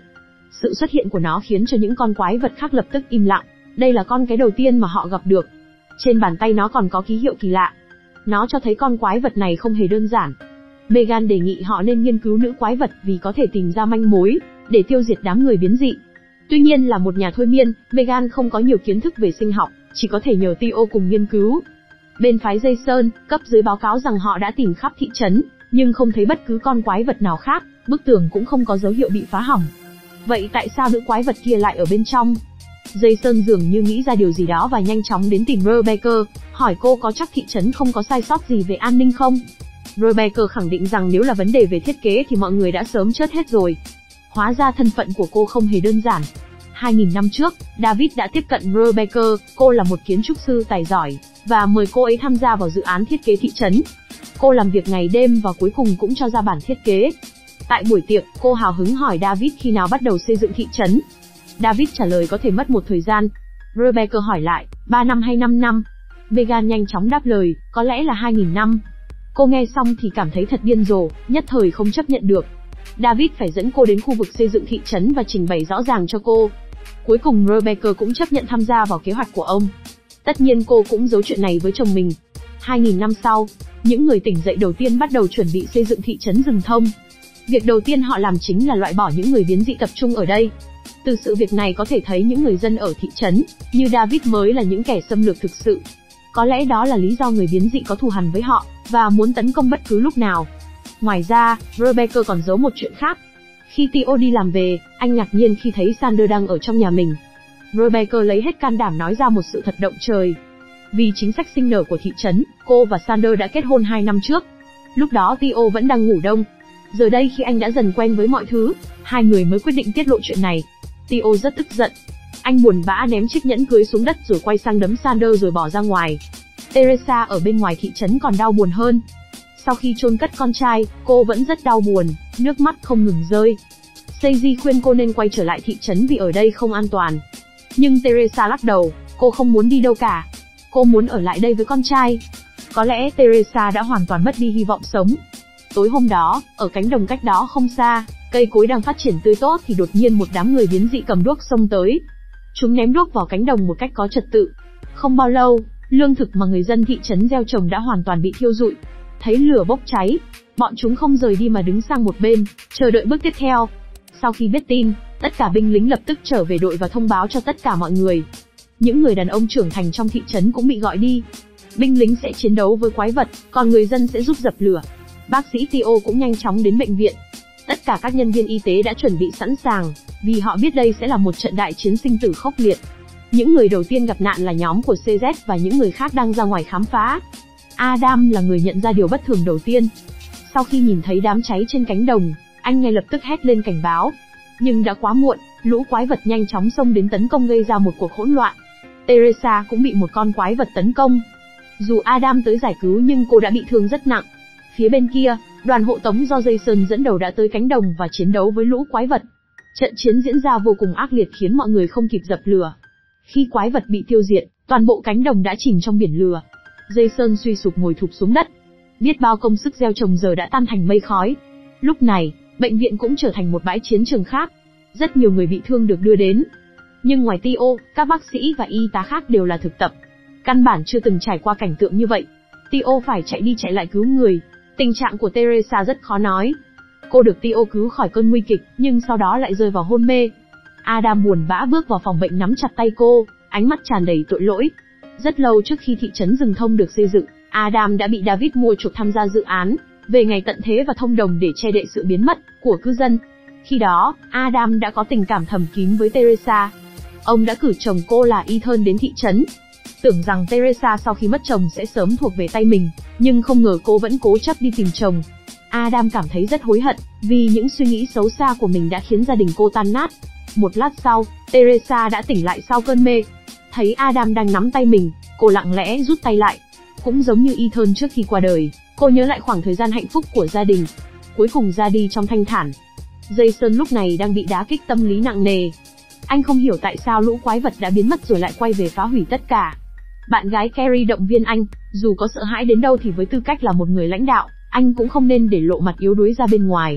Sự xuất hiện của nó khiến cho những con quái vật khác lập tức im lặng. Đây là con cái đầu tiên mà họ gặp được. Trên bàn tay nó còn có ký hiệu kỳ lạ. Nó cho thấy con quái vật này không hề đơn giản. Megan đề nghị họ nên nghiên cứu nữ quái vật vì có thể tìm ra manh mối để tiêu diệt đám người biến dị. Tuy nhiên là một nhà thôi miên, Megan không có nhiều kiến thức về sinh học, chỉ có thể nhờ Theo cùng nghiên cứu. Bên phái Jason, cấp dưới báo cáo rằng họ đã tìm khắp thị trấn, nhưng không thấy bất cứ con quái vật nào khác, bức tường cũng không có dấu hiệu bị phá hỏng. Vậy tại sao nữ quái vật kia lại ở bên trong? Jason dường như nghĩ ra điều gì đó và nhanh chóng đến tìm Rebecca, hỏi cô có chắc thị trấn không có sai sót gì về an ninh không? Rebecca khẳng định rằng nếu là vấn đề về thiết kế thì mọi người đã sớm chết hết rồi. Hóa ra thân phận của cô không hề đơn giản. hai nghìn năm trước, David đã tiếp cận Rebecca, cô là một kiến trúc sư tài giỏi, và mời cô ấy tham gia vào dự án thiết kế thị trấn. Cô làm việc ngày đêm và cuối cùng cũng cho ra bản thiết kế. Tại buổi tiệc, cô hào hứng hỏi David khi nào bắt đầu xây dựng thị trấn. David trả lời có thể mất một thời gian. Rebecca hỏi lại, ba năm hay năm năm? Megan nhanh chóng đáp lời, có lẽ là hai nghìn năm. Cô nghe xong thì cảm thấy thật điên rồ, nhất thời không chấp nhận được. David phải dẫn cô đến khu vực xây dựng thị trấn và trình bày rõ ràng cho cô. Cuối cùng Rebecca cũng chấp nhận tham gia vào kế hoạch của ông. Tất nhiên cô cũng giấu chuyện này với chồng mình. hai nghìn năm sau, những người tỉnh dậy đầu tiên bắt đầu chuẩn bị xây dựng thị trấn rừng thông. Việc đầu tiên họ làm chính là loại bỏ những người biến dị tập trung ở đây. Từ sự việc này có thể thấy những người dân ở thị trấn, như David mới là những kẻ xâm lược thực sự. Có lẽ đó là lý do người biến dị có thù hằn với họ, và muốn tấn công bất cứ lúc nào. Ngoài ra, Rebecca còn giấu một chuyện khác. Khi Theo đi làm về, anh ngạc nhiên khi thấy Sander đang ở trong nhà mình. Rebecca lấy hết can đảm nói ra một sự thật động trời. Vì chính sách sinh nở của thị trấn, cô và Sander đã kết hôn hai năm trước. Lúc đó Theo vẫn đang ngủ đông. Giờ đây khi anh đã dần quen với mọi thứ, hai người mới quyết định tiết lộ chuyện này. Theo rất tức giận. Anh buồn bã ném chiếc nhẫn cưới xuống đất rồi quay sang đấm Sander rồi bỏ ra ngoài. Teresa ở bên ngoài thị trấn còn đau buồn hơn. Sau khi chôn cất con trai, cô vẫn rất đau buồn, nước mắt không ngừng rơi. Seiji khuyên cô nên quay trở lại thị trấn vì ở đây không an toàn. Nhưng Teresa lắc đầu, cô không muốn đi đâu cả. Cô muốn ở lại đây với con trai. Có lẽ Teresa đã hoàn toàn mất đi hy vọng sống. Tối hôm đó, ở cánh đồng cách đó không xa, cây cối đang phát triển tươi tốt thì đột nhiên một đám người biến dị cầm đuốc xông tới. Chúng ném đuốc vào cánh đồng một cách có trật tự. Không bao lâu, lương thực mà người dân thị trấn gieo trồng đã hoàn toàn bị thiêu rụi. Thấy lửa bốc cháy, bọn chúng không rời đi mà đứng sang một bên, chờ đợi bước tiếp theo. Sau khi biết tin, tất cả binh lính lập tức trở về đội và thông báo cho tất cả mọi người. Những người đàn ông trưởng thành trong thị trấn cũng bị gọi đi. Binh lính sẽ chiến đấu với quái vật, còn người dân sẽ giúp dập lửa. Bác sĩ Theo cũng nhanh chóng đến bệnh viện. Tất cả các nhân viên y tế đã chuẩn bị sẵn sàng, vì họ biết đây sẽ là một trận đại chiến sinh tử khốc liệt. Những người đầu tiên gặp nạn là nhóm của xê dét và những người khác đang ra ngoài khám phá. Adam là người nhận ra điều bất thường đầu tiên. Sau khi nhìn thấy đám cháy trên cánh đồng, anh ngay lập tức hét lên cảnh báo. Nhưng đã quá muộn, lũ quái vật nhanh chóng xông đến tấn công gây ra một cuộc hỗn loạn. Teresa cũng bị một con quái vật tấn công. Dù Adam tới giải cứu nhưng cô đã bị thương rất nặng. Phía bên kia, đoàn hộ tống do Jason dẫn đầu đã tới cánh đồng và chiến đấu với lũ quái vật. Trận chiến diễn ra vô cùng ác liệt khiến mọi người không kịp dập lửa. Khi quái vật bị tiêu diệt, toàn bộ cánh đồng đã chìm trong biển lửa. Jason suy sụp ngồi thụp xuống đất. Biết bao công sức gieo trồng giờ đã tan thành mây khói. Lúc này, bệnh viện cũng trở thành một bãi chiến trường khác. Rất nhiều người bị thương được đưa đến. Nhưng ngoài Theo, các bác sĩ và y tá khác đều là thực tập. Căn bản chưa từng trải qua cảnh tượng như vậy. Theo phải chạy đi chạy lại cứu người. Tình trạng của Teresa rất khó nói. Cô được Theo cứu khỏi cơn nguy kịch, nhưng sau đó lại rơi vào hôn mê. Adam buồn bã bước vào phòng bệnh nắm chặt tay cô, ánh mắt tràn đầy tội lỗi. Rất lâu trước khi thị trấn rừng thông được xây dựng, Adam đã bị David mua chuộc tham gia dự án về ngày tận thế và thông đồng để che đậy sự biến mất của cư dân. Khi đó, Adam đã có tình cảm thầm kín với Teresa. Ông đã cử chồng cô là Ethan đến thị trấn, tưởng rằng Teresa sau khi mất chồng sẽ sớm thuộc về tay mình, nhưng không ngờ cô vẫn cố chấp đi tìm chồng. Adam cảm thấy rất hối hận, vì những suy nghĩ xấu xa của mình đã khiến gia đình cô tan nát. Một lát sau, Teresa đã tỉnh lại sau cơn mê. Thấy Adam đang nắm tay mình, cô lặng lẽ rút tay lại. Cũng giống như Ethan trước khi qua đời, cô nhớ lại khoảng thời gian hạnh phúc của gia đình. Cuối cùng ra đi trong thanh thản. Jason lúc này đang bị đá kích tâm lý nặng nề. Anh không hiểu tại sao lũ quái vật đã biến mất rồi lại quay về phá hủy tất cả. Bạn gái Carrie động viên anh, dù có sợ hãi đến đâu thì với tư cách là một người lãnh đạo, anh cũng không nên để lộ mặt yếu đuối ra bên ngoài.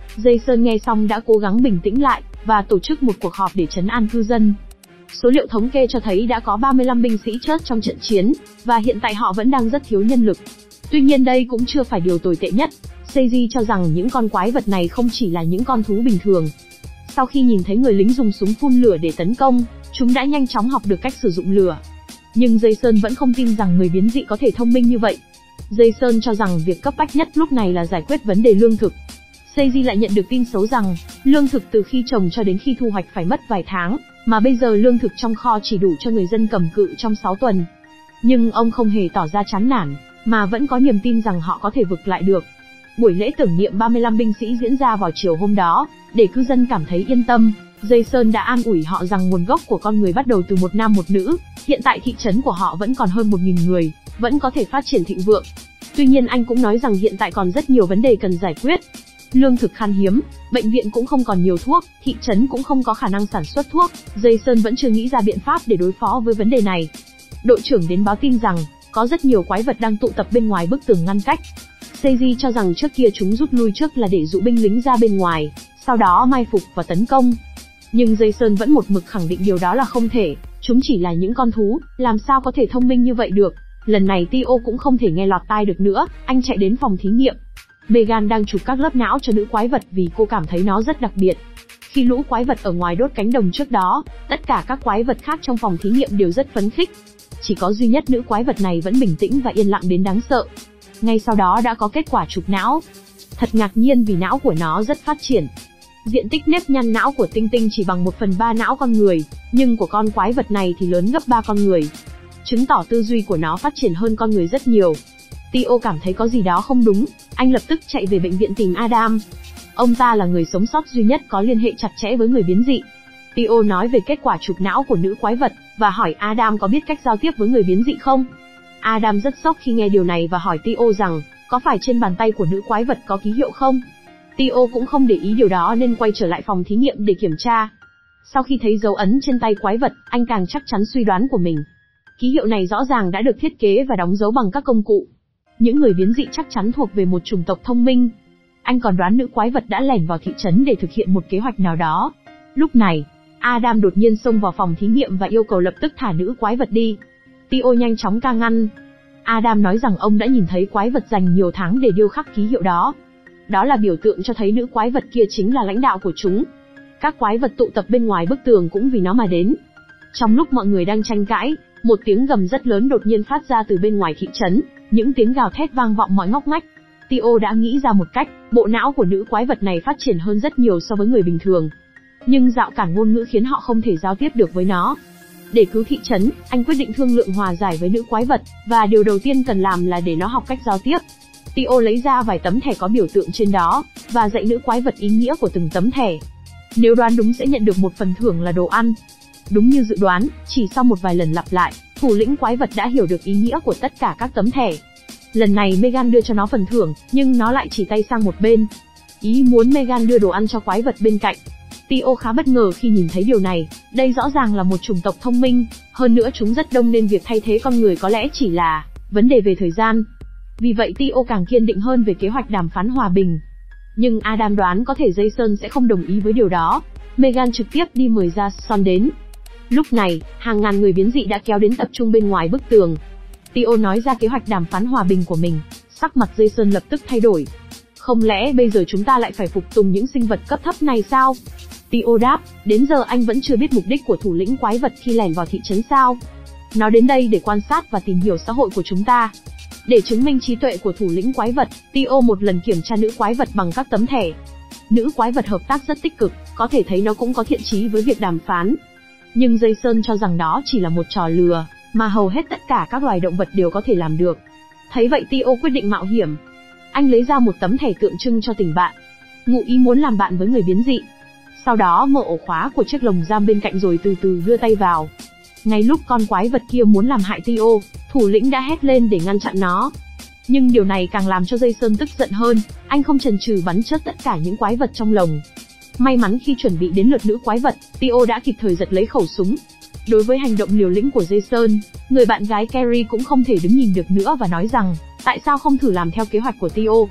Jason nghe xong đã cố gắng bình tĩnh lại, và tổ chức một cuộc họp để trấn an cư dân. Số liệu thống kê cho thấy đã có ba mươi lăm binh sĩ chết trong trận chiến, và hiện tại họ vẫn đang rất thiếu nhân lực. Tuy nhiên đây cũng chưa phải điều tồi tệ nhất. Seiji cho rằng những con quái vật này không chỉ là những con thú bình thường. Sau khi nhìn thấy người lính dùng súng phun lửa để tấn công, chúng đã nhanh chóng học được cách sử dụng lửa. Nhưng Jason vẫn không tin rằng người biến dị có thể thông minh như vậy. Jason cho rằng việc cấp bách nhất lúc này là giải quyết vấn đề lương thực. Seiji lại nhận được tin xấu rằng, lương thực từ khi trồng cho đến khi thu hoạch phải mất vài tháng, mà bây giờ lương thực trong kho chỉ đủ cho người dân cầm cự trong sáu tuần. Nhưng ông không hề tỏ ra chán nản, mà vẫn có niềm tin rằng họ có thể vực lại được. Buổi lễ tưởng niệm ba mươi lăm binh sĩ diễn ra vào chiều hôm đó, để cư dân cảm thấy yên tâm. Jason đã an ủi họ rằng nguồn gốc của con người bắt đầu từ một nam một nữ, hiện tại thị trấn của họ vẫn còn hơn một nghìn người, vẫn có thể phát triển thịnh vượng. Tuy nhiên anh cũng nói rằng hiện tại còn rất nhiều vấn đề cần giải quyết. Lương thực khan hiếm, bệnh viện cũng không còn nhiều thuốc, thị trấn cũng không có khả năng sản xuất thuốc. Jason vẫn chưa nghĩ ra biện pháp để đối phó với vấn đề này. Đội trưởng đến báo tin rằng, có rất nhiều quái vật đang tụ tập bên ngoài bức tường ngăn cách. Seiji cho rằng trước kia chúng rút lui trước là để dụ binh lính ra bên ngoài, sau đó mai phục và tấn công. Nhưng Jason vẫn một mực khẳng định điều đó là không thể, chúng chỉ là những con thú, làm sao có thể thông minh như vậy được. Lần này Tio cũng không thể nghe lọt tai được nữa, anh chạy đến phòng thí nghiệm. Megan đang chụp các lớp não cho nữ quái vật vì cô cảm thấy nó rất đặc biệt. Khi lũ quái vật ở ngoài đốt cánh đồng trước đó, tất cả các quái vật khác trong phòng thí nghiệm đều rất phấn khích. Chỉ có duy nhất nữ quái vật này vẫn bình tĩnh và yên lặng đến đáng sợ. Ngay sau đó đã có kết quả chụp não. Thật ngạc nhiên vì não của nó rất phát triển. Diện tích nếp nhăn não của Tinh Tinh chỉ bằng một phần ba não con người, nhưng của con quái vật này thì lớn gấp ba con người. Chứng tỏ tư duy của nó phát triển hơn con người rất nhiều. Tio cảm thấy có gì đó không đúng, anh lập tức chạy về bệnh viện tìm Adam. Ông ta là người sống sót duy nhất có liên hệ chặt chẽ với người biến dị. Tio nói về kết quả chụp não của nữ quái vật, và hỏi Adam có biết cách giao tiếp với người biến dị không. Adam rất sốc khi nghe điều này và hỏi Tio rằng, có phải trên bàn tay của nữ quái vật có ký hiệu không? Tio cũng không để ý điều đó nên quay trở lại phòng thí nghiệm để kiểm tra. Sau khi thấy dấu ấn trên tay quái vật, anh càng chắc chắn suy đoán của mình. Ký hiệu này rõ ràng đã được thiết kế và đóng dấu bằng các công cụ. Những người biến dị chắc chắn thuộc về một chủng tộc thông minh. Anh còn đoán nữ quái vật đã lẻn vào thị trấn để thực hiện một kế hoạch nào đó. Lúc này, Adam đột nhiên xông vào phòng thí nghiệm và yêu cầu lập tức thả nữ quái vật đi. Tio nhanh chóng can ngăn. Adam nói rằng ông đã nhìn thấy quái vật dành nhiều tháng để điêu khắc ký hiệu đó. Đó là biểu tượng cho thấy nữ quái vật kia chính là lãnh đạo của chúng. Các quái vật tụ tập bên ngoài bức tường cũng vì nó mà đến. Trong lúc mọi người đang tranh cãi, một tiếng gầm rất lớn đột nhiên phát ra từ bên ngoài thị trấn, những tiếng gào thét vang vọng mọi ngóc ngách. Tio đã nghĩ ra một cách, bộ não của nữ quái vật này phát triển hơn rất nhiều so với người bình thường. Nhưng rào cản ngôn ngữ khiến họ không thể giao tiếp được với nó. Để cứu thị trấn, anh quyết định thương lượng hòa giải với nữ quái vật, và điều đầu tiên cần làm là để nó học cách giao tiếp. Tio lấy ra vài tấm thẻ có biểu tượng trên đó, và dạy nữ quái vật ý nghĩa của từng tấm thẻ. Nếu đoán đúng sẽ nhận được một phần thưởng là đồ ăn. Đúng như dự đoán, chỉ sau một vài lần lặp lại, thủ lĩnh quái vật đã hiểu được ý nghĩa của tất cả các tấm thẻ. Lần này Megan đưa cho nó phần thưởng, nhưng nó lại chỉ tay sang một bên. Ý muốn Megan đưa đồ ăn cho quái vật bên cạnh. Tio khá bất ngờ khi nhìn thấy điều này, đây rõ ràng là một chủng tộc thông minh, hơn nữa chúng rất đông nên việc thay thế con người có lẽ chỉ là vấn đề về thời gian. Vì vậy Tio càng kiên định hơn về kế hoạch đàm phán hòa bình. Nhưng Adam đoán có thể Jason sẽ không đồng ý với điều đó. Megan trực tiếp đi mời ra Son đến. Lúc này, hàng ngàn người biến dị đã kéo đến tập trung bên ngoài bức tường. Tio nói ra kế hoạch đàm phán hòa bình của mình, sắc mặt Jason lập tức thay đổi. Không lẽ bây giờ chúng ta lại phải phục tùng những sinh vật cấp thấp này sao? Tio đáp, đến giờ anh vẫn chưa biết mục đích của thủ lĩnh quái vật khi lẻn vào thị trấn sao? Nó đến đây để quan sát và tìm hiểu xã hội của chúng ta. Để chứng minh trí tuệ của thủ lĩnh quái vật, Tio một lần kiểm tra nữ quái vật bằng các tấm thẻ. Nữ quái vật hợp tác rất tích cực, có thể thấy nó cũng có thiện chí với việc đàm phán. Nhưng Jason cho rằng đó chỉ là một trò lừa, mà hầu hết tất cả các loài động vật đều có thể làm được. Thấy vậy Tio quyết định mạo hiểm. Anh lấy ra một tấm thẻ tượng trưng cho tình bạn, ngụ ý muốn làm bạn với người biến dị. Sau đó mở ổ khóa của chiếc lồng giam bên cạnh rồi từ từ đưa tay vào. Ngay lúc con quái vật kia muốn làm hại Tio, thủ lĩnh đã hét lên để ngăn chặn nó. Nhưng điều này càng làm cho Jason tức giận hơn, anh không chần chừ bắn chết tất cả những quái vật trong lồng. May mắn khi chuẩn bị đến lượt nữ quái vật, Tio đã kịp thời giật lấy khẩu súng. Đối với hành động liều lĩnh của Jason, người bạn gái Carrie cũng không thể đứng nhìn được nữa và nói rằng, tại sao không thử làm theo kế hoạch của Tio.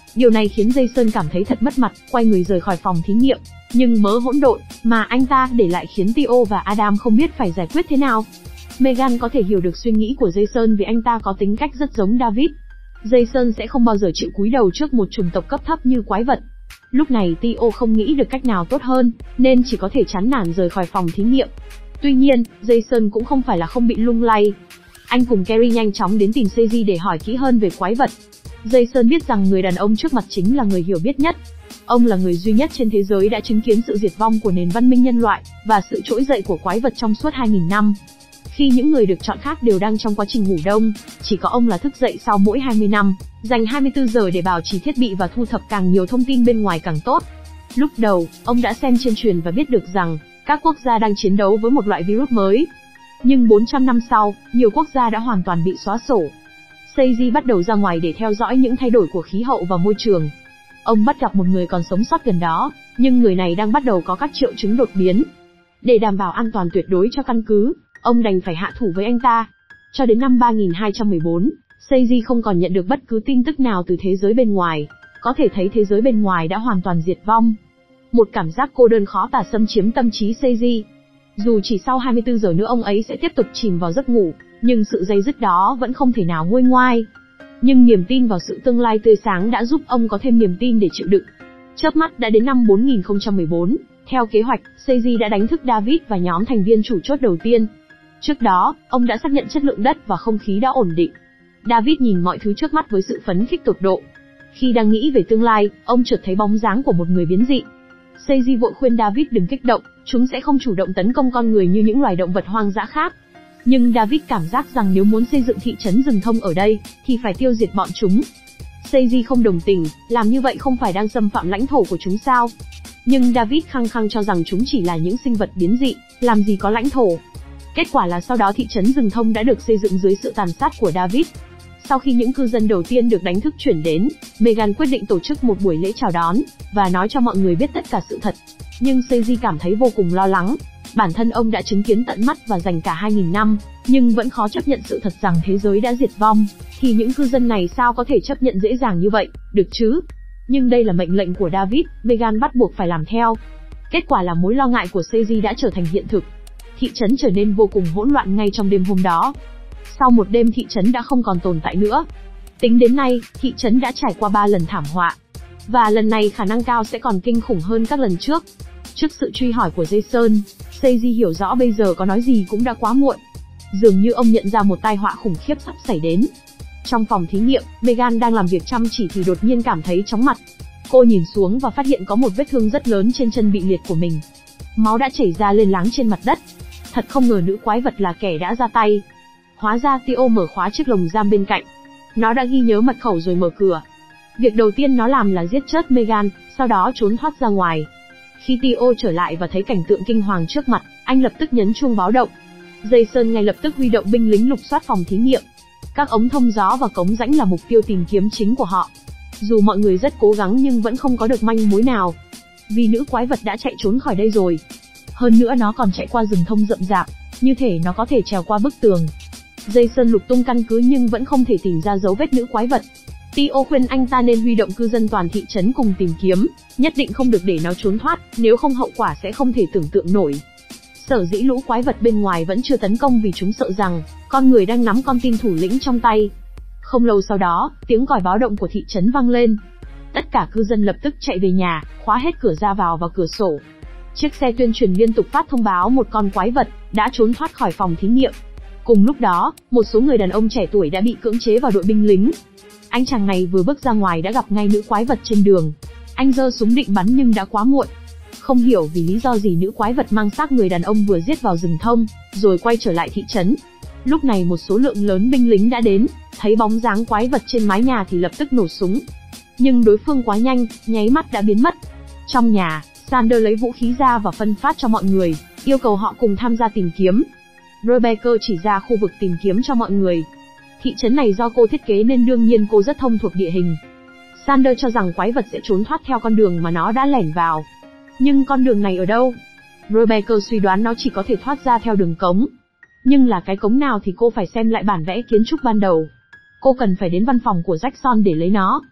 Điều này khiến Jason cảm thấy thật mất mặt, quay người rời khỏi phòng thí nghiệm. Nhưng mớ hỗn độn mà anh ta để lại khiến Theo và Adam không biết phải giải quyết thế nào. Megan có thể hiểu được suy nghĩ của Jason vì anh ta có tính cách rất giống David. Jason sẽ không bao giờ chịu cúi đầu trước một chủng tộc cấp thấp như quái vật. Lúc này Theo không nghĩ được cách nào tốt hơn, nên chỉ có thể chán nản rời khỏi phòng thí nghiệm. Tuy nhiên, Jason cũng không phải là không bị lung lay. Anh cùng Carrie nhanh chóng đến tìm Seiji để hỏi kỹ hơn về quái vật. Jason biết rằng người đàn ông trước mặt chính là người hiểu biết nhất. Ông là người duy nhất trên thế giới đã chứng kiến sự diệt vong của nền văn minh nhân loại, và sự trỗi dậy của quái vật trong suốt hai nghìn năm. Khi những người được chọn khác đều đang trong quá trình ngủ đông, chỉ có ông là thức dậy sau mỗi hai mươi năm, dành hai mươi tư giờ để bảo trì thiết bị và thu thập càng nhiều thông tin bên ngoài càng tốt. Lúc đầu, ông đã xem trên truyền và biết được rằng, các quốc gia đang chiến đấu với một loại virus mới. Nhưng bốn trăm năm sau, nhiều quốc gia đã hoàn toàn bị xóa sổ. Seiji bắt đầu ra ngoài để theo dõi những thay đổi của khí hậu và môi trường. Ông bắt gặp một người còn sống sót gần đó, nhưng người này đang bắt đầu có các triệu chứng đột biến. Để đảm bảo an toàn tuyệt đối cho căn cứ, ông đành phải hạ thủ với anh ta. Cho đến năm ba nghìn hai trăm mười bốn, Seiji không còn nhận được bất cứ tin tức nào từ thế giới bên ngoài. Có thể thấy thế giới bên ngoài đã hoàn toàn diệt vong. Một cảm giác cô đơn khó tả xâm chiếm tâm trí Seiji. Dù chỉ sau hai mươi tư giờ nữa ông ấy sẽ tiếp tục chìm vào giấc ngủ, nhưng sự day dứt đó vẫn không thể nào nguôi ngoai. Nhưng niềm tin vào sự tương lai tươi sáng đã giúp ông có thêm niềm tin để chịu đựng. Chớp mắt đã đến năm bốn nghìn không trăm mười bốn, theo kế hoạch, Seiji đã đánh thức David và nhóm thành viên chủ chốt đầu tiên. Trước đó, ông đã xác nhận chất lượng đất và không khí đã ổn định. David nhìn mọi thứ trước mắt với sự phấn khích tột độ. Khi đang nghĩ về tương lai, ông chợt thấy bóng dáng của một người biến dị. Seiji vội khuyên David đừng kích động, chúng sẽ không chủ động tấn công con người như những loài động vật hoang dã khác. Nhưng David cảm giác rằng nếu muốn xây dựng thị trấn rừng thông ở đây, thì phải tiêu diệt bọn chúng. Seiji không đồng tình, làm như vậy không phải đang xâm phạm lãnh thổ của chúng sao? Nhưng David khăng khăng cho rằng chúng chỉ là những sinh vật biến dị, làm gì có lãnh thổ. Kết quả là sau đó thị trấn rừng thông đã được xây dựng dưới sự tàn sát của David. Sau khi những cư dân đầu tiên được đánh thức chuyển đến, Megan quyết định tổ chức một buổi lễ chào đón, và nói cho mọi người biết tất cả sự thật. Nhưng Seiji cảm thấy vô cùng lo lắng. Bản thân ông đã chứng kiến tận mắt và dành cả hai nghìn năm, nhưng vẫn khó chấp nhận sự thật rằng thế giới đã diệt vong, thì những cư dân này sao có thể chấp nhận dễ dàng như vậy, được chứ? Nhưng đây là mệnh lệnh của David, Megan bắt buộc phải làm theo. Kết quả là mối lo ngại của Seiji đã trở thành hiện thực. Thị trấn trở nên vô cùng hỗn loạn ngay trong đêm hôm đó. Sau một đêm thị trấn đã không còn tồn tại nữa. Tính đến nay, thị trấn đã trải qua ba lần thảm họa. Và lần này khả năng cao sẽ còn kinh khủng hơn các lần trước. Trước sự truy hỏi của Jason, Seiji hiểu rõ bây giờ có nói gì cũng đã quá muộn. Dường như ông nhận ra một tai họa khủng khiếp sắp xảy đến. Trong phòng thí nghiệm, Megan đang làm việc chăm chỉ thì đột nhiên cảm thấy chóng mặt. Cô nhìn xuống và phát hiện có một vết thương rất lớn trên chân bị liệt của mình. Máu đã chảy ra lên láng trên mặt đất. Thật không ngờ nữ quái vật là kẻ đã ra tay. Hóa ra Theo mở khóa chiếc lồng giam bên cạnh. Nó đã ghi nhớ mật khẩu rồi mở cửa. Việc đầu tiên nó làm là giết chết Megan, sau đó trốn thoát ra ngoài. Khi Theo trở lại và thấy cảnh tượng kinh hoàng trước mặt, anh lập tức nhấn chuông báo động. Jason ngay lập tức huy động binh lính lục soát phòng thí nghiệm. Các ống thông gió và cống rãnh là mục tiêu tìm kiếm chính của họ. Dù mọi người rất cố gắng nhưng vẫn không có được manh mối nào. Vì nữ quái vật đã chạy trốn khỏi đây rồi. Hơn nữa nó còn chạy qua rừng thông rậm rạp, như thể nó có thể trèo qua bức tường. Jason lục tung căn cứ nhưng vẫn không thể tìm ra dấu vết nữ quái vật. Theo khuyên anh ta nên huy động cư dân toàn thị trấn cùng tìm kiếm, nhất định không được để nó trốn thoát, nếu không hậu quả sẽ không thể tưởng tượng nổi. Sở dĩ lũ quái vật bên ngoài vẫn chưa tấn công vì chúng sợ rằng con người đang nắm con tin thủ lĩnh trong tay. Không lâu sau đó, tiếng còi báo động của thị trấn vang lên. Tất cả cư dân lập tức chạy về nhà, khóa hết cửa ra vào và cửa sổ. Chiếc xe tuyên truyền liên tục phát thông báo một con quái vật đã trốn thoát khỏi phòng thí nghiệm. Cùng lúc đó, một số người đàn ông trẻ tuổi đã bị cưỡng chế vào đội binh lính. Anh chàng này vừa bước ra ngoài đã gặp ngay nữ quái vật trên đường. Anh giơ súng định bắn nhưng đã quá muộn. Không hiểu vì lý do gì nữ quái vật mang xác người đàn ông vừa giết vào rừng thông, rồi quay trở lại thị trấn. Lúc này một số lượng lớn binh lính đã đến, thấy bóng dáng quái vật trên mái nhà thì lập tức nổ súng. Nhưng đối phương quá nhanh, nháy mắt đã biến mất. Trong nhà, Sander lấy vũ khí ra và phân phát cho mọi người, yêu cầu họ cùng tham gia tìm kiếm. Rebecca chỉ ra khu vực tìm kiếm cho mọi người. Thị trấn này do cô thiết kế nên đương nhiên cô rất thông thuộc địa hình. Sander cho rằng quái vật sẽ trốn thoát theo con đường mà nó đã lẻn vào. Nhưng con đường này ở đâu? Rebecca suy đoán nó chỉ có thể thoát ra theo đường cống. Nhưng là cái cống nào thì cô phải xem lại bản vẽ kiến trúc ban đầu. Cô cần phải đến văn phòng của Jackson để lấy nó.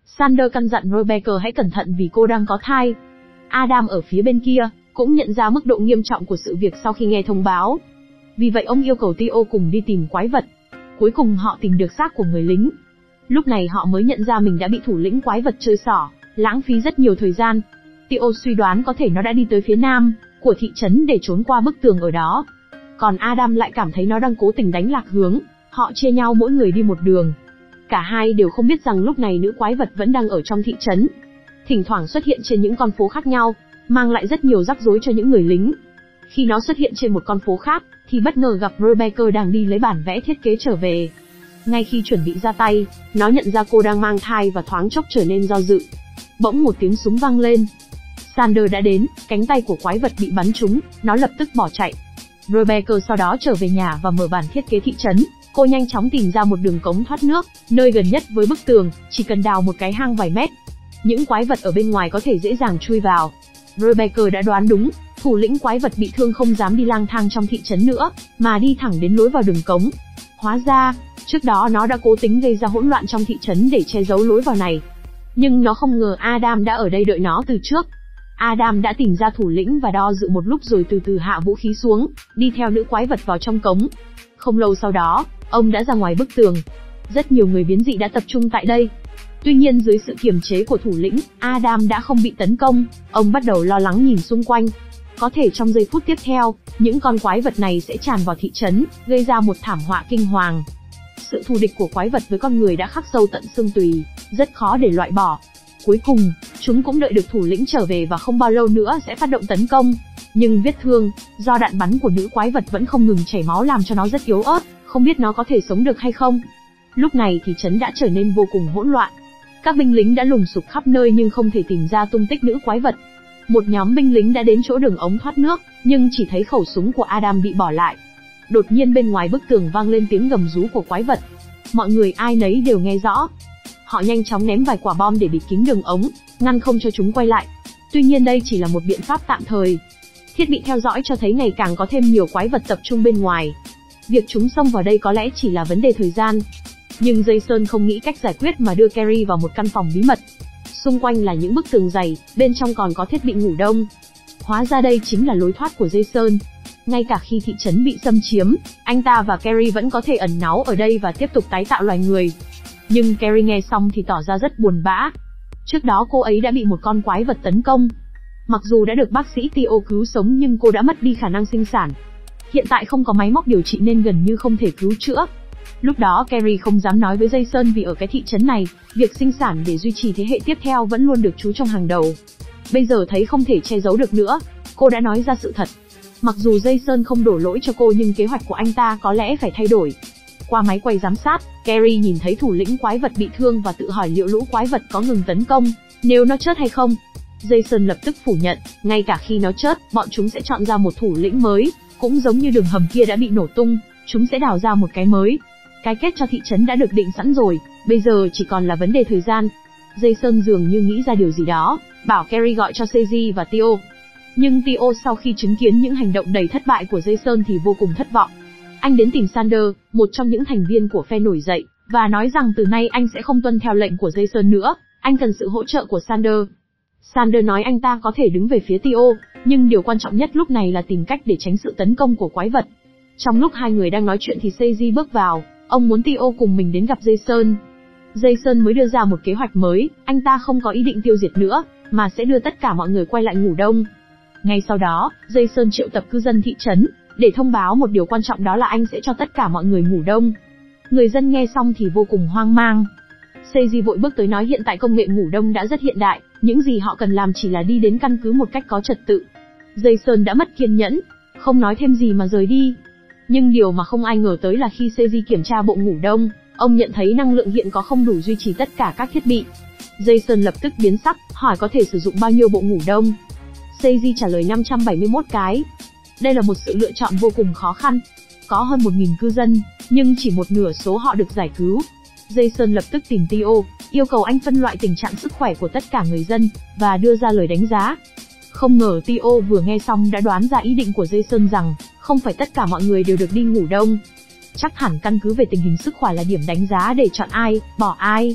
Sander căn dặn Rebecca hãy cẩn thận vì cô đang có thai. Adam ở phía bên kia, cũng nhận ra mức độ nghiêm trọng của sự việc sau khi nghe thông báo. Vì vậy ông yêu cầu Theo cùng đi tìm quái vật. Cuối cùng họ tìm được xác của người lính. Lúc này họ mới nhận ra mình đã bị thủ lĩnh quái vật chơi xỏ, lãng phí rất nhiều thời gian. Theo suy đoán có thể nó đã đi tới phía nam của thị trấn để trốn qua bức tường ở đó. Còn Adam lại cảm thấy nó đang cố tình đánh lạc hướng. Họ chia nhau mỗi người đi một đường. Cả hai đều không biết rằng lúc này nữ quái vật vẫn đang ở trong thị trấn. Thỉnh thoảng xuất hiện trên những con phố khác nhau, mang lại rất nhiều rắc rối cho những người lính. Khi nó xuất hiện trên một con phố khác, thì bất ngờ gặp Rebecca đang đi lấy bản vẽ thiết kế trở về. Ngay khi chuẩn bị ra tay, nó nhận ra cô đang mang thai và thoáng chốc trở nên do dự. Bỗng một tiếng súng vang lên. Sander đã đến, cánh tay của quái vật bị bắn trúng, nó lập tức bỏ chạy. Rebecca sau đó trở về nhà và mở bản thiết kế thị trấn. Cô nhanh chóng tìm ra một đường cống thoát nước, nơi gần nhất với bức tường, chỉ cần đào một cái hang vài mét. Những quái vật ở bên ngoài có thể dễ dàng chui vào. Rebecca đã đoán đúng, thủ lĩnh quái vật bị thương không dám đi lang thang trong thị trấn nữa, mà đi thẳng đến lối vào đường cống. Hóa ra, trước đó nó đã cố tính gây ra hỗn loạn trong thị trấn để che giấu lối vào này. Nhưng nó không ngờ Adam đã ở đây đợi nó từ trước. Adam đã tìm ra thủ lĩnh và đo dự một lúc rồi từ từ hạ vũ khí xuống, đi theo nữ quái vật vào trong cống. Không lâu sau đó, ông đã ra ngoài bức tường. Rất nhiều người biến dị đã tập trung tại đây. Tuy nhiên dưới sự kiềm chế của thủ lĩnh, Adam đã không bị tấn công. Ông bắt đầu lo lắng nhìn xung quanh. Có thể trong giây phút tiếp theo, những con quái vật này sẽ tràn vào thị trấn, gây ra một thảm họa kinh hoàng. Sự thù địch của quái vật với con người đã khắc sâu tận xương tủy, rất khó để loại bỏ. Cuối cùng, chúng cũng đợi được thủ lĩnh trở về và không bao lâu nữa sẽ phát động tấn công. Nhưng vết thương do đạn bắn của nữ quái vật vẫn không ngừng chảy máu làm cho nó rất yếu ớt, không biết nó có thể sống được hay không. Lúc này thị trấn đã trở nên vô cùng hỗn loạn. Các binh lính đã lùng sục khắp nơi nhưng không thể tìm ra tung tích nữ quái vật. Một nhóm binh lính đã đến chỗ đường ống thoát nước, nhưng chỉ thấy khẩu súng của Adam bị bỏ lại. Đột nhiên bên ngoài bức tường vang lên tiếng gầm rú của quái vật. Mọi người ai nấy đều nghe rõ. Họ nhanh chóng ném vài quả bom để bịt kín đường ống, ngăn không cho chúng quay lại. Tuy nhiên đây chỉ là một biện pháp tạm thời. Thiết bị theo dõi cho thấy ngày càng có thêm nhiều quái vật tập trung bên ngoài. Việc chúng xông vào đây có lẽ chỉ là vấn đề thời gian. Nhưng Jason không nghĩ cách giải quyết mà đưa Carrie vào một căn phòng bí mật. Xung quanh là những bức tường dày, bên trong còn có thiết bị ngủ đông. Hóa ra đây chính là lối thoát của Jason. Ngay cả khi thị trấn bị xâm chiếm, anh ta và Carrie vẫn có thể ẩn náu ở đây và tiếp tục tái tạo loài người. Nhưng Carrie nghe xong thì tỏ ra rất buồn bã. Trước đó cô ấy đã bị một con quái vật tấn công. Mặc dù đã được bác sĩ Theo cứu sống nhưng cô đã mất đi khả năng sinh sản. Hiện tại không có máy móc điều trị nên gần như không thể cứu chữa. Lúc đó Carrie không dám nói với Jason vì ở cái thị trấn này, việc sinh sản để duy trì thế hệ tiếp theo vẫn luôn được chú trong hàng đầu. Bây giờ thấy không thể che giấu được nữa, cô đã nói ra sự thật. Mặc dù Jason không đổ lỗi cho cô nhưng kế hoạch của anh ta có lẽ phải thay đổi. Qua máy quay giám sát, Carrie nhìn thấy thủ lĩnh quái vật bị thương và tự hỏi liệu lũ quái vật có ngừng tấn công, nếu nó chết hay không. Jason lập tức phủ nhận, ngay cả khi nó chết, bọn chúng sẽ chọn ra một thủ lĩnh mới, cũng giống như đường hầm kia đã bị nổ tung, chúng sẽ đào ra một cái mới. Cái kết cho thị trấn đã được định sẵn rồi, bây giờ chỉ còn là vấn đề thời gian. Jason dường như nghĩ ra điều gì đó, bảo Carrie gọi cho Seiji và Theo. Nhưng Theo sau khi chứng kiến những hành động đầy thất bại của Jason thì vô cùng thất vọng. Anh đến tìm Sander, một trong những thành viên của phe nổi dậy, và nói rằng từ nay anh sẽ không tuân theo lệnh của Jason nữa, anh cần sự hỗ trợ của Sander. Sander nói anh ta có thể đứng về phía Theo, nhưng điều quan trọng nhất lúc này là tìm cách để tránh sự tấn công của quái vật. Trong lúc hai người đang nói chuyện thì Seiji bước vào, ông muốn Theo cùng mình đến gặp Jason. Jason mới đưa ra một kế hoạch mới, anh ta không có ý định tiêu diệt nữa, mà sẽ đưa tất cả mọi người quay lại ngủ đông. Ngay sau đó, Jason triệu tập cư dân thị trấn, để thông báo một điều quan trọng, đó là anh sẽ cho tất cả mọi người ngủ đông. Người dân nghe xong thì vô cùng hoang mang. Seiji vội bước tới nói hiện tại công nghệ ngủ đông đã rất hiện đại, những gì họ cần làm chỉ là đi đến căn cứ một cách có trật tự. Jason đã mất kiên nhẫn, không nói thêm gì mà rời đi. Nhưng điều mà không ai ngờ tới là khi Seiji kiểm tra bộ ngủ đông, ông nhận thấy năng lượng hiện có không đủ duy trì tất cả các thiết bị. Jason lập tức biến sắc, hỏi có thể sử dụng bao nhiêu bộ ngủ đông. Seiji trả lời năm trăm bảy mươi mốt cái. Đây là một sự lựa chọn vô cùng khó khăn. Có hơn một nghìn cư dân, nhưng chỉ một nửa số họ được giải cứu. Jason lập tức tìm Theo, yêu cầu anh phân loại tình trạng sức khỏe của tất cả người dân, và đưa ra lời đánh giá. Không ngờ Theo vừa nghe xong đã đoán ra ý định của Jason rằng, không phải tất cả mọi người đều được đi ngủ đông. Chắc hẳn căn cứ về tình hình sức khỏe là điểm đánh giá để chọn ai, bỏ ai.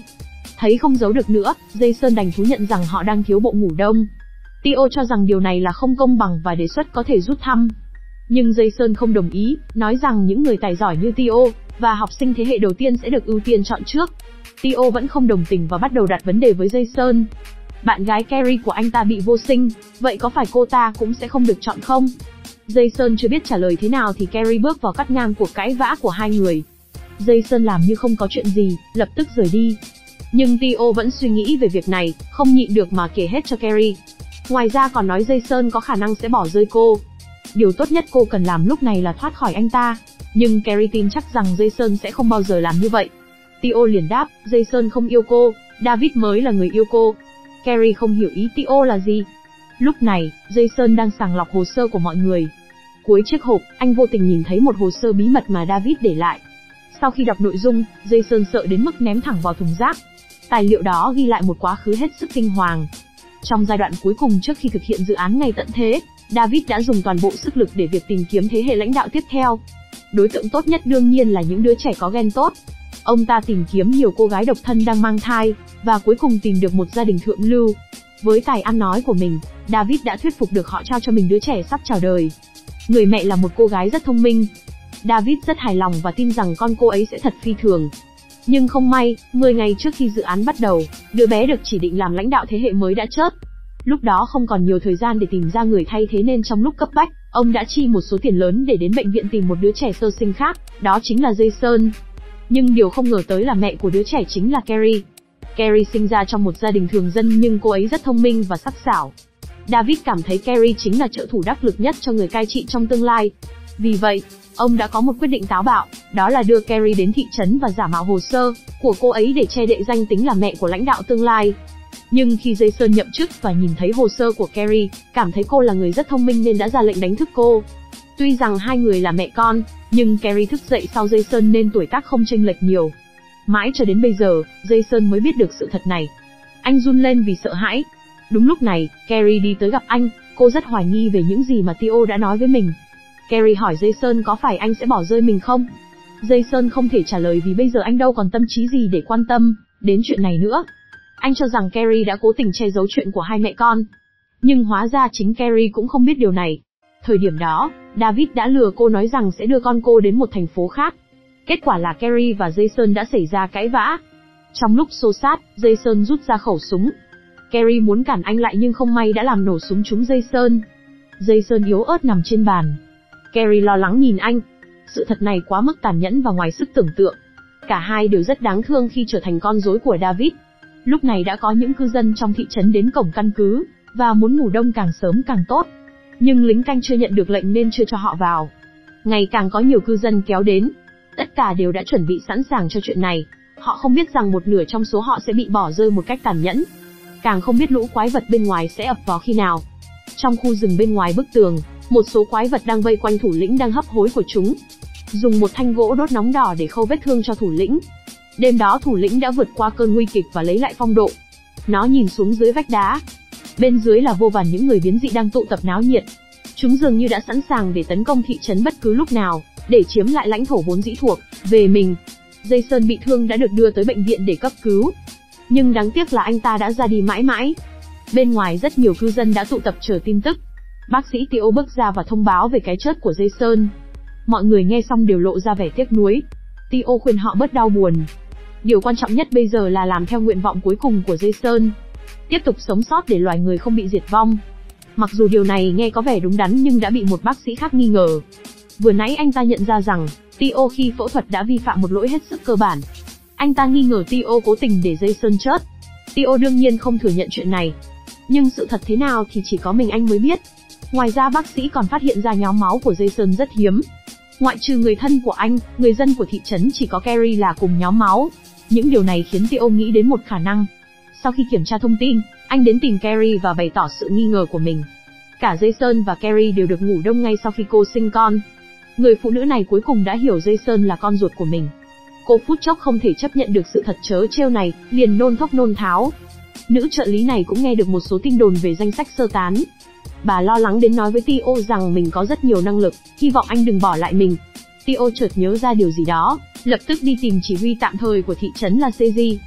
Thấy không giấu được nữa, Jason đành thú nhận rằng họ đang thiếu bộ ngủ đông. Tio cho rằng điều này là không công bằng và đề xuất có thể rút thăm. Nhưng Jason không đồng ý, nói rằng những người tài giỏi như Tio và học sinh thế hệ đầu tiên sẽ được ưu tiên chọn trước. Tio vẫn không đồng tình và bắt đầu đặt vấn đề với Jason. Bạn gái Carrie của anh ta bị vô sinh, vậy có phải cô ta cũng sẽ không được chọn không? Jason chưa biết trả lời thế nào thì Carrie bước vào cắt ngang cuộc cãi vã của hai người. Jason làm như không có chuyện gì, lập tức rời đi. Nhưng Tio vẫn suy nghĩ về việc này, không nhịn được mà kể hết cho Carrie. Ngoài ra còn nói Jason có khả năng sẽ bỏ rơi cô. Điều tốt nhất cô cần làm lúc này là thoát khỏi anh ta. Nhưng Carrie tin chắc rằng Jason sẽ không bao giờ làm như vậy. Tio liền đáp, Jason không yêu cô, David mới là người yêu cô. Carrie không hiểu ý Tio là gì. Lúc này, Jason đang sàng lọc hồ sơ của mọi người. Cuối chiếc hộp, anh vô tình nhìn thấy một hồ sơ bí mật mà David để lại. Sau khi đọc nội dung, Jason sợ đến mức ném thẳng vào thùng rác. Tài liệu đó ghi lại một quá khứ hết sức kinh hoàng. Trong giai đoạn cuối cùng trước khi thực hiện dự án ngày tận thế, David đã dùng toàn bộ sức lực để việc tìm kiếm thế hệ lãnh đạo tiếp theo. Đối tượng tốt nhất đương nhiên là những đứa trẻ có gen tốt. Ông ta tìm kiếm nhiều cô gái độc thân đang mang thai, và cuối cùng tìm được một gia đình thượng lưu. Với tài ăn nói của mình, David đã thuyết phục được họ trao cho mình đứa trẻ sắp chào đời. Người mẹ là một cô gái rất thông minh. David rất hài lòng và tin rằng con cô ấy sẽ thật phi thường. Nhưng không may, mười ngày trước khi dự án bắt đầu, đứa bé được chỉ định làm lãnh đạo thế hệ mới đã chết. Lúc đó không còn nhiều thời gian để tìm ra người thay thế nên trong lúc cấp bách, ông đã chi một số tiền lớn để đến bệnh viện tìm một đứa trẻ sơ sinh khác, đó chính là Jason. Nhưng điều không ngờ tới là mẹ của đứa trẻ chính là Carrie. Carrie sinh ra trong một gia đình thường dân nhưng cô ấy rất thông minh và sắc sảo. David cảm thấy Carrie chính là trợ thủ đắc lực nhất cho người cai trị trong tương lai. Vì vậy, ông đã có một quyết định táo bạo, đó là đưa Carrie đến thị trấn và giả mạo hồ sơ của cô ấy để che đậy danh tính là mẹ của lãnh đạo tương lai. Nhưng khi Jason nhậm chức và nhìn thấy hồ sơ của Carrie, cảm thấy cô là người rất thông minh nên đã ra lệnh đánh thức cô. Tuy rằng hai người là mẹ con, nhưng Carrie thức dậy sau Jason nên tuổi tác không chênh lệch nhiều. Mãi cho đến bây giờ, Jason mới biết được sự thật này. Anh run lên vì sợ hãi. Đúng lúc này, Carrie đi tới gặp anh, cô rất hoài nghi về những gì mà Tio đã nói với mình. Carrie hỏi Jason có phải anh sẽ bỏ rơi mình không? Jason không thể trả lời vì bây giờ anh đâu còn tâm trí gì để quan tâm đến chuyện này nữa. Anh cho rằng Carrie đã cố tình che giấu chuyện của hai mẹ con. Nhưng hóa ra chính Carrie cũng không biết điều này. Thời điểm đó, David đã lừa cô nói rằng sẽ đưa con cô đến một thành phố khác. Kết quả là Carrie và Jason đã xảy ra cãi vã. Trong lúc xô xát, Jason rút ra khẩu súng. Carrie muốn cản anh lại nhưng không may đã làm nổ súng trúng Jason. Jason yếu ớt nằm trên bàn. Carrie lo lắng nhìn anh. Sự thật này quá mức tàn nhẫn và ngoài sức tưởng tượng. Cả hai đều rất đáng thương khi trở thành con rối của David. Lúc này đã có những cư dân trong thị trấn đến cổng căn cứ, và muốn ngủ đông càng sớm càng tốt. Nhưng lính canh chưa nhận được lệnh nên chưa cho họ vào. Ngày càng có nhiều cư dân kéo đến. Tất cả đều đã chuẩn bị sẵn sàng cho chuyện này. Họ không biết rằng một nửa trong số họ sẽ bị bỏ rơi một cách tàn nhẫn. Càng không biết lũ quái vật bên ngoài sẽ ập vào khi nào. Trong khu rừng bên ngoài bức tường, một số quái vật đang vây quanh thủ lĩnh đang hấp hối của chúng. Dùng một thanh gỗ đốt nóng đỏ để khâu vết thương cho thủ lĩnh. Đêm đó thủ lĩnh đã vượt qua cơn nguy kịch và lấy lại phong độ. Nó nhìn xuống dưới vách đá. Bên dưới là vô vàn những người biến dị đang tụ tập náo nhiệt. Chúng dường như đã sẵn sàng để tấn công thị trấn bất cứ lúc nào, để chiếm lại lãnh thổ vốn dĩ thuộc về mình. Jason bị thương đã được đưa tới bệnh viện để cấp cứu. Nhưng đáng tiếc là anh ta đã ra đi mãi mãi. Bên ngoài rất nhiều cư dân đã tụ tập chờ tin tức. Bác sĩ Tio bước ra và thông báo về cái chết của Jason. Mọi người nghe xong đều lộ ra vẻ tiếc nuối. Tio khuyên họ bớt đau buồn. Điều quan trọng nhất bây giờ là làm theo nguyện vọng cuối cùng của Jason. Tiếp tục sống sót để loài người không bị diệt vong. Mặc dù điều này nghe có vẻ đúng đắn nhưng đã bị một bác sĩ khác nghi ngờ. Vừa nãy anh ta nhận ra rằng, Tio khi phẫu thuật đã vi phạm một lỗi hết sức cơ bản. Anh ta nghi ngờ Tio cố tình để Jason chết. Tio đương nhiên không thừa nhận chuyện này. Nhưng sự thật thế nào thì chỉ có mình anh mới biết. Ngoài ra bác sĩ còn phát hiện ra nhóm máu của Jason rất hiếm. Ngoại trừ người thân của anh, người dân của thị trấn chỉ có Carrie là cùng nhóm máu. Những điều này khiến Tio nghĩ đến một khả năng. Sau khi kiểm tra thông tin, anh đến tìm Carrie và bày tỏ sự nghi ngờ của mình. Cả Jason và Carrie đều được ngủ đông ngay sau khi cô sinh con. Người phụ nữ này cuối cùng đã hiểu Jason là con ruột của mình. Cô phút chốc không thể chấp nhận được sự thật trớ trêu này, liền nôn thốc nôn tháo. Nữ trợ lý này cũng nghe được một số tin đồn về danh sách sơ tán. Bà lo lắng đến nói với Tio rằng mình có rất nhiều năng lực, hy vọng anh đừng bỏ lại mình. Tio chợt nhớ ra điều gì đó, lập tức đi tìm chỉ huy tạm thời của thị trấn là Seiji.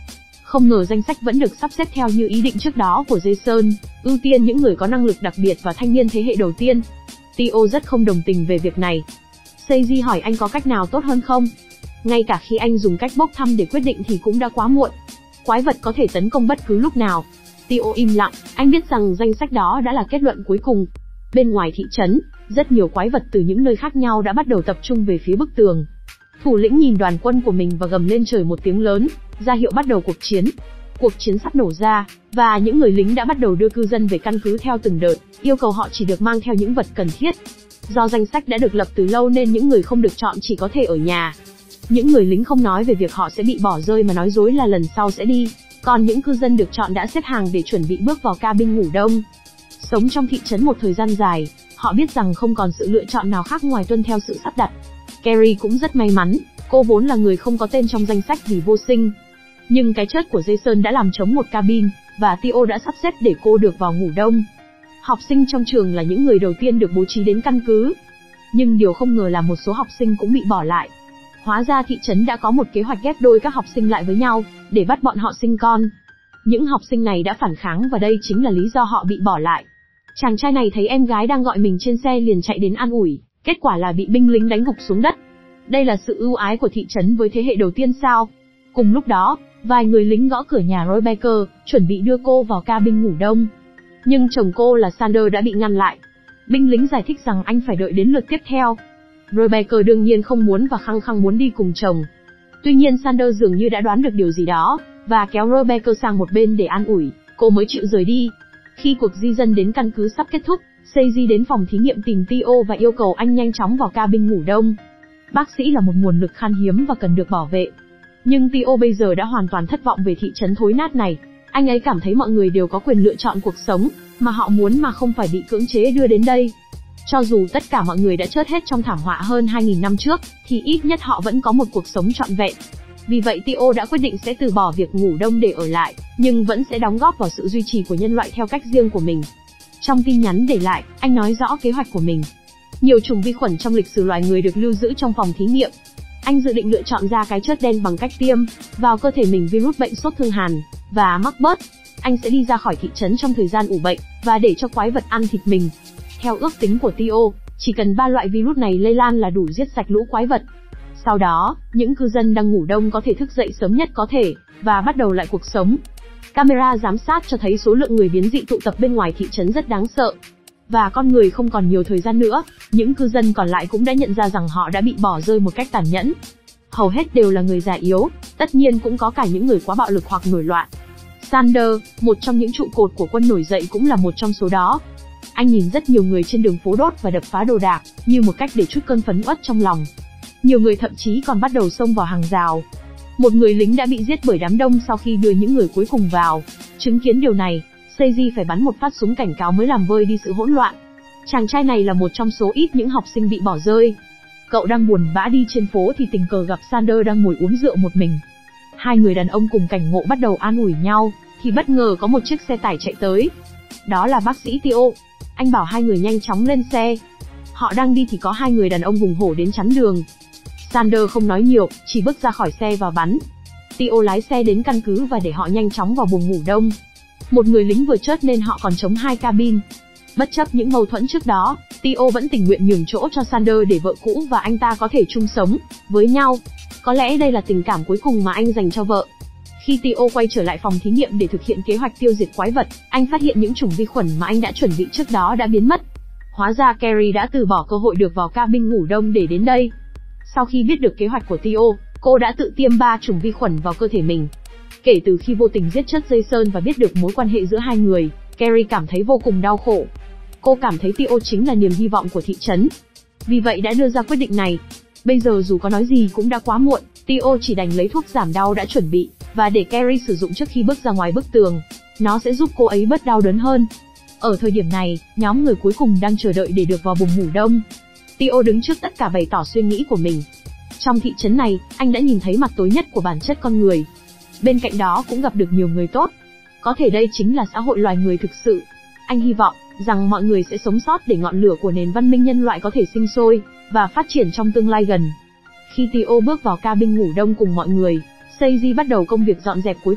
Không ngờ danh sách vẫn được sắp xếp theo như ý định trước đó của Jason, ưu tiên những người có năng lực đặc biệt và thanh niên thế hệ đầu tiên. Tio rất không đồng tình về việc này. Seiji hỏi anh có cách nào tốt hơn không? Ngay cả khi anh dùng cách bốc thăm để quyết định thì cũng đã quá muộn. Quái vật có thể tấn công bất cứ lúc nào. Tio im lặng, anh biết rằng danh sách đó đã là kết luận cuối cùng. Bên ngoài thị trấn, rất nhiều quái vật từ những nơi khác nhau đã bắt đầu tập trung về phía bức tường. Thủ lĩnh nhìn đoàn quân của mình và gầm lên trời một tiếng lớn, ra hiệu bắt đầu cuộc chiến. Cuộc chiến sắp nổ ra, và những người lính đã bắt đầu đưa cư dân về căn cứ theo từng đợt, yêu cầu họ chỉ được mang theo những vật cần thiết. Do danh sách đã được lập từ lâu nên những người không được chọn chỉ có thể ở nhà. Những người lính không nói về việc họ sẽ bị bỏ rơi mà nói dối là lần sau sẽ đi, còn những cư dân được chọn đã xếp hàng để chuẩn bị bước vào cabin ngủ đông. Sống trong thị trấn một thời gian dài, họ biết rằng không còn sự lựa chọn nào khác ngoài tuân theo sự sắp đặt. Carrie cũng rất may mắn, cô vốn là người không có tên trong danh sách vì vô sinh. Nhưng cái chết của Jason đã làm trống một cabin, và Tio đã sắp xếp để cô được vào ngủ đông. Học sinh trong trường là những người đầu tiên được bố trí đến căn cứ. Nhưng điều không ngờ là một số học sinh cũng bị bỏ lại. Hóa ra thị trấn đã có một kế hoạch ghép đôi các học sinh lại với nhau, để bắt bọn họ sinh con. Những học sinh này đã phản kháng và đây chính là lý do họ bị bỏ lại. Chàng trai này thấy em gái đang gọi mình trên xe liền chạy đến an ủi, kết quả là bị binh lính đánh gục xuống đất. Đây là sự ưu ái của thị trấn với thế hệ đầu tiên sao? Cùng lúc đó, vài người lính gõ cửa nhà Rebecca, chuẩn bị đưa cô vào cabin ngủ đông. Nhưng chồng cô là Sander đã bị ngăn lại. Binh lính giải thích rằng anh phải đợi đến lượt tiếp theo. Rebecca đương nhiên không muốn và khăng khăng muốn đi cùng chồng. Tuy nhiên Sander dường như đã đoán được điều gì đó, và kéo Rebecca sang một bên để an ủi, cô mới chịu rời đi. Khi cuộc di dân đến căn cứ sắp kết thúc, Seiji đến phòng thí nghiệm tìm Tio và yêu cầu anh nhanh chóng vào cabin ngủ đông. Bác sĩ là một nguồn lực khan hiếm và cần được bảo vệ. Nhưng Tio bây giờ đã hoàn toàn thất vọng về thị trấn thối nát này. Anh ấy cảm thấy mọi người đều có quyền lựa chọn cuộc sống mà họ muốn mà không phải bị cưỡng chế đưa đến đây. Cho dù tất cả mọi người đã chết hết trong thảm họa hơn hai nghìn năm trước, thì ít nhất họ vẫn có một cuộc sống trọn vẹn. Vì vậy Tio đã quyết định sẽ từ bỏ việc ngủ đông để ở lại, nhưng vẫn sẽ đóng góp vào sự duy trì của nhân loại theo cách riêng của mình. Trong tin nhắn để lại, anh nói rõ kế hoạch của mình. Nhiều chủng vi khuẩn trong lịch sử loài người được lưu giữ trong phòng thí nghiệm. Anh dự định lựa chọn ra cái chất đen bằng cách tiêm vào cơ thể mình virus bệnh sốt thương hàn và mắc bớt. Anh sẽ đi ra khỏi thị trấn trong thời gian ủ bệnh và để cho quái vật ăn thịt mình. Theo ước tính của Tio, chỉ cần ba loại virus này lây lan là đủ giết sạch lũ quái vật. Sau đó, những cư dân đang ngủ đông có thể thức dậy sớm nhất có thể và bắt đầu lại cuộc sống. Camera giám sát cho thấy số lượng người biến dị tụ tập bên ngoài thị trấn rất đáng sợ. Và con người không còn nhiều thời gian nữa, những cư dân còn lại cũng đã nhận ra rằng họ đã bị bỏ rơi một cách tàn nhẫn. Hầu hết đều là người già yếu, tất nhiên cũng có cả những người quá bạo lực hoặc nổi loạn. Sander, một trong những trụ cột của quân nổi dậy cũng là một trong số đó. Anh nhìn rất nhiều người trên đường phố đốt và đập phá đồ đạc, như một cách để trút cơn phẫn uất trong lòng. Nhiều người thậm chí còn bắt đầu xông vào hàng rào. Một người lính đã bị giết bởi đám đông sau khi đưa những người cuối cùng vào. Chứng kiến điều này, Seiji phải bắn một phát súng cảnh cáo mới làm vơi đi sự hỗn loạn. Chàng trai này là một trong số ít những học sinh bị bỏ rơi. Cậu đang buồn bã đi trên phố thì tình cờ gặp Sander đang ngồi uống rượu một mình. Hai người đàn ông cùng cảnh ngộ bắt đầu an ủi nhau, thì bất ngờ có một chiếc xe tải chạy tới. Đó là bác sĩ Tio. Anh bảo hai người nhanh chóng lên xe. Họ đang đi thì có hai người đàn ông hùng hổ đến chắn đường. Sander không nói nhiều, chỉ bước ra khỏi xe và bắn. Tio lái xe đến căn cứ và để họ nhanh chóng vào buồng ngủ đông. Một người lính vừa chết nên họ còn trống hai cabin. Bất chấp những mâu thuẫn trước đó, Tio vẫn tình nguyện nhường chỗ cho Sander để vợ cũ và anh ta có thể chung sống với nhau. Có lẽ đây là tình cảm cuối cùng mà anh dành cho vợ. Khi Tio quay trở lại phòng thí nghiệm để thực hiện kế hoạch tiêu diệt quái vật, anh phát hiện những chủng vi khuẩn mà anh đã chuẩn bị trước đó đã biến mất. Hóa ra Carrie đã từ bỏ cơ hội được vào cabin ngủ đông để đến đây. Sau khi biết được kế hoạch của Tio, cô đã tự tiêm ba chủng vi khuẩn vào cơ thể mình. Kể từ khi vô tình giết chết Jason và biết được mối quan hệ giữa hai người, Carrie cảm thấy vô cùng đau khổ. Cô cảm thấy Tio chính là niềm hy vọng của thị trấn. Vì vậy đã đưa ra quyết định này. Bây giờ dù có nói gì cũng đã quá muộn, Tio chỉ đành lấy thuốc giảm đau đã chuẩn bị, và để Carrie sử dụng trước khi bước ra ngoài bức tường. Nó sẽ giúp cô ấy bớt đau đớn hơn. Ở thời điểm này, nhóm người cuối cùng đang chờ đợi để được vào buồng ngủ đông. Tio đứng trước tất cả bày tỏ suy nghĩ của mình. Trong thị trấn này, anh đã nhìn thấy mặt tối nhất của bản chất con người. Bên cạnh đó cũng gặp được nhiều người tốt. Có thể đây chính là xã hội loài người thực sự. Anh hy vọng rằng mọi người sẽ sống sót để ngọn lửa của nền văn minh nhân loại có thể sinh sôi và phát triển trong tương lai gần. Khi Tio bước vào cabin ngủ đông cùng mọi người, Seiji bắt đầu công việc dọn dẹp cuối cùng.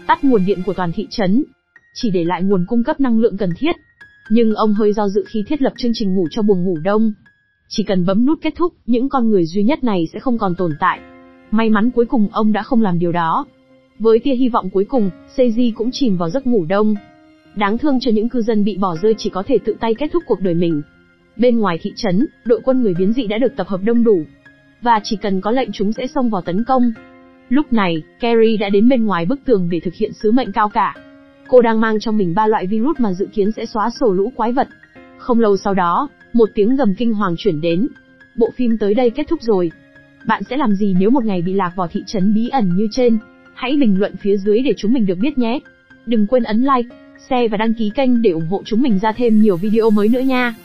tắt nguồn điện của toàn thị trấn, chỉ để lại nguồn cung cấp năng lượng cần thiết. Nhưng ông hơi do dự khi thiết lập chương trình ngủ cho buồng ngủ đông. Chỉ cần bấm nút kết thúc, những con người duy nhất này sẽ không còn tồn tại. May mắn cuối cùng ông đã không làm điều đó. Với tia hy vọng cuối cùng, Seiji cũng chìm vào giấc ngủ đông. Đáng thương cho những cư dân bị bỏ rơi chỉ có thể tự tay kết thúc cuộc đời mình. Bên ngoài thị trấn, đội quân người biến dị đã được tập hợp đông đủ. Và chỉ cần có lệnh chúng sẽ xông vào tấn công. Lúc này, Carrie đã đến bên ngoài bức tường để thực hiện sứ mệnh cao cả. Cô đang mang trong mình ba loại virus mà dự kiến sẽ xóa sổ lũ quái vật. Không lâu sau đó, một tiếng gầm kinh hoàng chuyển đến. Bộ phim tới đây kết thúc rồi. Bạn sẽ làm gì nếu một ngày bị lạc vào thị trấn bí ẩn như trên? Hãy bình luận phía dưới để chúng mình được biết nhé. Đừng quên ấn like, share và đăng ký kênh để ủng hộ chúng mình ra thêm nhiều video mới nữa nha.